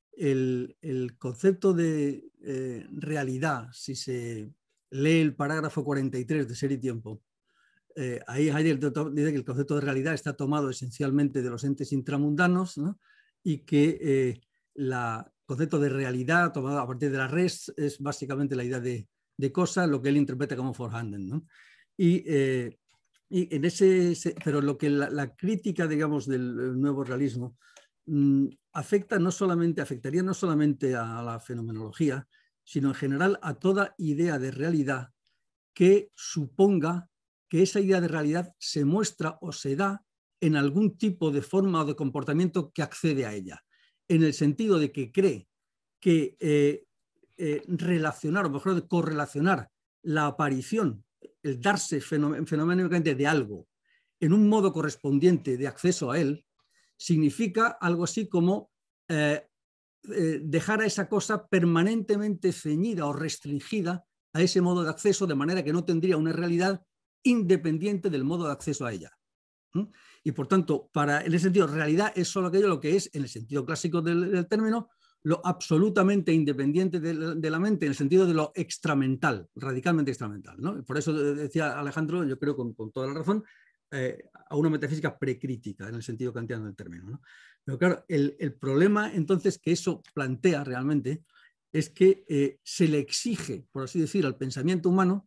el, el concepto de eh, realidad, si se lee el parágrafo cuarenta y tres de Ser y Tiempo, eh, ahí Heidegger dice que el concepto de realidad está tomado esencialmente de los entes intramundanos, ¿no? Y que eh, el concepto de realidad tomado a partir de la res es básicamente la idea de, de cosa, lo que él interpreta como vorhanden, ¿no? Y, eh, y en ese, pero lo que la, la crítica, digamos, del nuevo realismo mmm, afecta no solamente, afectaría no solamente a la fenomenología, sino en general a toda idea de realidad que suponga que esa idea de realidad se muestra o se da en algún tipo de forma o de comportamiento que accede a ella, en el sentido de que cree que eh, eh, relacionar, o mejor de correlacionar la aparición, el darse fenoménicamente de algo en un modo correspondiente de acceso a él, significa algo así como eh, eh, dejar a esa cosa permanentemente ceñida o restringida a ese modo de acceso, de manera que no tendría una realidad independiente del modo de acceso a ella. ¿Mm? Y por tanto, para, en ese sentido, realidad es solo aquello lo que es, en el sentido clásico del, del término, lo absolutamente independiente de, de la mente, en el sentido de lo extramental, radicalmente extramental, ¿no? Por eso decía Alejandro, yo creo con, con toda la razón, eh, a una metafísica precrítica, en el sentido kantiano del término, ¿no? Pero claro, el, el problema entonces que eso plantea realmente es que eh, se le exige, por así decir, al pensamiento humano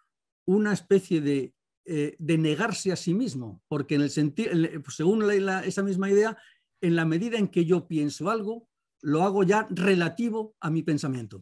una especie de, eh, de negarse a sí mismo, porque en el sentido, según la, la, esa misma idea, en la medida en que yo pienso algo, lo hago ya relativo a mi pensamiento.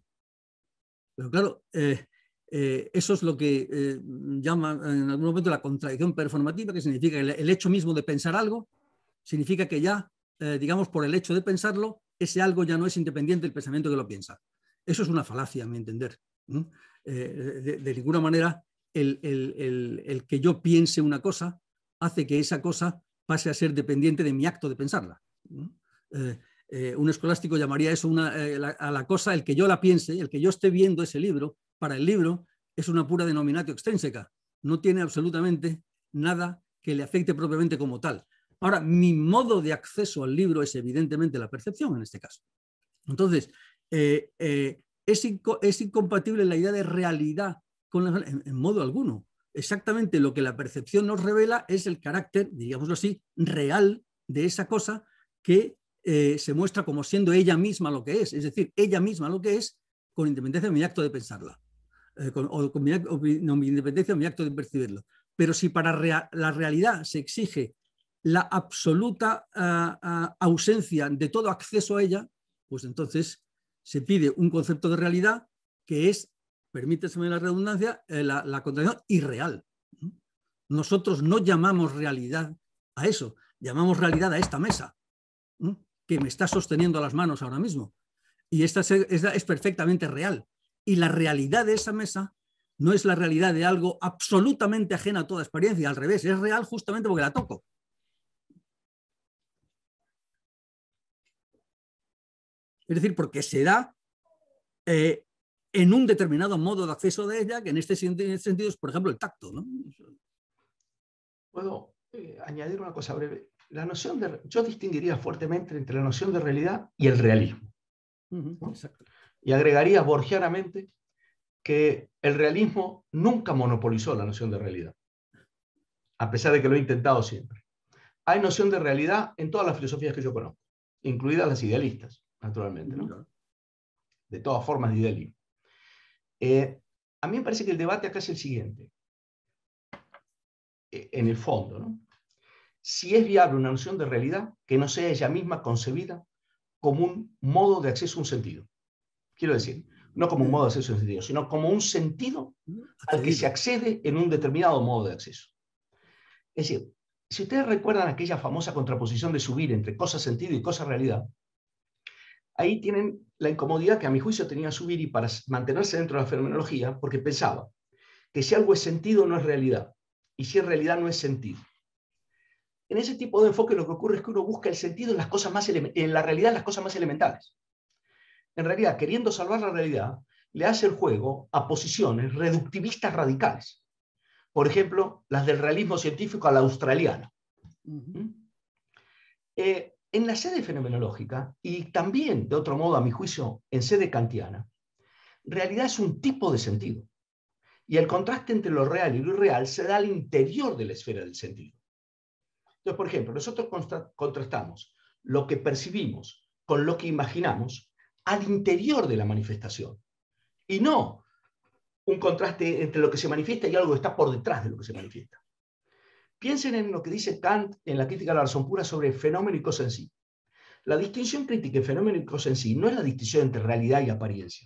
Pero claro, eh, eh, eso es lo que eh, llama en algún momento la contradicción performativa, que significa el, el hecho mismo de pensar algo, significa que ya, eh, digamos, por el hecho de pensarlo, ese algo ya no es independiente del pensamiento que lo piensa. Eso es una falacia, a mi entender. ¿no? Eh, de, de ninguna manera el, el, el, el que yo piense una cosa hace que esa cosa pase a ser dependiente de mi acto de pensarla. ¿no? Eh, eh, un escolástico llamaría eso una, eh, la, a la cosa, el que yo la piense, el que yo esté viendo ese libro, para el libro es una pura denominatio extrínseca. No tiene absolutamente nada que le afecte propiamente como tal. Ahora, mi modo de acceso al libro es evidentemente la percepción en este caso. Entonces, eh, eh, es, inco es incompatible la idea de realidad con la, en, en modo alguno. Exactamente lo que la percepción nos revela es el carácter, digámoslo así, real de esa cosa que eh, se muestra como siendo ella misma lo que es, es decir, ella misma lo que es con independencia de mi acto de pensarla, eh, con, o con mi, o no, mi independencia de mi acto de percibirlo. Pero si para rea la realidad se exige la absoluta uh, uh, ausencia de todo acceso a ella, pues entonces se pide un concepto de realidad que es, permíteseme la redundancia, eh, la, la contradicción irreal. Nosotros no llamamos realidad a eso, llamamos realidad a esta mesa, ¿eh? que me está sosteniendo las manos ahora mismo. Y esta es, esta es perfectamente real. Y la realidad de esa mesa no es la realidad de algo absolutamente ajeno a toda experiencia, al revés, es real justamente porque la toco. Es decir, porque se da eh, en un determinado modo de acceso de ella, que en este sentido es, por ejemplo, el tacto, ¿no? Puedo eh, añadir una cosa breve. La noción de, yo distinguiría fuertemente entre la noción de realidad y el realismo. Uh-huh, ¿no? exacto. Y agregaría borgianamente que el realismo nunca monopolizó la noción de realidad, a pesar de que lo he intentado siempre. Hay noción de realidad en todas las filosofías que yo conozco, incluidas las idealistas, naturalmente, ¿no? De todas formas de idealismo. Eh, a mí me parece que el debate acá es el siguiente. Eh, en el fondo, ¿no? Si es viable una noción de realidad que no sea ella misma concebida como un modo de acceso a un sentido. Quiero decir, no como un modo de acceso a un sentido, sino como un sentido al que se accede en un determinado modo de acceso. Es decir, si ustedes recuerdan aquella famosa contraposición de subir entre cosa sentido y cosa realidad, ahí tienen la incomodidad que a mi juicio tenía subir y para mantenerse dentro de la fenomenología, porque pensaba que si algo es sentido no es realidad, y si es realidad no es sentido. En ese tipo de enfoque lo que ocurre es que uno busca el sentido en, las cosas más en la realidad, en las cosas más elementales. En realidad, queriendo salvar la realidad, le hace el juego a posiciones reductivistas radicales. Por ejemplo, las del realismo científico a la australiana. Uh-huh. eh, en la sede fenomenológica, y también, de otro modo, a mi juicio, en sede kantiana, realidad es un tipo de sentido. Y el contraste entre lo real y lo irreal se da al interior de la esfera del sentido. Entonces, por ejemplo, nosotros contrastamos lo que percibimos con lo que imaginamos al interior de la manifestación. Y no un contraste entre lo que se manifiesta y algo que está por detrás de lo que se manifiesta. Piensen en lo que dice Kant en la crítica de la razón pura sobre fenómeno y cosa en sí. La distinción crítica en fenómeno y cosa en sí no es la distinción entre realidad y apariencia.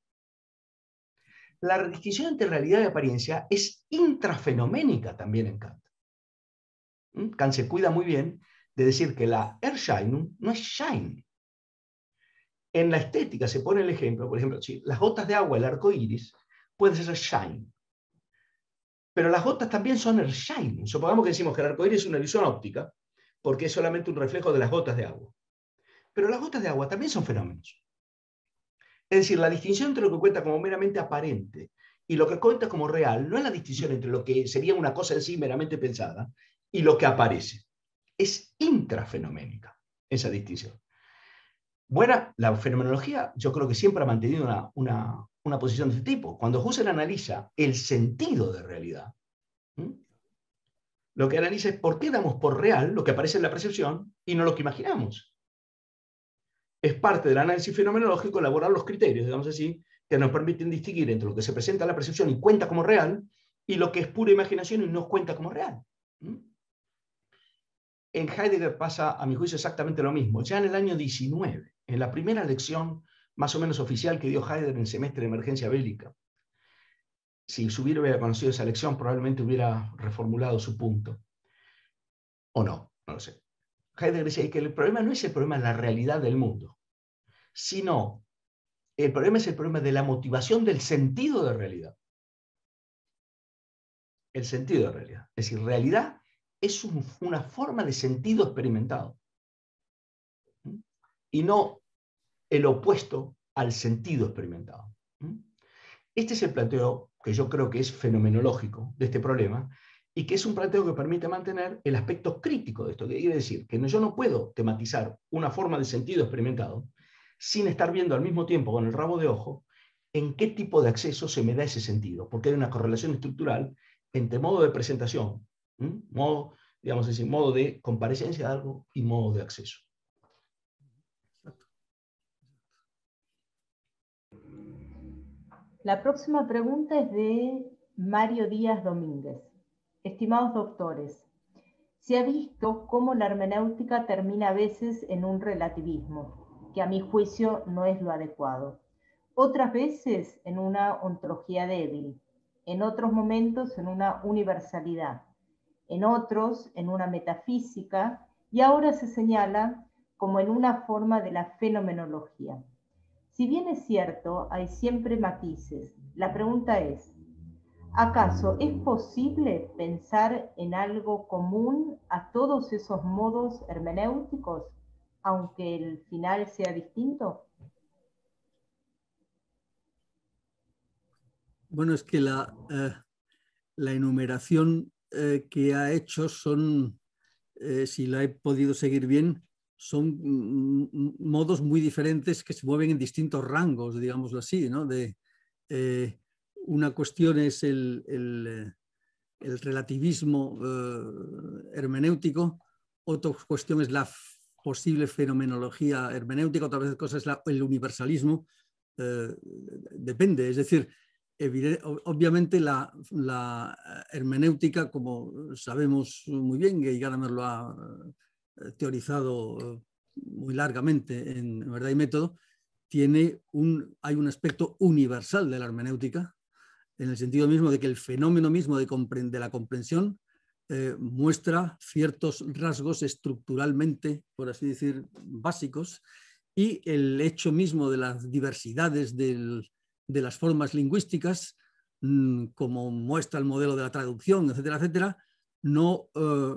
La distinción entre realidad y apariencia es intrafenoménica también en Kant. ¿Mm? Kant se cuida muy bien de decir que la Erscheinung no es Schein. En la estética se pone el ejemplo, por ejemplo, si las gotas de agua, el arco iris, puede ser Schein. Pero las gotas también son Erscheinung. Supongamos que decimos que el arco iris es una ilusión óptica, porque es solamente un reflejo de las gotas de agua. Pero las gotas de agua también son fenómenos. Es decir, la distinción entre lo que cuenta como meramente aparente y lo que cuenta como real no es la distinción entre lo que sería una cosa en sí meramente pensada y lo que aparece. Es intrafenoménica esa distinción. Bueno, la fenomenología yo creo que siempre ha mantenido una, una, una posición de este tipo. Cuando Husserl analiza el sentido de realidad, ¿sí? Lo que analiza es por qué damos por real lo que aparece en la percepción y no lo que imaginamos. Es parte del análisis fenomenológico elaborar los criterios, digamos así, que nos permiten distinguir entre lo que se presenta en la percepción y cuenta como real y lo que es pura imaginación y no cuenta como real. ¿Sí? En Heidegger pasa, a mi juicio, exactamente lo mismo. Ya en el año diecinueve, en la primera lección más o menos oficial que dio Heidegger en el semestre de emergencia bélica, si se hubiera conocido esa lección, probablemente hubiera reformulado su punto. O no, no lo sé. Heidegger decía que el problema no es el problema de la realidad del mundo, sino el problema es el problema de la motivación del sentido de realidad. El sentido de realidad. Es decir, realidad es un, una forma de sentido experimentado. Y no el opuesto al sentido experimentado. Este es el planteo que yo creo que es fenomenológico de este problema y que es un planteo que permite mantener el aspecto crítico de esto. Que quiere decir que yo no puedo tematizar una forma de sentido experimentado sin estar viendo al mismo tiempo con el rabo de ojo en qué tipo de acceso se me da ese sentido, porque hay una correlación estructural entre modo de presentación, ¿sí? modo, digamos así, modo de comparecencia de algo y modo de acceso. La próxima pregunta es de Mario Díaz Domínguez. Estimados doctores, se ha visto cómo la hermenéutica termina a veces en un relativismo, que a mi juicio no es lo adecuado. Otras veces en una ontología débil, en otros momentos en una universalidad, en otros en una metafísica, y ahora se señala como en una forma de la fenomenología. Si bien es cierto, hay siempre matices, la pregunta es, ¿acaso es posible pensar en algo común a todos esos modos hermenéuticos, aunque el final sea distinto? bueno, es que la, eh, la enumeración eh, que ha hecho son, eh, si la he podido seguir bien, son mm, modos muy diferentes que se mueven en distintos rangos, digámoslo así, ¿no? De, eh, una cuestión es el, el, el relativismo eh, hermenéutico, otra cuestión es la posible fenomenología hermenéutica, otra vez cosa es la, el universalismo. Eh, depende, es decir, obviamente la, la hermenéutica, como sabemos muy bien, y Gadamer lo ha teorizado muy largamente en Verdad y Método, tiene un, hay un aspecto universal de la hermenéutica, en el sentido mismo de que el fenómeno mismo de, de la comprensión eh, muestra ciertos rasgos estructuralmente, por así decir, básicos, y el hecho mismo de las diversidades del, de las formas lingüísticas, mmm, como muestra el modelo de la traducción, etcétera, etcétera, no, uh,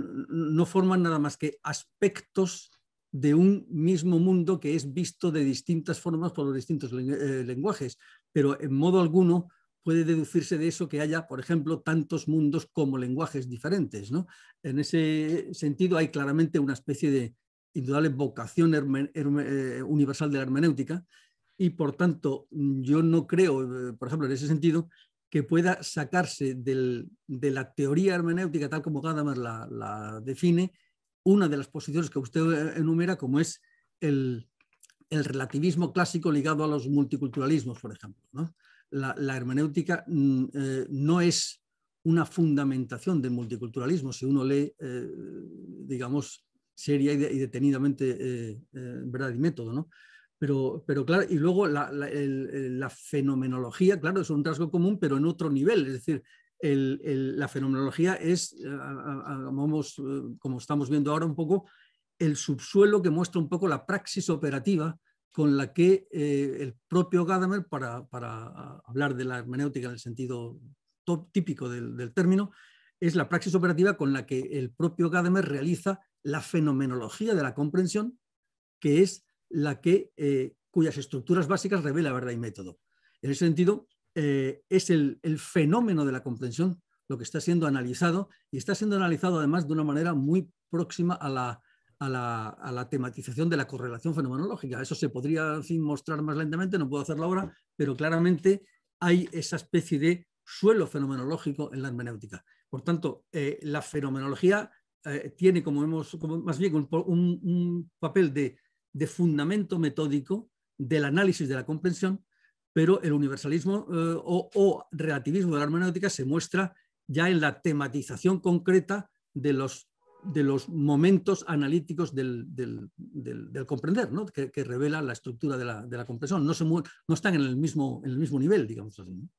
no forman nada más que aspectos de un mismo mundo que es visto de distintas formas por los distintos eh, lenguajes, pero en modo alguno puede deducirse de eso que haya, por ejemplo, tantos mundos como lenguajes diferentes, ¿no? En ese sentido hay claramente una especie de indudable vocación herme, herme, eh, universal de la hermenéutica, y por tanto yo no creo, por ejemplo, en ese sentido, que pueda sacarse del, de la teoría hermenéutica tal como Gadamer la, la define, una de las posiciones que usted enumera, como es el, el relativismo clásico ligado a los multiculturalismos, por ejemplo, ¿no? La, la hermenéutica eh, no es una fundamentación del multiculturalismo, si uno lee, eh, digamos, seria y, de, y detenidamente eh, eh, Verdad y Método, ¿no? Pero, pero claro, y luego la, la, el, la fenomenología, claro, es un rasgo común, pero en otro nivel, es decir, el, el, la fenomenología es, eh, vamos, eh, como estamos viendo ahora un poco, el subsuelo que muestra un poco la praxis operativa con la que eh, el propio Gadamer, para, para hablar de la hermenéutica en el sentido top, típico del, del término, es la praxis operativa con la que el propio Gadamer realiza la fenomenología de la comprensión, que es la que, eh, cuyas estructuras básicas revela Verdad y Método. En ese sentido, eh, es el, el fenómeno de la comprensión lo que está siendo analizado, y está siendo analizado además de una manera muy próxima a la, a la, a la tematización de la correlación fenomenológica. Eso se podría, en fin, mostrar más lentamente, no puedo hacerlo ahora, pero claramente hay esa especie de suelo fenomenológico en la hermenéutica. Por tanto, eh, la fenomenología eh, tiene como hemos, como más bien un, un, un papel de, de fundamento metódico del análisis de la comprensión, pero el universalismo eh, o, o relativismo de la hermenéutica se muestra ya en la tematización concreta de los, de los momentos analíticos del, del, del, del comprender, ¿no? que, que revela la estructura de la, de la comprensión. No, se no están en el, mismo, en el mismo nivel, digamos así, ¿no?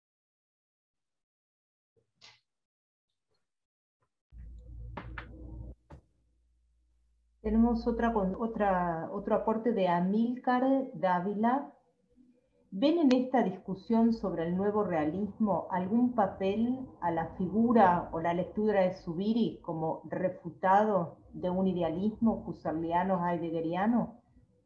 Tenemos otra, otra, otro aporte de Amílcar Dávila. ¿Ven en esta discusión sobre el nuevo realismo algún papel a la figura o la lectura de Zubiri como refutado de un idealismo husserliano-heideggeriano?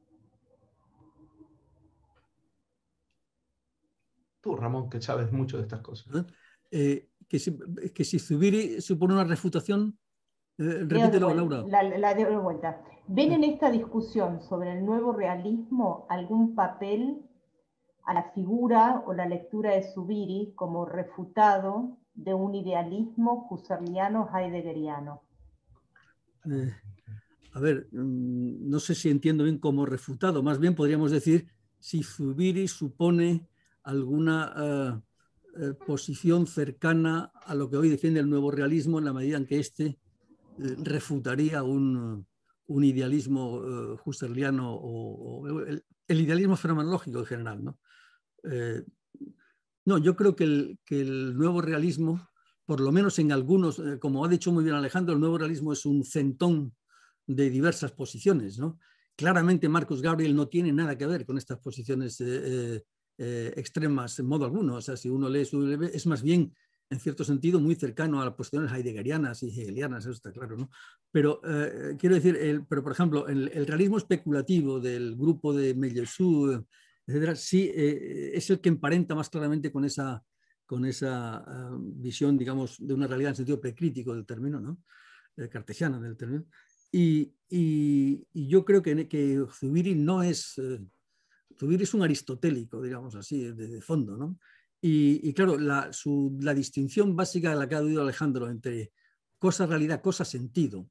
Tú, Ramón, que sabes mucho de estas cosas. Eh, que, si, que si Zubiri supone una refutación, eh, repítelo, Laura. La, la de vuelta. ¿Ven en esta discusión sobre el nuevo realismo algún papel a la figura o la lectura de Zubiri como refutado de un idealismo husserliano-heideggeriano? Eh, a ver, no sé si entiendo bien como refutado, más bien podríamos decir si Zubiri supone alguna uh, uh, posición cercana a lo que hoy defiende el nuevo realismo, en la medida en que éste uh, refutaría un, un idealismo uh, husserliano o, o el, el idealismo fenomenológico en general, ¿no? Eh, no, yo creo que el, que el nuevo realismo, por lo menos en algunos, eh, como ha dicho muy bien Alejandro, el nuevo realismo es un centón de diversas posiciones, ¿no? Claramente Marcus Gabriel no tiene nada que ver con estas posiciones eh, eh, extremas en modo alguno. O sea, si uno lee su es más bien, en cierto sentido, muy cercano a las posiciones heideggerianas y hegelianas, eso está claro, ¿no? Pero eh, quiero decir, el, pero por ejemplo, el, el realismo especulativo del grupo de Meillassoux, etcétera, sí eh, es el que emparenta más claramente con esa, con esa uh, visión, digamos, de una realidad en sentido precrítico del término, ¿no? Eh, cartesiana del término. Y, y, y yo creo que, que Zubiri no es... Eh, Zubiri es un aristotélico, digamos así, de, de fondo, ¿no? Y, y claro, la, su, la distinción básica de la que ha oído Alejandro entre cosa, realidad, cosa, sentido,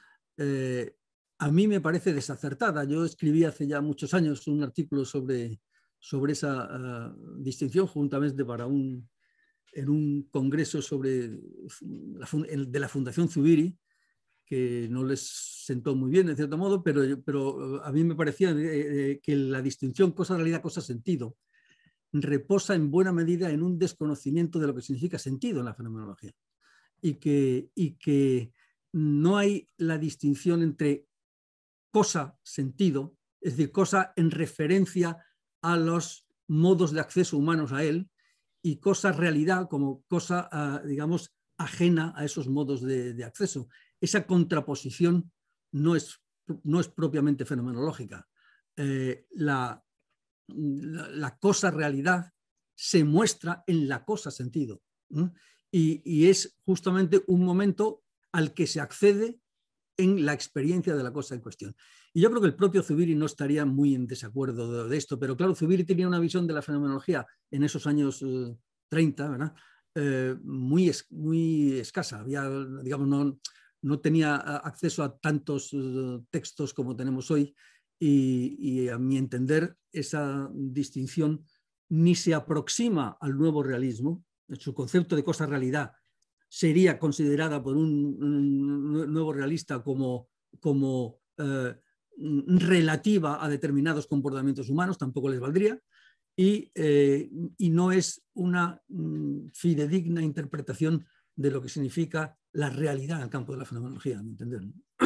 eh, a mí me parece desacertada. Yo escribí hace ya muchos años un artículo sobre, sobre esa uh, distinción, juntamente para un, en un congreso sobre la, de la Fundación Zubiri, que no les sentó muy bien, de cierto modo, pero, pero a mí me parecía eh, que la distinción cosa, realidad, cosa, sentido reposa en buena medida en un desconocimiento de lo que significa sentido en la fenomenología. Y que, y que no hay la distinción entre cosa, sentido, es decir, cosa en referencia a los modos de acceso humanos a él, y cosa, realidad, como cosa, uh, digamos, ajena a esos modos de, de acceso. Esa contraposición no es, no es propiamente fenomenológica. Eh, la, la, la cosa realidad se muestra en la cosa sentido, ¿no? y, y es justamente un momento al que se accede en la experiencia de la cosa en cuestión. Y yo creo que el propio Zubiri no estaría muy en desacuerdo de, de esto, pero claro, Zubiri tenía una visión de la fenomenología en esos años eh, treinta, ¿verdad? Eh, muy, es, muy escasa. Había, digamos, no, no tenía acceso a tantos uh, textos como tenemos hoy, y, y a mi entender esa distinción ni se aproxima al nuevo realismo. Su concepto de cosa realidad sería considerada por un, un nuevo realista como, como eh, relativa a determinados comportamientos humanos, tampoco les valdría, y, eh, y no es una mm, fidedigna interpretación de lo que significa la realidad en el campo de la fenomenología, a mi entender.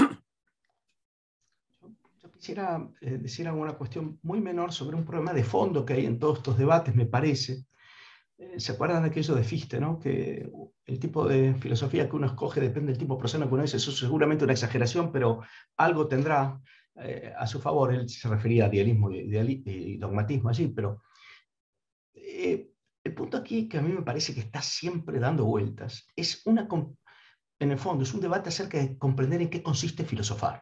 Yo quisiera eh, decir alguna cuestión muy menor sobre un problema de fondo que hay en todos estos debates, me parece. ¿Se acuerdan de aquello de Fichte, ¿no? Que el tipo de filosofía que uno escoge depende del tipo de persona que uno es? Eso es seguramente una exageración, pero algo tendrá eh, a su favor. Él se refería a idealismo y, ideali y dogmatismo allí, pero eh, el punto aquí que a mí me parece que está siempre dando vueltas es una, en el fondo, es un debate acerca de comprender en qué consiste filosofar.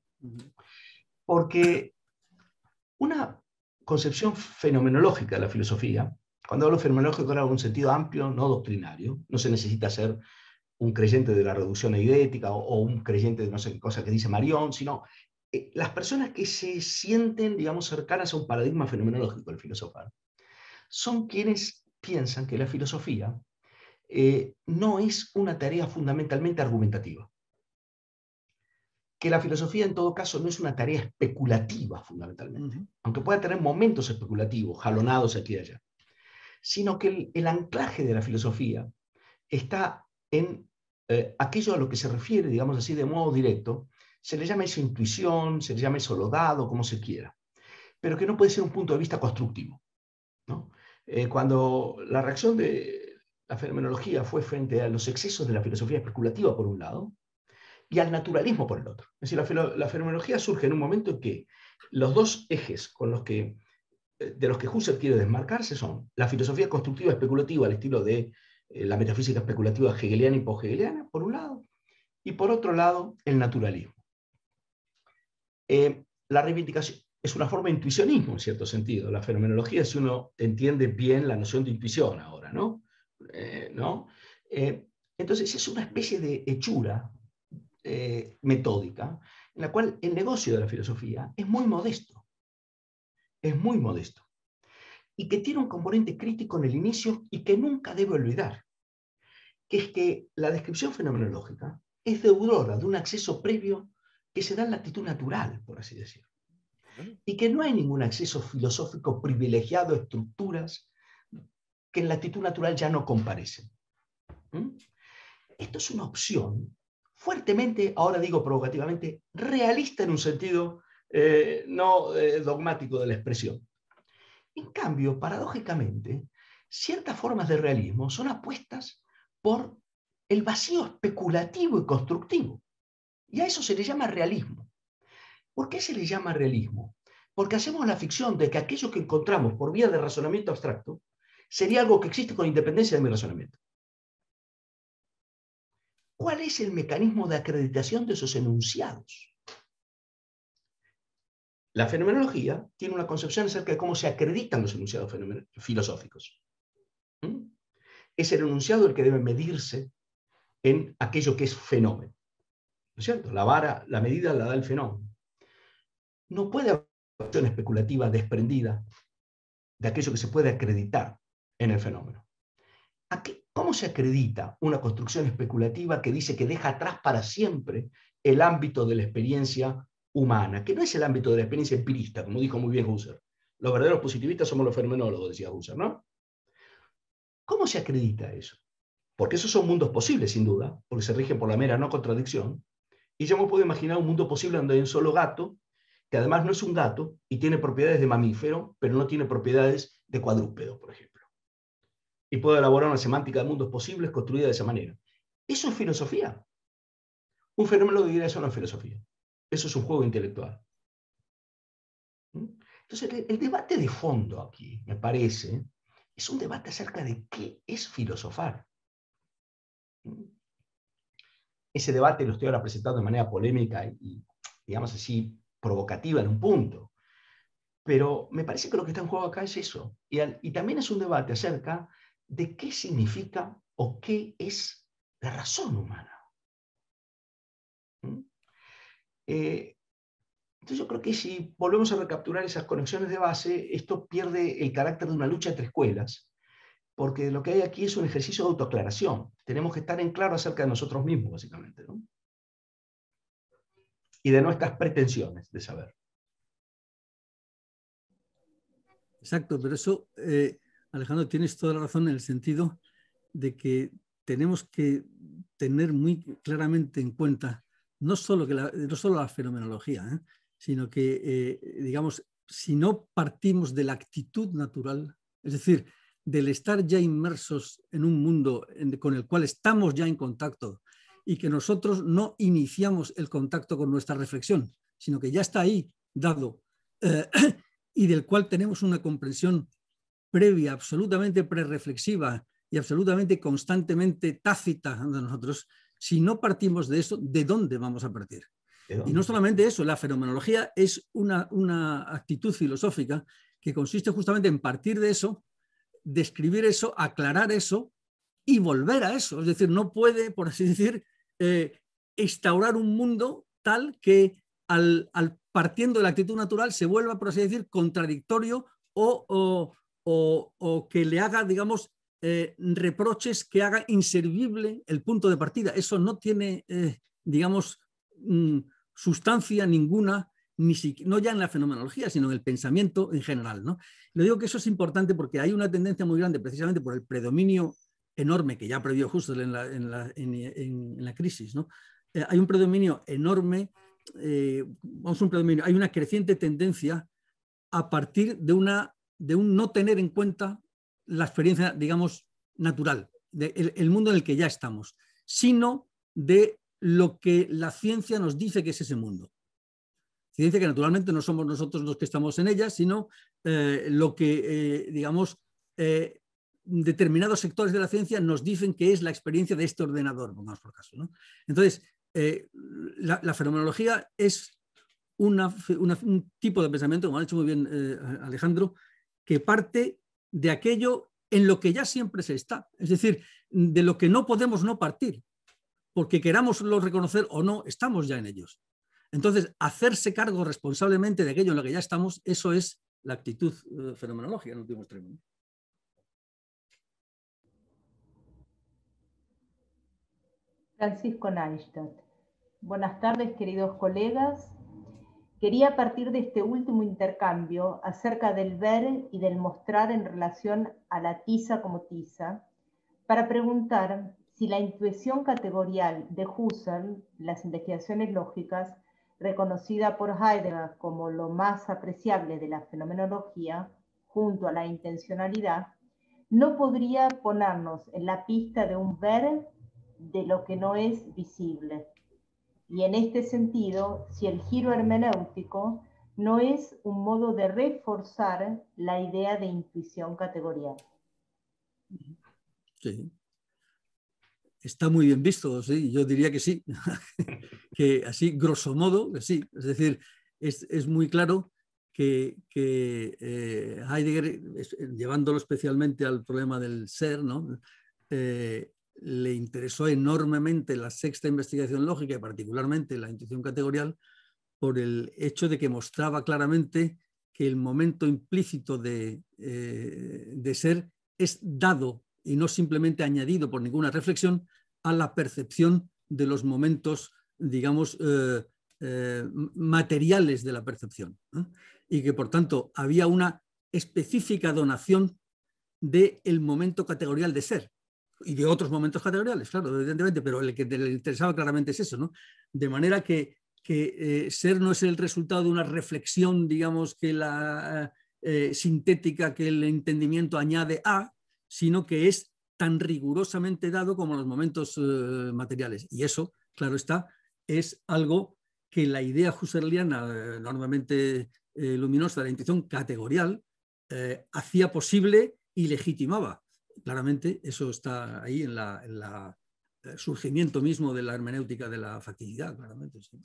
Porque una concepción fenomenológica de la filosofía, cuando hablo fenomenológico era en un sentido amplio, no doctrinario, no se necesita ser un creyente de la reducción eidética o, o un creyente de no sé qué cosa que dice Marión, sino eh, las personas que se sienten, digamos, cercanas a un paradigma fenomenológico del filosofar, son quienes piensan que la filosofía eh, no es una tarea fundamentalmente argumentativa. Que la filosofía en todo caso no es una tarea especulativa fundamentalmente, uh-huh. aunque pueda tener momentos especulativos, jalonados aquí y allá, sino que el, el anclaje de la filosofía está en eh, aquello a lo que se refiere, digamos así, de modo directo, se le llama eso intuición, se le llama eso lodado, como se quiera, pero que no puede ser un punto de vista constructivo, ¿no? Eh, cuando la reacción de la fenomenología fue frente a los excesos de la filosofía especulativa, por un lado, y al naturalismo por el otro. Es decir, la, la fenomenología surge en un momento en que los dos ejes con los que, de los que Husserl quiere desmarcarse son la filosofía constructiva especulativa al estilo de eh, la metafísica especulativa hegeliana y post-hegeliana, por un lado, y por otro lado, el naturalismo. Eh, la reivindicación es una forma de intuicionismo, en cierto sentido. La fenomenología, si uno entiende bien la noción de intuición ahora, ¿no? Eh, ¿no? Eh, entonces, es una especie de hechura Eh, metódica, en la cual el negocio de la filosofía es muy modesto, es muy modesto, y que tiene un componente crítico en el inicio y que nunca debe olvidar, que es que la descripción fenomenológica es deudora de un acceso previo que se da en la actitud natural, por así decirlo, y que no hay ningún acceso filosófico privilegiado a estructuras que en la actitud natural ya no comparecen. ¿Mm? Esto es una opción fuertemente, ahora digo provocativamente, realista en un sentido eh, no eh, dogmático de la expresión. En cambio, paradójicamente, ciertas formas de realismo son apuestas por el vacío especulativo y constructivo. Y a eso se le llama realismo. ¿Por qué se le llama realismo? Porque hacemos la ficción de que aquello que encontramos por vía de razonamiento abstracto sería algo que existe con independencia de mi razonamiento. ¿Cuál es el mecanismo de acreditación de esos enunciados? La fenomenología tiene una concepción acerca de cómo se acreditan los enunciados filosóficos. ¿Mm? Es el enunciado el que debe medirse en aquello que es fenómeno. ¿No es cierto? La vara, la medida la da el fenómeno. No puede haber una acción especulativa desprendida de aquello que se puede acreditar en el fenómeno. Aquí, ¿cómo se acredita una construcción especulativa que dice que deja atrás para siempre el ámbito de la experiencia humana, que no es el ámbito de la experiencia empirista, como dijo muy bien Husserl? Los verdaderos positivistas somos los fenomenólogos, decía Husserl, ¿no? ¿Cómo se acredita eso? Porque esos son mundos posibles, sin duda, porque se rigen por la mera no contradicción. Y yo me puedo imaginar un mundo posible donde hay un solo gato, que además no es un gato y tiene propiedades de mamífero, pero no tiene propiedades de cuadrúpedo, por ejemplo. Y puedo elaborar una semántica de mundos posibles construida de esa manera. Eso es filosofía. Un fenómeno diría eso no es filosofía. Eso es un juego intelectual. Entonces, el, el debate de fondo aquí, me parece, es un debate acerca de qué es filosofar. Ese debate lo estoy ahora presentando de manera polémica y, digamos así, provocativa en un punto. Pero me parece que lo que está en juego acá es eso. Y, al, y también es un debate acerca de qué significa o qué es la razón humana. ¿Mm? Eh, entonces yo creo que si volvemos a recapturar esas conexiones de base, esto pierde el carácter de una lucha entre escuelas, porque lo que hay aquí es un ejercicio de autoaclaración. Tenemos que estar en claro acerca de nosotros mismos, básicamente, ¿no? Y de nuestras pretensiones de saber. Exacto, pero eso, eh, Alejandro, tienes toda la razón en el sentido de que tenemos que tener muy claramente en cuenta no solo, que la, no solo la fenomenología, ¿eh? sino que, eh, digamos, si no partimos de la actitud natural, es decir, del estar ya inmersos en un mundo en, con el cual estamos ya en contacto y que nosotros no iniciamos el contacto con nuestra reflexión, sino que ya está ahí dado eh, y del cual tenemos una comprensión previa, absolutamente prereflexiva y absolutamente constantemente tácita de nosotros, si no partimos de eso, ¿de dónde vamos a partir? Y no solamente eso, la fenomenología es una, una actitud filosófica que consiste justamente en partir de eso, describir eso, aclarar eso y volver a eso. Es decir, no puede, por así decir, eh, instaurar un mundo tal que al, al partiendo de la actitud natural se vuelva, por así decir, contradictorio o, o, o, o que le haga, digamos, eh, reproches que haga inservible el punto de partida. Eso no tiene, eh, digamos, mmm, sustancia ninguna, ni siquiera, no ya en la fenomenología, sino en el pensamiento en general, ¿no? Le digo que eso es importante porque hay una tendencia muy grande, precisamente por el predominio enorme que ya previó Husserl en la, en la, en, en, en la crisis, ¿no? Eh, hay un predominio enorme, eh, vamos, un predominio, hay una creciente tendencia a partir de, una, de un no tener en cuenta la experiencia, digamos, natural, de el, el mundo en el que ya estamos, sino de lo que la ciencia nos dice que es ese mundo. Ciencia que naturalmente no somos nosotros los que estamos en ella, sino eh, lo que, eh, digamos, eh, determinados sectores de la ciencia nos dicen que es la experiencia de este ordenador, pongamos por caso, ¿no? Entonces, eh, la, la fenomenología es una, una, un tipo de pensamiento, como ha dicho muy bien eh, Alejandro, que parte de aquello en lo que ya siempre se está, es decir, de lo que no podemos no partir, porque querámoslo reconocer o no, estamos ya en ellos. Entonces, hacerse cargo responsablemente de aquello en lo que ya estamos, eso es la actitud eh, fenomenológica en último extremo. Francisco Neistat. Buenas tardes, queridos colegas. Quería partir de este último intercambio acerca del ver y del mostrar en relación a la tiza como tiza, para preguntar si la intuición categorial de Husserl, las investigaciones lógicas, reconocida por Heidegger como lo más apreciable de la fenomenología, junto a la intencionalidad, no podría ponernos en la pista de un ver de lo que no es visible. Y en este sentido, si el giro hermenéutico no es un modo de reforzar la idea de intuición categorial. Sí. Está muy bien visto, sí, yo diría que sí, que así, grosso modo, que sí. Es decir, es, es muy claro que, que eh, Heidegger, es, llevándolo especialmente al problema del ser, ¿no? eh, le interesó enormemente la sexta investigación lógica y particularmente la intuición categorial por el hecho de que mostraba claramente que el momento implícito de, eh, de ser es dado y no simplemente añadido por ninguna reflexión a la percepción de los momentos, digamos, eh, eh, materiales de la percepción, ¿eh? Y que, por tanto, había una específica donación del momento categorial de ser y de otros momentos categoriales, claro, evidentemente, pero el que le interesaba claramente es eso, ¿no? De manera que, que eh, ser no es el resultado de una reflexión, digamos, que la eh, sintética que el entendimiento añade a, sino que es tan rigurosamente dado como los momentos eh, materiales. Y eso, claro está, es algo que la idea husserliana, eh, enormemente eh, luminosa de la intuición categorial, eh, hacía posible y legitimaba. Claramente eso está ahí en la, en la el surgimiento mismo de la hermenéutica de la facticidad, claramente. Sí.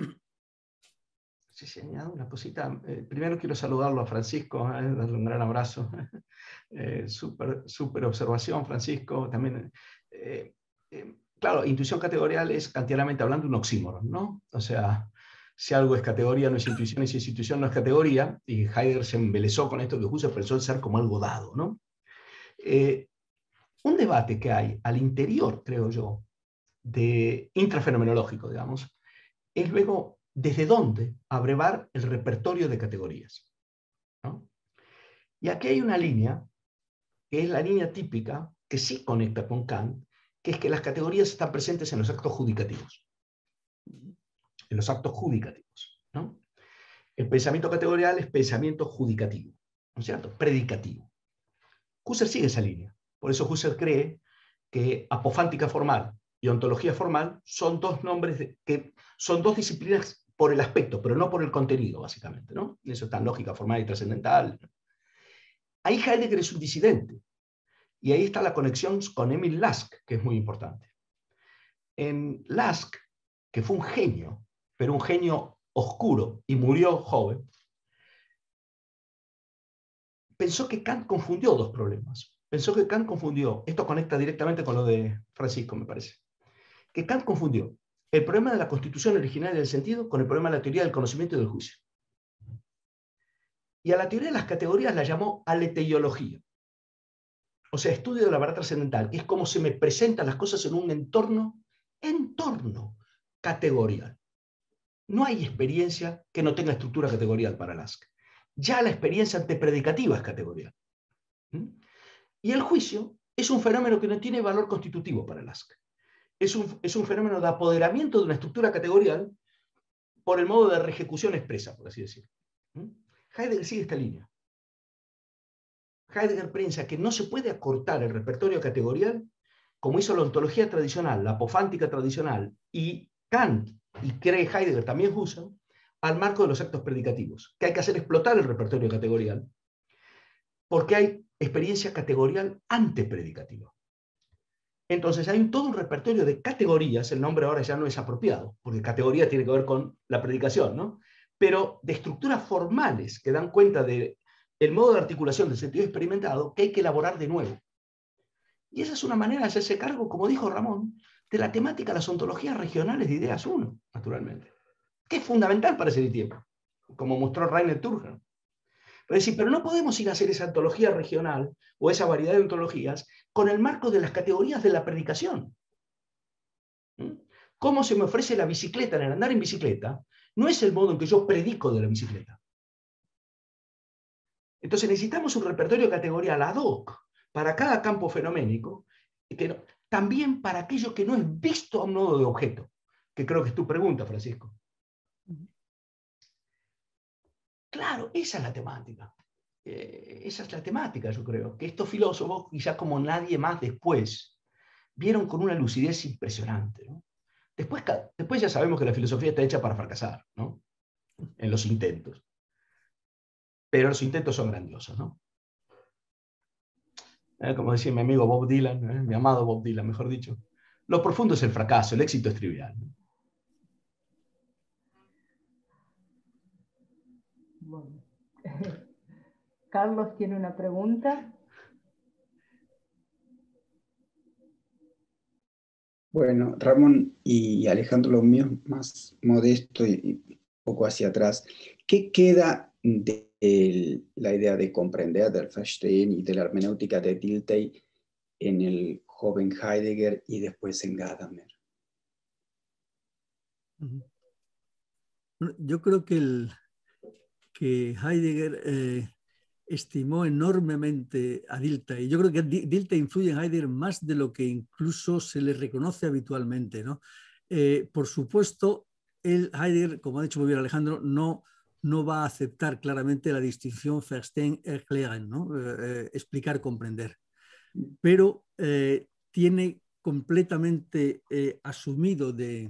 Sí, sí, añado una cosita. Eh, primero quiero saludarlo a Francisco, eh, darle un gran abrazo. Eh, súper, súper observación, Francisco. También, eh, eh, claro, intuición categorial es kantianamente hablando un oxímoron, ¿no? O sea, si algo es categoría no es intuición, y si es intuición no es categoría, y Heidegger se embelezó con esto que Husserl pensó el ser como algo dado, ¿no? Eh, un debate que hay al interior, creo yo, de intrafenomenológico, digamos, es luego desde dónde abrevar el repertorio de categorías, ¿no? Y aquí hay una línea, que es la línea típica, que sí conecta con Kant, que es que las categorías están presentes en los actos judicativos. En los actos judicativos, ¿no? El pensamiento categorial es pensamiento judicativo, ¿no es cierto? Predicativo. Husserl sigue esa línea. Por eso Husserl cree que apofántica formal y ontología formal son dos nombres de, que son dos disciplinas por el aspecto, pero no por el contenido, básicamente, ¿no? Eso está en lógica formal y trascendental. Ahí Heidegger es un disidente. Y ahí está la conexión con Emil Lask, que es muy importante. En Lask, que fue un genio, pero un genio oscuro y murió joven, pensó que Kant confundió dos problemas. Pensó que Kant confundió, esto conecta directamente con lo de Francisco, me parece, que Kant confundió el problema de la constitución original del sentido con el problema de la teoría del conocimiento y del juicio. Y a la teoría de las categorías la llamó aleteiología. O sea, estudio de la verdad trascendental, que es cómo se me presentan las cosas en un entorno, entorno categorial. No hay experiencia que no tenga estructura categorial para Lask. Ya la experiencia antepredicativa es categorial. ¿Mm? Y el juicio es un fenómeno que no tiene valor constitutivo para Lask. Es un, es un fenómeno de apoderamiento de una estructura categorial por el modo de reejecución expresa, por así decirlo. ¿Mm? Heidegger sigue esta línea. Heidegger piensa que no se puede acortar el repertorio categorial como hizo la ontología tradicional, la apofántica tradicional, y Kant, y cree Heidegger también Husserl, al marco de los actos predicativos, que hay que hacer explotar el repertorio categorial, porque hay experiencia categorial antepredicativa. Entonces hay un, todo un repertorio de categorías, el nombre ahora ya no es apropiado, porque categoría tiene que ver con la predicación, ¿no? Pero de estructuras formales que dan cuenta de el modo de articulación del sentido experimentado que hay que elaborar de nuevo. Y esa es una manera de hacerse cargo, como dijo Ramón, de la temática de las ontologías regionales de ideas uno, naturalmente, que es fundamental para ese tiempo, como mostró Rainer Turger. Pero, decir, pero no podemos ir a hacer esa ontología regional o esa variedad de ontologías con el marco de las categorías de la predicación. ¿Mm? ¿Cómo se me ofrece la bicicleta en el andar en bicicleta? No es el modo en que yo predico de la bicicleta. Entonces necesitamos un repertorio categorial ad hoc para cada campo fenoménico, que no, también para aquello que no es visto a un modo de objeto, que creo que es tu pregunta, Francisco. Claro, esa es la temática. Eh, esa es la temática, yo creo, que estos filósofos, quizá como nadie más después, vieron con una lucidez impresionante, ¿no? Después, después ya sabemos que la filosofía está hecha para fracasar, ¿no? En los intentos. pero los intentos son grandiosos, ¿no? Eh, como decía mi amigo Bob Dylan, eh, mi amado Bob Dylan, mejor dicho, lo profundo es el fracaso, el éxito es trivial, ¿no? Bueno. Carlos tiene una pregunta. Bueno, Ramón y Alejandro, lo mío es más modesto y un poco hacia atrás. ¿Qué queda de el, la idea de comprender del Verstehen y de la hermenéutica de Dilthey en el joven Heidegger y después en Gadamer? Yo creo que, el, que Heidegger eh, estimó enormemente a Dilthey. Yo creo que Dilthey influye en Heidegger más de lo que incluso se le reconoce habitualmente, ¿no? Eh, por supuesto, el Heidegger, como ha dicho muy bien Alejandro, no, no va a aceptar claramente la distinción Verstehen-Erklären, ¿no? eh, eh, explicar, comprender. Pero eh, tiene completamente eh, asumido de,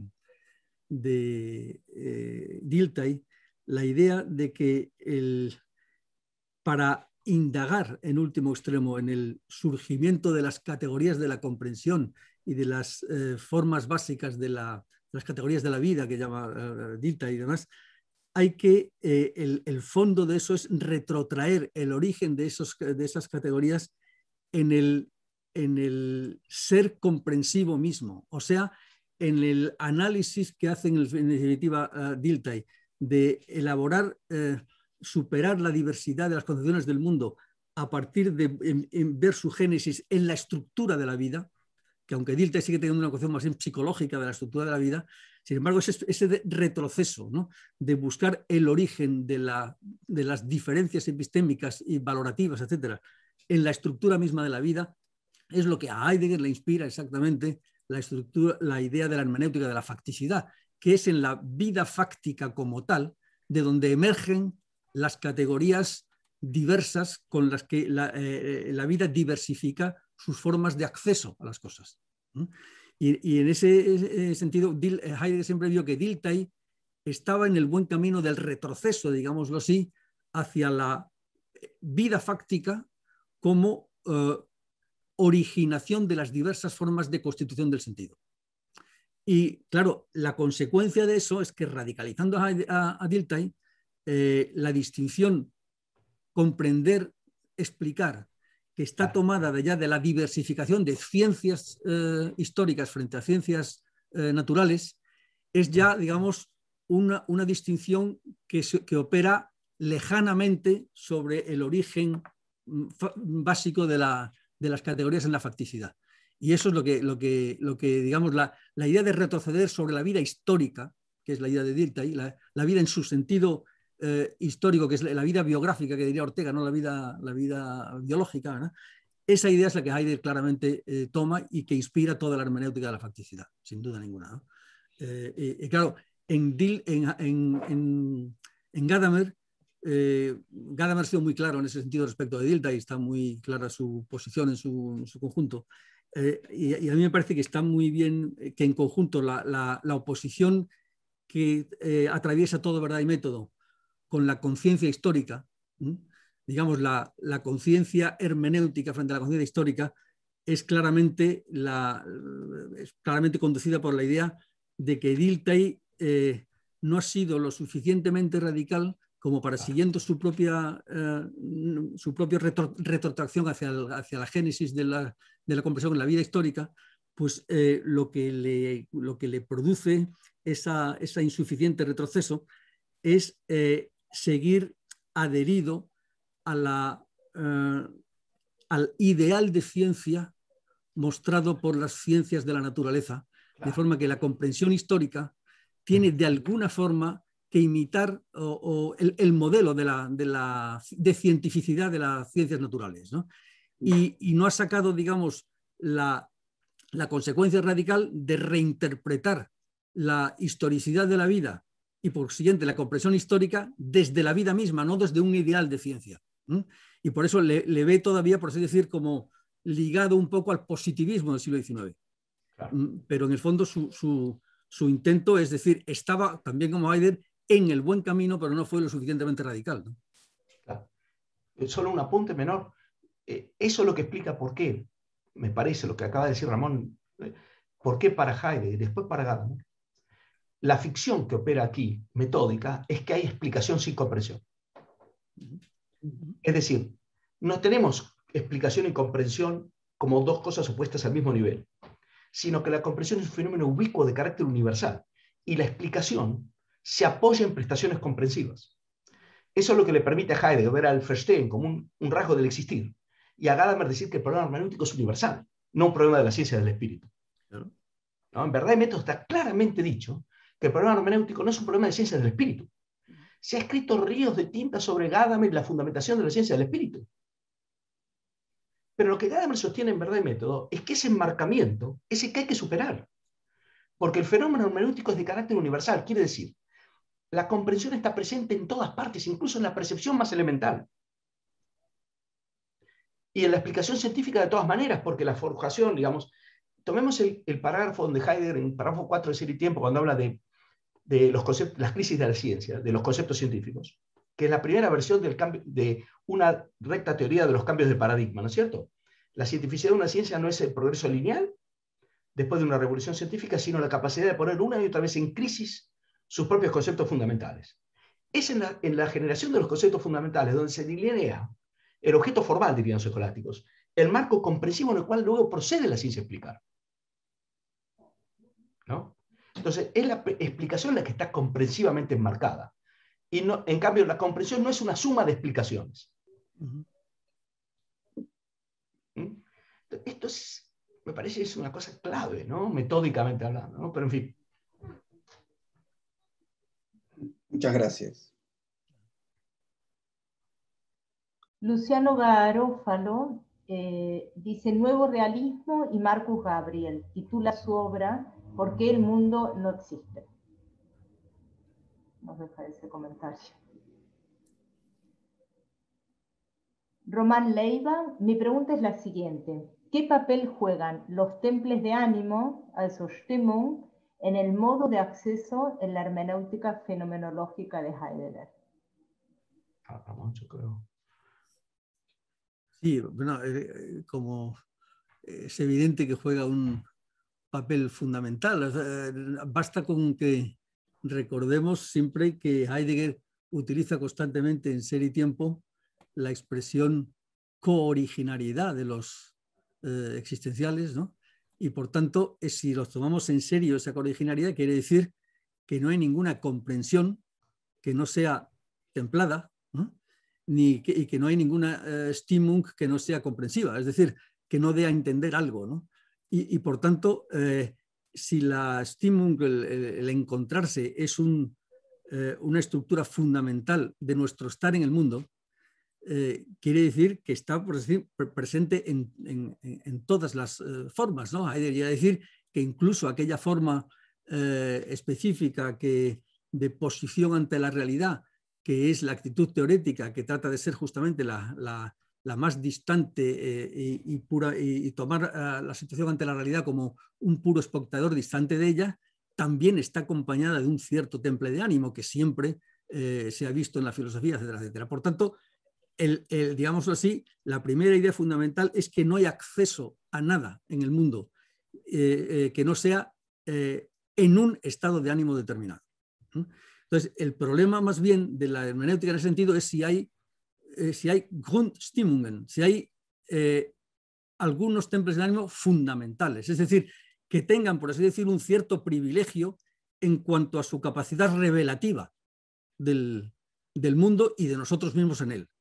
de eh, Dilthey la idea de que el, para indagar en último extremo en el surgimiento de las categorías de la comprensión y de las eh, formas básicas de, la, de las categorías de la vida que llama uh, Dilthey y demás, hay que, eh, el, el fondo de eso es retrotraer el origen de, esos, de esas categorías en el, en el ser comprensivo mismo, o sea, en el análisis que hace en, el, en definitiva uh, Dilthey de elaborar, eh, superar la diversidad de las concepciones del mundo a partir de en, en ver su génesis en la estructura de la vida, que aunque Dilthey sigue teniendo una concepción más bien psicológica de la estructura de la vida, sin embargo ese, ese retroceso, ¿no?, de buscar el origen de, la, de las diferencias epistémicas y valorativas, etcétera, en la estructura misma de la vida, es lo que a Heidegger le inspira exactamente la, estructura, la idea de la hermenéutica de la facticidad, que es en la vida fáctica como tal, de donde emergen las categorías diversas con las que la, eh, la vida diversifica sus formas de acceso a las cosas. Y, y en ese sentido, Heidegger siempre vio que Dilthey estaba en el buen camino del retroceso, digámoslo así, hacia la vida fáctica como eh, originación de las diversas formas de constitución del sentido. Y claro, la consecuencia de eso es que radicalizando a, a, a Dilthey, eh, la distinción comprender, explicar, que está tomada de ya de la diversificación de ciencias eh, históricas frente a ciencias eh, naturales, es ya, digamos, una, una distinción que, se, que opera lejanamente sobre el origen básico de, la, de las categorías en la facticidad. Y eso es lo que, lo que, lo que digamos, la, la idea de retroceder sobre la vida histórica, que es la idea de Dilthey, la, la vida en su sentido eh, histórico, que es la vida biográfica, que diría Ortega, no la vida, la vida biológica, ¿no? Esa idea es la que Heidegger claramente eh, toma y que inspira toda la hermenéutica de la facticidad, sin duda ninguna, ¿no? Eh, y, y claro, en, Dil, en, en, en, en Gadamer, eh, Gadamer ha sido muy claro en ese sentido respecto de Dilthey, está muy clara su posición en su, en su conjunto. Eh, y, y a mí me parece que está muy bien que en conjunto la, la, la oposición que eh, atraviesa todo verdad y método con la conciencia histórica, ¿sí?, digamos, la, la conciencia hermenéutica frente a la conciencia histórica es claramente, la, es claramente conducida por la idea de que Dilthey eh, no ha sido lo suficientemente radical como para, siguiendo su propia, eh, su propia retro, retrotracción hacia, el, hacia la génesis de la, de la comprensión en la vida histórica, pues eh, lo, que le, lo que le produce esa, esa insuficiente retroceso es eh, seguir adherido a la, eh, al ideal de ciencia mostrado por las ciencias de la naturaleza, de forma que la comprensión histórica tiene de alguna forma que imitar o, o el, el modelo de, la, de, la, de cientificidad de las ciencias naturales, ¿no? Y, y no ha sacado, digamos, la, la consecuencia radical de reinterpretar la historicidad de la vida y por consiguiente la comprensión histórica desde la vida misma, no desde un ideal de ciencia. ¿Mm? Y por eso le, le ve todavía, por así decir, como ligado un poco al positivismo del siglo diecinueve. Claro. ¿Mm? Pero en el fondo su, su, su intento es decir, estaba también como Heidegger en el buen camino, pero no fue lo suficientemente radical, ¿no? Claro. solo un apunte menor. Eh, eso es lo que explica por qué, me parece, lo que acaba de decir Ramón, eh, por qué para Heidegger y después para Gadamer, la ficción que opera aquí, metódica, es que hay explicación sin comprensión. Es decir, no tenemos explicación y comprensión como dos cosas opuestas al mismo nivel, sino que la comprensión es un fenómeno ubicuo de carácter universal y la explicación se apoya en prestaciones comprensivas. Eso es lo que le permite a Heidegger ver al Verstehen como un, un rasgo del existir y a Gadamer decir que el problema hermenéutico es universal, no un problema de la ciencia del espíritu. ¿No? En verdad y método está claramente dicho que el problema hermenéutico no es un problema de ciencia del espíritu. Se ha escrito ríos de tinta sobre Gadamer y la fundamentación de la ciencia del espíritu. Pero lo que Gadamer sostiene en verdad y método es que ese enmarcamiento es el que hay que superar. Porque el fenómeno hermenéutico es de carácter universal, quiere decir, la comprensión está presente en todas partes, incluso en la percepción más elemental. Y en la explicación científica de todas maneras, porque la forjación, digamos, tomemos el, el parágrafo donde Heidegger, en el parágrafo cuatro de Ser y Tiempo, cuando habla de, de los conceptos, las crisis de la ciencia, de los conceptos científicos, que es la primera versión del cambio, de una recta teoría de los cambios de paradigma, ¿no es cierto? La cientificidad de una ciencia no es el progreso lineal después de una revolución científica, sino la capacidad de poner una y otra vez en crisis sus propios conceptos fundamentales. Es en la, en la generación de los conceptos fundamentales donde se delinea el objeto formal, dirían los escolásticos, el marco comprensivo en el cual luego procede la ciencia a explicar. ¿No? Entonces, es la explicación la que está comprensivamente enmarcada. Y no, en cambio, la comprensión no es una suma de explicaciones. Uh-huh. ¿Mm? Esto es, me parece es una cosa clave, ¿no? Metódicamente hablando, ¿no? Pero en fin. Muchas gracias. Luciano Garófalo eh, dice Nuevo Realismo y Marcus Gabriel. Titula su obra ¿Por qué el mundo no existe? Nos deja ese comentario. Román Leiva, mi pregunta es la siguiente. ¿Qué papel juegan los templos de ánimo, also Stimmung, en el modo de acceso en la hermenéutica fenomenológica de Heidegger? Ah, mucho, creo. Sí, bueno, eh, como es evidente que juega un papel fundamental. O sea, basta con que recordemos siempre que Heidegger utiliza constantemente en Ser y Tiempo la expresión cooriginariedad de los eh, existenciales, ¿no? Y por tanto, eh, si los tomamos en serio esa cooriginariedad, quiere decir que no hay ninguna comprensión que no sea templada, ¿no? Ni que, y que no hay ninguna eh, Stimmung que no sea comprensiva, es decir, que no dé a entender algo, ¿no? Y, y por tanto, eh, si la Stimmung, el, el encontrarse, es un, eh, una estructura fundamental de nuestro estar en el mundo, eh, quiere decir que está por decir, presente en, en, en todas las eh, formas, ¿no? Hay que decir que incluso aquella forma eh, específica que, de posición ante la realidad, que es la actitud teorética, que trata de ser justamente la, la, la más distante eh, y, y, pura, y, y tomar uh, la situación ante la realidad como un puro espectador distante de ella, también está acompañada de un cierto temple de ánimo que siempre eh, se ha visto en la filosofía, etcétera, etcétera. Por tanto, el, el, digámoslo así, la primera idea fundamental es que no hay acceso a nada en el mundo eh, eh, que no sea eh, en un estado de ánimo determinado. Entonces, el problema más bien de la hermenéutica en ese sentido es si hay, eh, si hay Grundstimmungen, si hay eh, algunos templos de ánimo fundamentales, es decir, que tengan, por así decir, un cierto privilegio en cuanto a su capacidad revelativa del, del mundo y de nosotros mismos en él.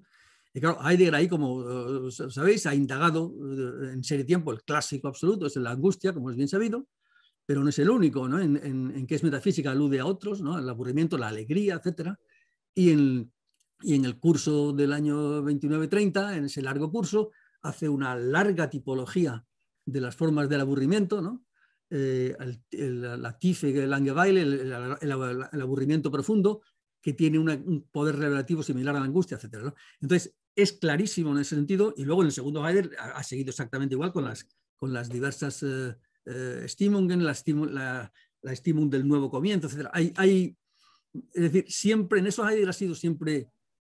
Y claro, Heidegger ahí, como uh, sabéis, ha indagado uh, en Ser y Tiempo, el clásico absoluto es la angustia, como es bien sabido, pero no es el único, ¿no? En, en, en que es metafísica alude a otros, ¿no? El aburrimiento, la alegría, etcétera. Y en, y en el curso del año veintinueve treinta, en ese largo curso, hace una larga tipología de las formas del aburrimiento, ¿no? Eh, el, el, la Tiefe Langeweile, el, el, el, el aburrimiento profundo, que tiene una, un poder revelativo similar a la angustia, etcétera, ¿no? Entonces, es clarísimo en ese sentido, y luego en el segundo Heidegger ha, ha seguido exactamente igual con las, con las diversas eh, eh, Stimmungen, la, la, la Stimmung del nuevo comienzo, etcétera. Hay, hay, es decir, siempre, en eso Heidegger ha sido siempre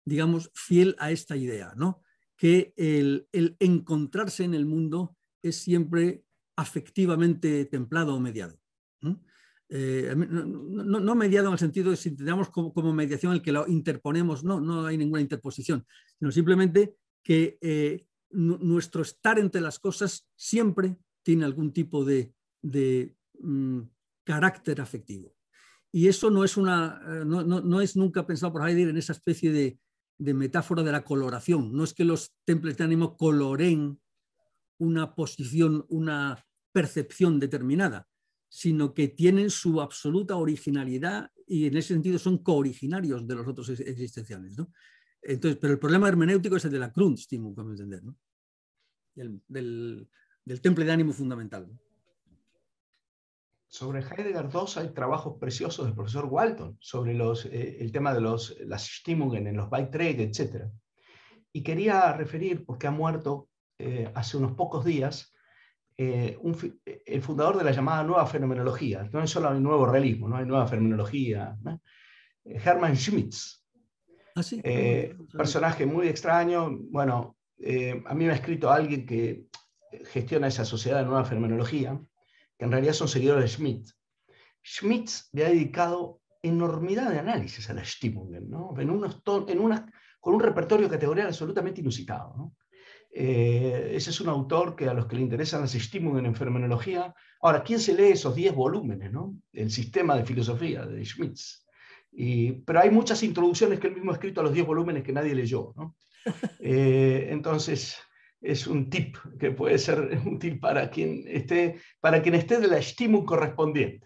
digamos, fiel a esta idea, ¿no? Que el, el encontrarse en el mundo es siempre afectivamente templado o mediado. ¿Mm? Eh, no, no, no mediado en el sentido de si entendamos como, como mediación el que lo interponemos, no, no hay ninguna interposición, sino simplemente que eh, nuestro estar entre las cosas siempre tiene algún tipo de, de mm, carácter afectivo. Y eso no es, una, no, no, no es nunca pensado por Heidegger en esa especie de, de metáfora de la coloración. No es que los templos de ánimo coloren una posición, una percepción determinada, sino que tienen su absoluta originalidad y en ese sentido son cooriginarios de los otros existenciales, ¿no? Entonces, pero el problema hermenéutico es el de la Grundstimmung, como entender, ¿no? El, del, del temple de ánimo fundamental, ¿no? Sobre Heidegger dos hay trabajos preciosos del profesor Walton sobre los, eh, el tema de los, las Stimmungen en los Beiträge, etcétera. Y quería referir, porque ha muerto eh, hace unos pocos días, eh, un, el fundador de la llamada nueva fenomenología. No es solo el nuevo realismo, no hay nueva fenomenología, ¿no? Hermann Schmitz. ¿Ah, sí? Eh, personaje muy extraño. Bueno, eh, a mí me ha escrito alguien que gestiona esa sociedad de nueva fenomenología, que en realidad son seguidores de Schmitt. Schmitt le ha dedicado enormidad de análisis a la Stimmungen, ¿no? En unos en una, con un repertorio categorial absolutamente inusitado, ¿no? Eh, ese es un autor que a los que le interesan las Stimmungen en fenomenología. Ahora, ¿quién se lee esos diez volúmenes, ¿no? El sistema de filosofía de Schmitt. Y, pero hay muchas introducciones que él mismo ha escrito a los diez volúmenes que nadie leyó, ¿no? Eh, entonces, es un tip que puede ser útil para quien esté, para quien esté de la Stimmung correspondiente.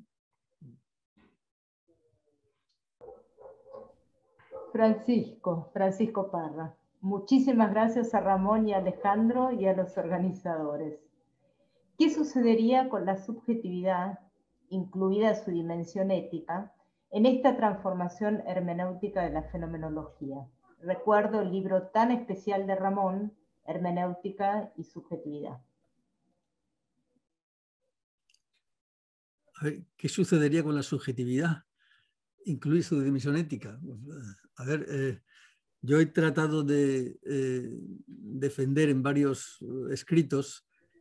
Francisco, Francisco Parra. Muchísimas gracias a Ramón y a Alejandro y a los organizadores. ¿Qué sucedería con la subjetividad, incluida su dimensión ética, en esta transformación hermenéutica de la fenomenología? Recuerdo el libro tan especial de Ramón, Hermenéutica y Subjetividad. A ver, ¿qué sucedería con la subjetividad, incluir su dimensión ética? A ver, eh, yo he tratado de eh, defender en varios escritos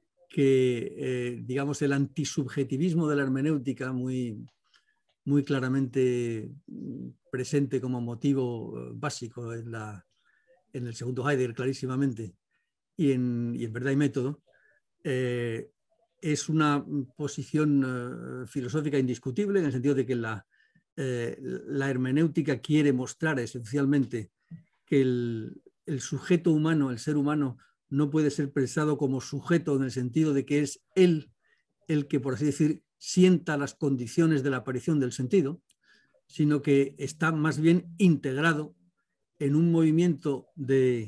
que, eh, digamos, el antisubjetivismo de la hermenéutica, muy, muy claramente presente como motivo básico en, la, en el segundo Heidegger, clarísimamente, y en, y en Verdad y Método, eh, es una posición uh, filosófica indiscutible, en el sentido de que la, eh, la hermenéutica quiere mostrar esencialmente que el, el sujeto humano, el ser humano, no puede ser pensado como sujeto en el sentido de que es él el que, por así decir, sienta las condiciones de la aparición del sentido, sino que está más bien integrado en un movimiento de,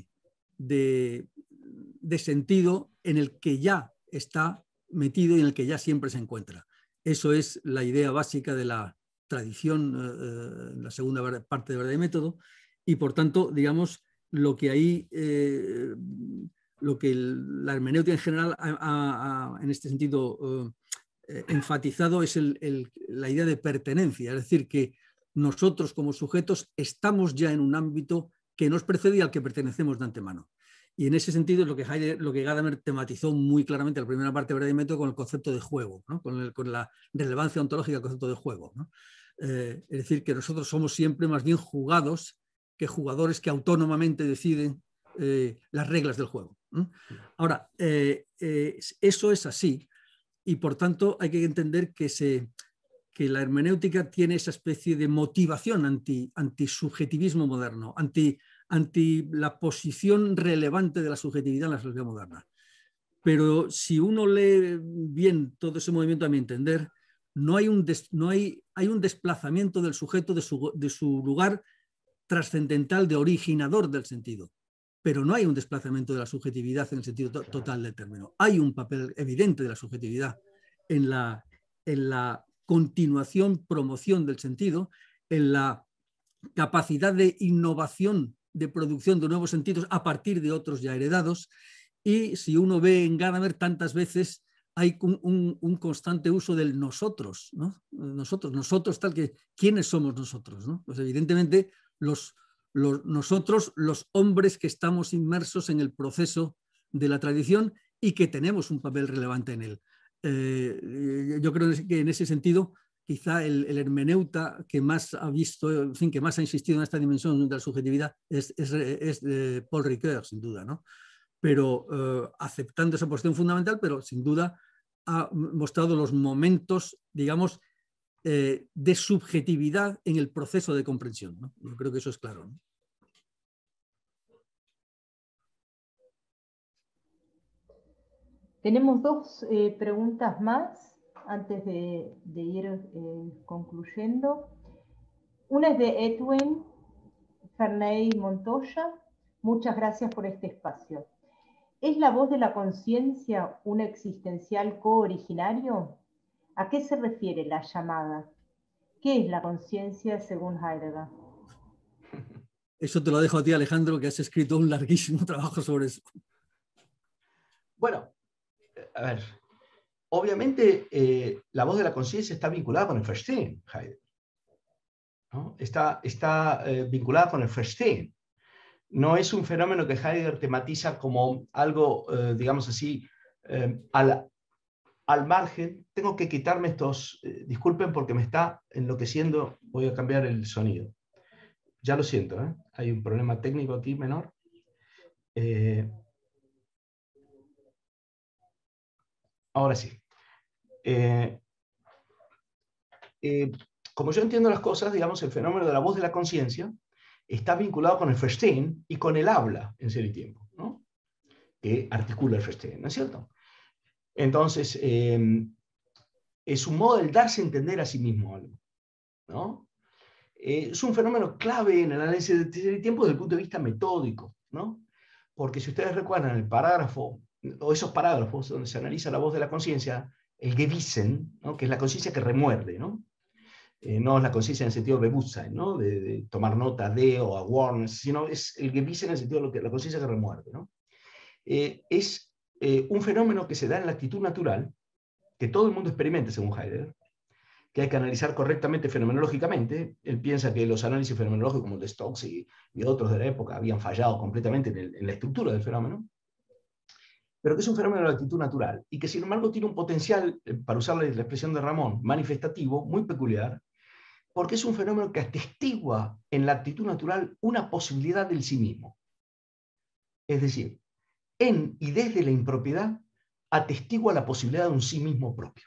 de, de sentido en el que ya está metido y en el que ya siempre se encuentra. Eso es la idea básica de la tradición, eh, la segunda parte de Verdad y Método, y por tanto, digamos, lo que ahí, eh, lo que el, la hermenéutica en general ha, ha, ha, en este sentido eh, enfatizado es el, el, la idea de pertenencia, es decir, que nosotros como sujetos estamos ya en un ámbito que nos precede y al que pertenecemos de antemano. Y en ese sentido es lo que, Heidegger, lo que Gadamer tematizó muy claramente en la primera parte de Verdad y Método con el concepto de juego, ¿no? con, el, con la relevancia ontológica del concepto de juego, ¿no? Eh, es decir, que nosotros somos siempre más bien jugados que jugadores que autónomamente deciden eh, las reglas del juego. ¿no? Ahora, eh, eh, eso es así y por tanto hay que entender que, se, que la hermenéutica tiene esa especie de motivación anti, anti-subjetivismo moderno, anti ante la posición relevante de la subjetividad en la sociedad moderna. Pero si uno lee bien todo ese movimiento, a mi entender, no hay un, des, no hay, hay un desplazamiento del sujeto de su, de su lugar trascendental de originador del sentido, pero no hay un desplazamiento de la subjetividad en el sentido to total del término. Hay un papel evidente de la subjetividad en la, en la continuación, promoción del sentido, en la capacidad de innovación de producción de nuevos sentidos a partir de otros ya heredados, y si uno ve en Gadamer tantas veces hay un, un, un constante uso del nosotros, ¿no? Nosotros, nosotros tal que, ¿quiénes somos nosotros? ¿no? Pues evidentemente los, los, nosotros, los hombres que estamos inmersos en el proceso de la tradición y que tenemos un papel relevante en él. Eh, yo creo que en ese sentido, quizá el, el hermeneuta que más ha visto, en fin, que más ha insistido en esta dimensión de la subjetividad es, es, es eh, Paul Ricoeur, sin duda, ¿no? Pero eh, aceptando esa posición fundamental, pero sin duda ha mostrado los momentos, digamos, eh, de subjetividad en el proceso de comprensión, ¿no? Yo creo que eso es claro, ¿no? Tenemos dos eh, preguntas más antes de, de ir eh, concluyendo. Una es de Edwin Ferney Montoya. Muchas gracias por este espacio. ¿Es la voz de la conciencia un existencial cooriginario? ¿A qué se refiere la llamada? ¿Qué es la conciencia según Heidegger? Eso te lo dejo a ti, Alejandro, que has escrito un larguísimo trabajo sobre eso. Bueno, a ver, obviamente eh, la voz de la conciencia está vinculada con el Verstehen, Heidegger, ¿no? Está, está eh, vinculada con el Verstehen. No es un fenómeno que Heidegger tematiza como algo, eh, digamos así, eh, al, al margen. Tengo que quitarme estos, eh, disculpen porque me está enloqueciendo, voy a cambiar el sonido. Ya lo siento, ¿eh? Hay un problema técnico aquí menor. Eh, ahora sí. Eh, eh, como yo entiendo las cosas, digamos, el fenómeno de la voz de la conciencia está vinculado con el Verstehen y con el habla en Ser y Tiempo, ¿no? Que articula el Verstehen, ¿no es cierto? Entonces, eh, es un modo de darse a entender a sí mismo algo, ¿no? Eh, es un fenómeno clave en el análisis de Ser y Tiempo desde el punto de vista metódico, ¿no? Porque si ustedes recuerdan el parágrafo, o esos parágrafos donde se analiza la voz de la conciencia, el Gewissen, ¿no? Que es la conciencia que remuerde, ¿no? Eh, no es la conciencia en el sentido de Bewusstsein, ¿no? De, de tomar nota de o awareness, sino es el Gewissen en el sentido de lo que, la conciencia que remuerde, ¿no? Eh, es eh, un fenómeno que se da en la actitud natural, que todo el mundo experimenta según Heidegger, que hay que analizar correctamente fenomenológicamente. Él piensa que los análisis fenomenológicos como el de Stokes y, y otros de la época habían fallado completamente en, el, en la estructura del fenómeno, pero que es un fenómeno de la actitud natural y que sin embargo tiene un potencial, para usar la expresión de Ramón, manifestativo, muy peculiar, porque es un fenómeno que atestigua en la actitud natural una posibilidad del sí mismo. Es decir, en y desde la impropiedad atestigua la posibilidad de un sí mismo propio.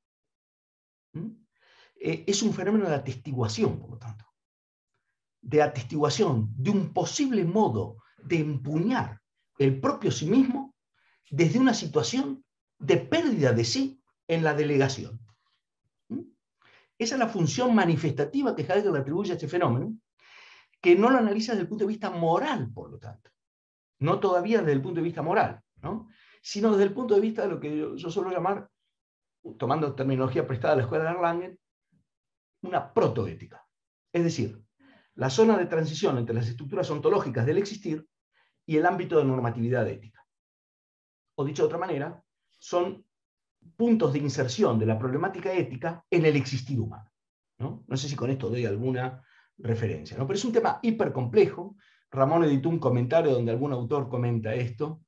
¿Mm? Eh, es un fenómeno de atestiguación, por lo tanto, de atestiguación de un posible modo de empuñar el propio sí mismo desde una situación de pérdida de sí en la delegación. ¿Mm? Esa es la función manifestativa que Heidegger le atribuye a este fenómeno, que no lo analiza desde el punto de vista moral, por lo tanto. No todavía desde el punto de vista moral, ¿no? Sino desde el punto de vista de lo que yo, yo suelo llamar, tomando terminología prestada de la escuela de Erlangen, una protoética. Es decir, la zona de transición entre las estructuras ontológicas del existir y el ámbito de normatividad ética. O dicho de otra manera, son puntos de inserción de la problemática ética en el existir humano, ¿no? No sé si con esto doy alguna referencia, ¿no? Pero es un tema hipercomplejo. Ramón editó un comentario donde algún autor comenta esto.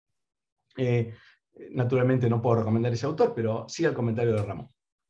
Eh, naturalmente no puedo recomendar ese autor, pero sí el comentario de Ramón.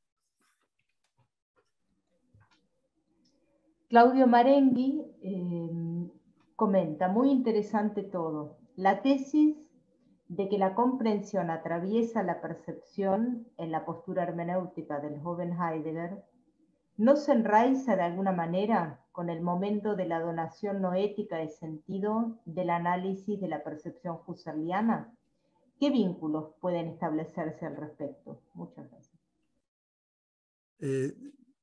Claudio Marenghi eh, comenta, muy interesante todo. La tesis de que la comprensión atraviesa la percepción en la postura hermenéutica del joven Heidegger, ¿no se enraiza de alguna manera con el momento de la donación noética de sentido del análisis de la percepción husserliana? ¿Qué vínculos pueden establecerse al respecto? Muchas gracias. Eh,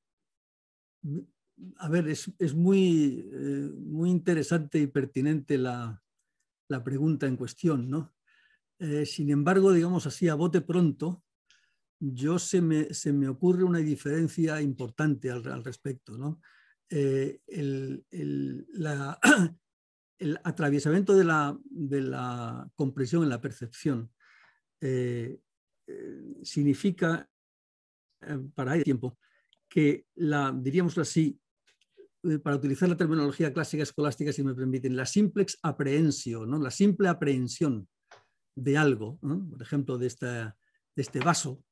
a ver, es, es muy, eh, muy interesante y pertinente la, la pregunta en cuestión, ¿no? Eh, sin embargo, digamos así, a bote pronto, yo se me, se me ocurre una diferencia importante al, al respecto, ¿no? Eh, el, el, la, el atravesamiento de la, de la comprensión en la percepción eh, eh, significa, eh, para el tiempo, que la, diríamos así, para utilizar la terminología clásica escolástica, si me permiten, la simplex apprehensió, ¿no? La simple aprehensión de algo, ¿no? Por ejemplo, de, esta, de este vaso,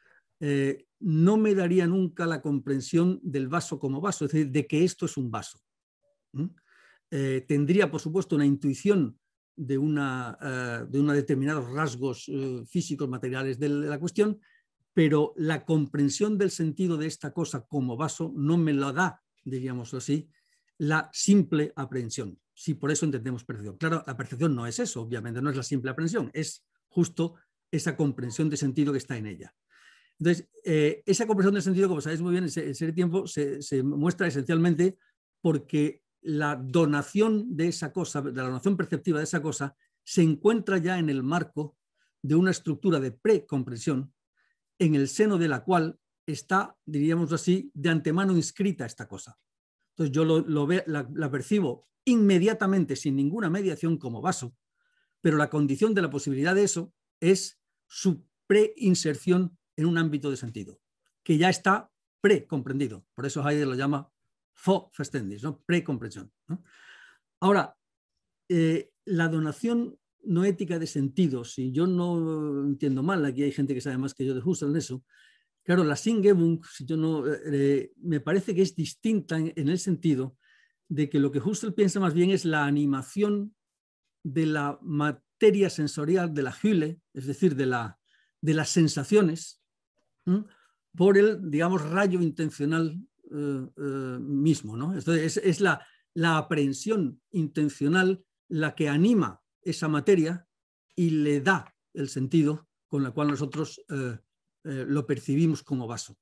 eh, no me daría nunca la comprensión del vaso como vaso, es decir, de que esto es un vaso. ¿Mm? Eh, tendría, por supuesto, una intuición de, una, uh, de una determinados rasgos uh, físicos, materiales de la cuestión, pero la comprensión del sentido de esta cosa como vaso no me la da, diríamos así, la simple aprehensión. Sí, por eso entendemos percepción. Claro, la percepción no es eso, obviamente, no es la simple aprehensión, es justo esa comprensión de sentido que está en ella. Entonces, eh, esa comprensión de sentido, como sabéis muy bien, en Ser y Tiempo se, se muestra esencialmente porque la donación de esa cosa, de la donación perceptiva de esa cosa, se encuentra ya en el marco de una estructura de precomprensión en el seno de la cual está, diríamos así, de antemano inscrita esta cosa. Entonces yo lo, lo ve, la, la percibo inmediatamente, sin ninguna mediación, como vaso, pero la condición de la posibilidad de eso es su preinserción en un ámbito de sentido, que ya está precomprendido. Por eso Heidegger lo llama Vorverständnis, ¿no? Precomprensión, ¿no? Ahora, eh, la donación noética de sentidos, si yo no entiendo mal, aquí hay gente que sabe más que yo de Husserl en eso, claro, la Singebung, si yo no, eh, me parece que es distinta en, en el sentido de que lo que Husserl piensa más bien es la animación de la materia sensorial, de la Hülle, es decir, de, la, de las sensaciones, ¿m? por el, digamos, rayo intencional eh, eh, mismo, ¿no? Entonces, es, es la, la aprehensión intencional la que anima esa materia y le da el sentido con el cual nosotros eh, eh, lo percibimos como vaso.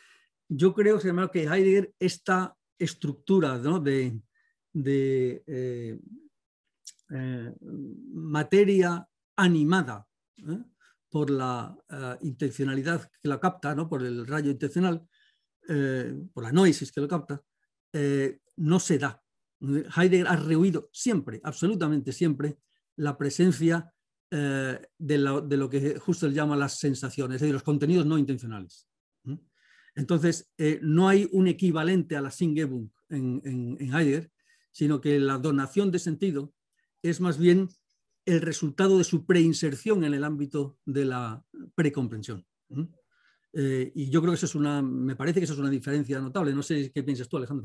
Yo creo que Heidegger, esta estructura, ¿no? de, de eh, eh, materia animada ¿eh? por la uh, intencionalidad que la capta, ¿no? por el rayo intencional, eh, por la noesis que lo capta, eh, no se da. Heidegger ha rehuido siempre, absolutamente siempre, la presencia eh, de, la, de lo que Husserl llama las sensaciones, es decir, los contenidos no intencionales. ¿Mm? Entonces, eh, no hay un equivalente a la Singebung en, en, en Heidegger, sino que la donación de sentido es más bien el resultado de su preinserción en el ámbito de la precomprensión. ¿Mm? Eh, y yo creo que eso es una, me parece que eso es una diferencia notable. No sé qué piensas tú, Alejandro.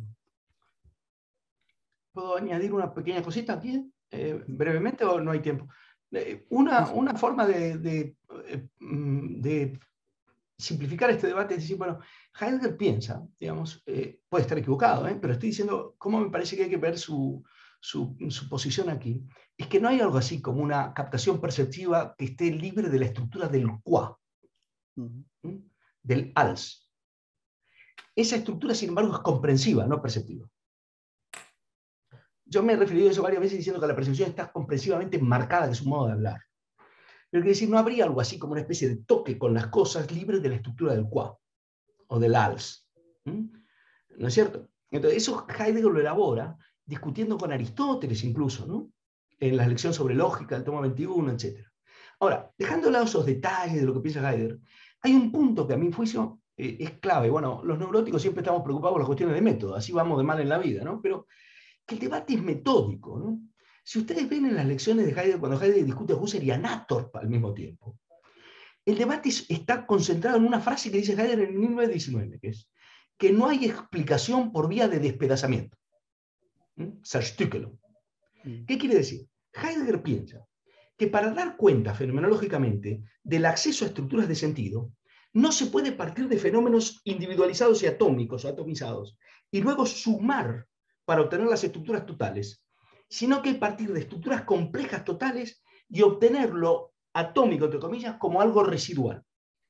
¿Puedo añadir una pequeña cosita aquí? Eh, brevemente, ¿o no hay tiempo? Eh, una, una forma de, de, de simplificar este debate es decir, bueno, Heidegger piensa, digamos, eh, puede estar equivocado, ¿eh? pero estoy diciendo cómo me parece que hay que ver su, su, su posición aquí, es que no hay algo así como una captación perceptiva que esté libre de la estructura del qua, uh-huh. ¿Mm? del als. Esa estructura, sin embargo, es comprensiva, no perceptiva. Yo me he referido a eso varias veces diciendo que la percepción está comprensivamente marcada, que es un modo de hablar. Pero quiere decir, no habría algo así como una especie de toque con las cosas libre de la estructura del qua o del als. ¿Mm? ¿No es cierto? Entonces, eso Heidegger lo elabora discutiendo con Aristóteles incluso, ¿no? En las lecciones sobre lógica, el tomo veintiuno, etcétera. Ahora, dejando de lado esos detalles de lo que piensa Heidegger, hay un punto que a mi juicio eh, es clave. Bueno, los neuróticos siempre estamos preocupados por las cuestiones de método, así vamos de mal en la vida, ¿no? Pero que el debate es metódico, ¿no? Si ustedes ven en las lecciones de Heidegger, cuando Heidegger discute a Husserl y a Nathorp al mismo tiempo, el debate está concentrado en una frase que dice Heidegger en mil novecientos diecinueve, que es que no hay explicación por vía de despedazamiento. Zerstückelung. ¿Qué quiere decir? Heidegger piensa que para dar cuenta fenomenológicamente del acceso a estructuras de sentido, no se puede partir de fenómenos individualizados y atómicos o atomizados, y luego sumar para obtener las estructuras totales, sino que partir de estructuras complejas totales y obtener lo atómico, entre comillas, como algo residual.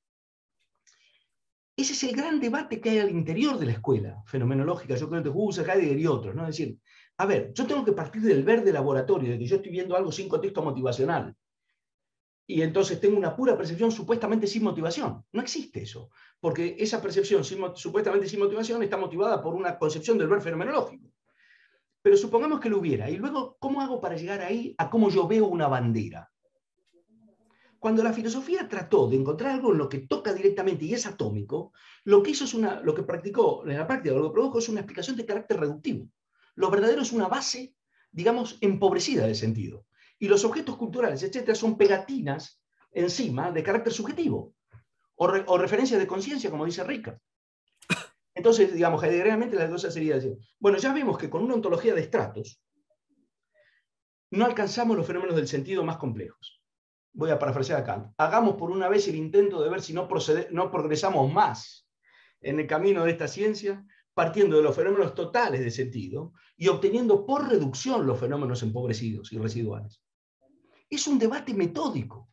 Ese es el gran debate que hay al interior de la escuela fenomenológica, yo creo que Husserl, Heidegger y otros, ¿no? Es decir, a ver, yo tengo que partir del ver de laboratorio, de que yo estoy viendo algo sin contexto motivacional, y entonces tengo una pura percepción supuestamente sin motivación. No existe eso, porque esa percepción sin, supuestamente sin motivación está motivada por una concepción del ver fenomenológico. Pero supongamos que lo hubiera. Y luego, ¿cómo hago para llegar ahí a cómo yo veo una bandera? Cuando la filosofía trató de encontrar algo en lo que toca directamente y es atómico, lo que hizo es una, lo que practicó en la práctica, lo que produjo es una explicación de carácter reductivo. Lo verdadero es una base, digamos, empobrecida de sentido. Y los objetos culturales, etcétera, son pegatinas encima de carácter subjetivo. O, re, o referencias de conciencia, como dice Ricard. Entonces, digamos, heideggerianamente la cosa sería decir, bueno, ya vemos que con una ontología de estratos no alcanzamos los fenómenos del sentido más complejos. Voy a parafrasear a Kant. Hagamos por una vez el intento de ver si no, procede, no progresamos más en el camino de esta ciencia, partiendo de los fenómenos totales de sentido y obteniendo por reducción los fenómenos empobrecidos y residuales. Es un debate metódico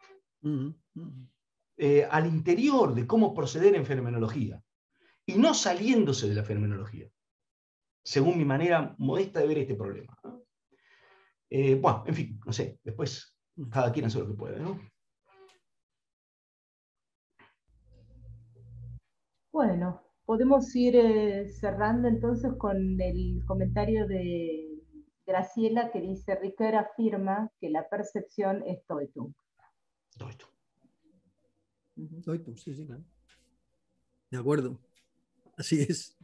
eh, al interior de cómo proceder en fenomenología y no saliéndose de la fenomenología, según mi manera modesta de ver este problema. Eh, bueno, en fin, no sé, después cada quien hace lo que puede, ¿no? Bueno, podemos ir eh, cerrando entonces con el comentario de Graciela que dice, Ricoeur afirma que la percepción es Toitum. Toitum. Uh-huh. Toitum, sí, sí, claro. De acuerdo, así es.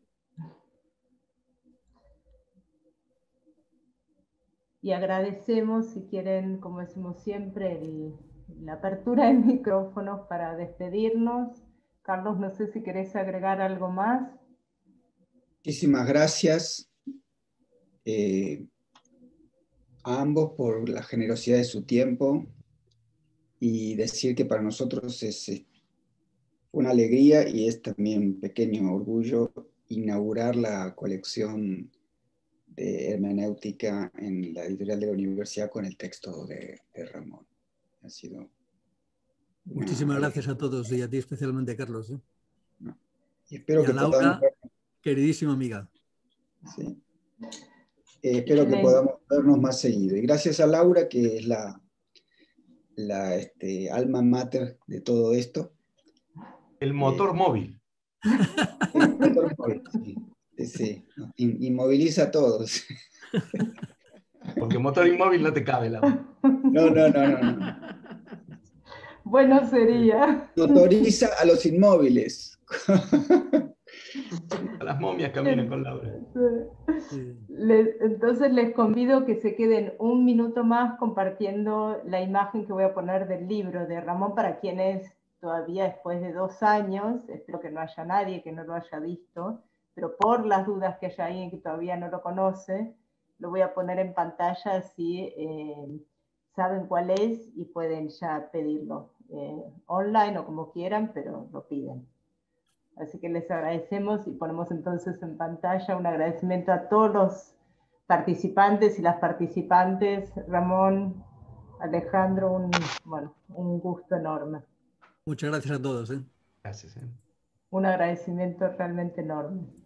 Y agradecemos, si quieren, como decimos siempre, el, la apertura de micrófonos para despedirnos. Carlos, no sé si querés agregar algo más. Muchísimas gracias eh, a ambos por la generosidad de su tiempo y decir que para nosotros es, es una alegría y es también un pequeño orgullo inaugurar la colección de hermenéutica en la editorial de la universidad con el texto de, de Ramón. Ha sido Muchísimas gracias a todos y a ti especialmente, Carlos. ¿eh? No. Y, espero y que a Laura, podamos... queridísima amiga. Sí. Eh, espero que podamos vernos más seguido. Y gracias a Laura, que es la, la este, alma mater de todo esto. El motor eh, móvil. El motor móvil, sí. sí, sí. Inmoviliza a todos. Porque motor inmóvil no te cabe, Laura. No, no, no, no. no. Bueno sería. Motoriza a los inmóviles. A las momias caminan con Laura. Les, entonces les convido que se queden un minuto más compartiendo la imagen que voy a poner del libro de Ramón para quienes todavía después de dos años, espero que no haya nadie que no lo haya visto, pero por las dudas que haya alguien que todavía no lo conoce, lo voy a poner en pantalla si eh, saben cuál es y pueden ya pedirlo eh, online o como quieran, pero lo piden. Así que les agradecemos y ponemos entonces en pantalla un agradecimiento a todos los participantes y las participantes. Ramón, Alejandro, un, bueno, un gusto enorme. Muchas gracias a todos. ¿eh? Gracias. ¿eh? Un agradecimiento realmente enorme.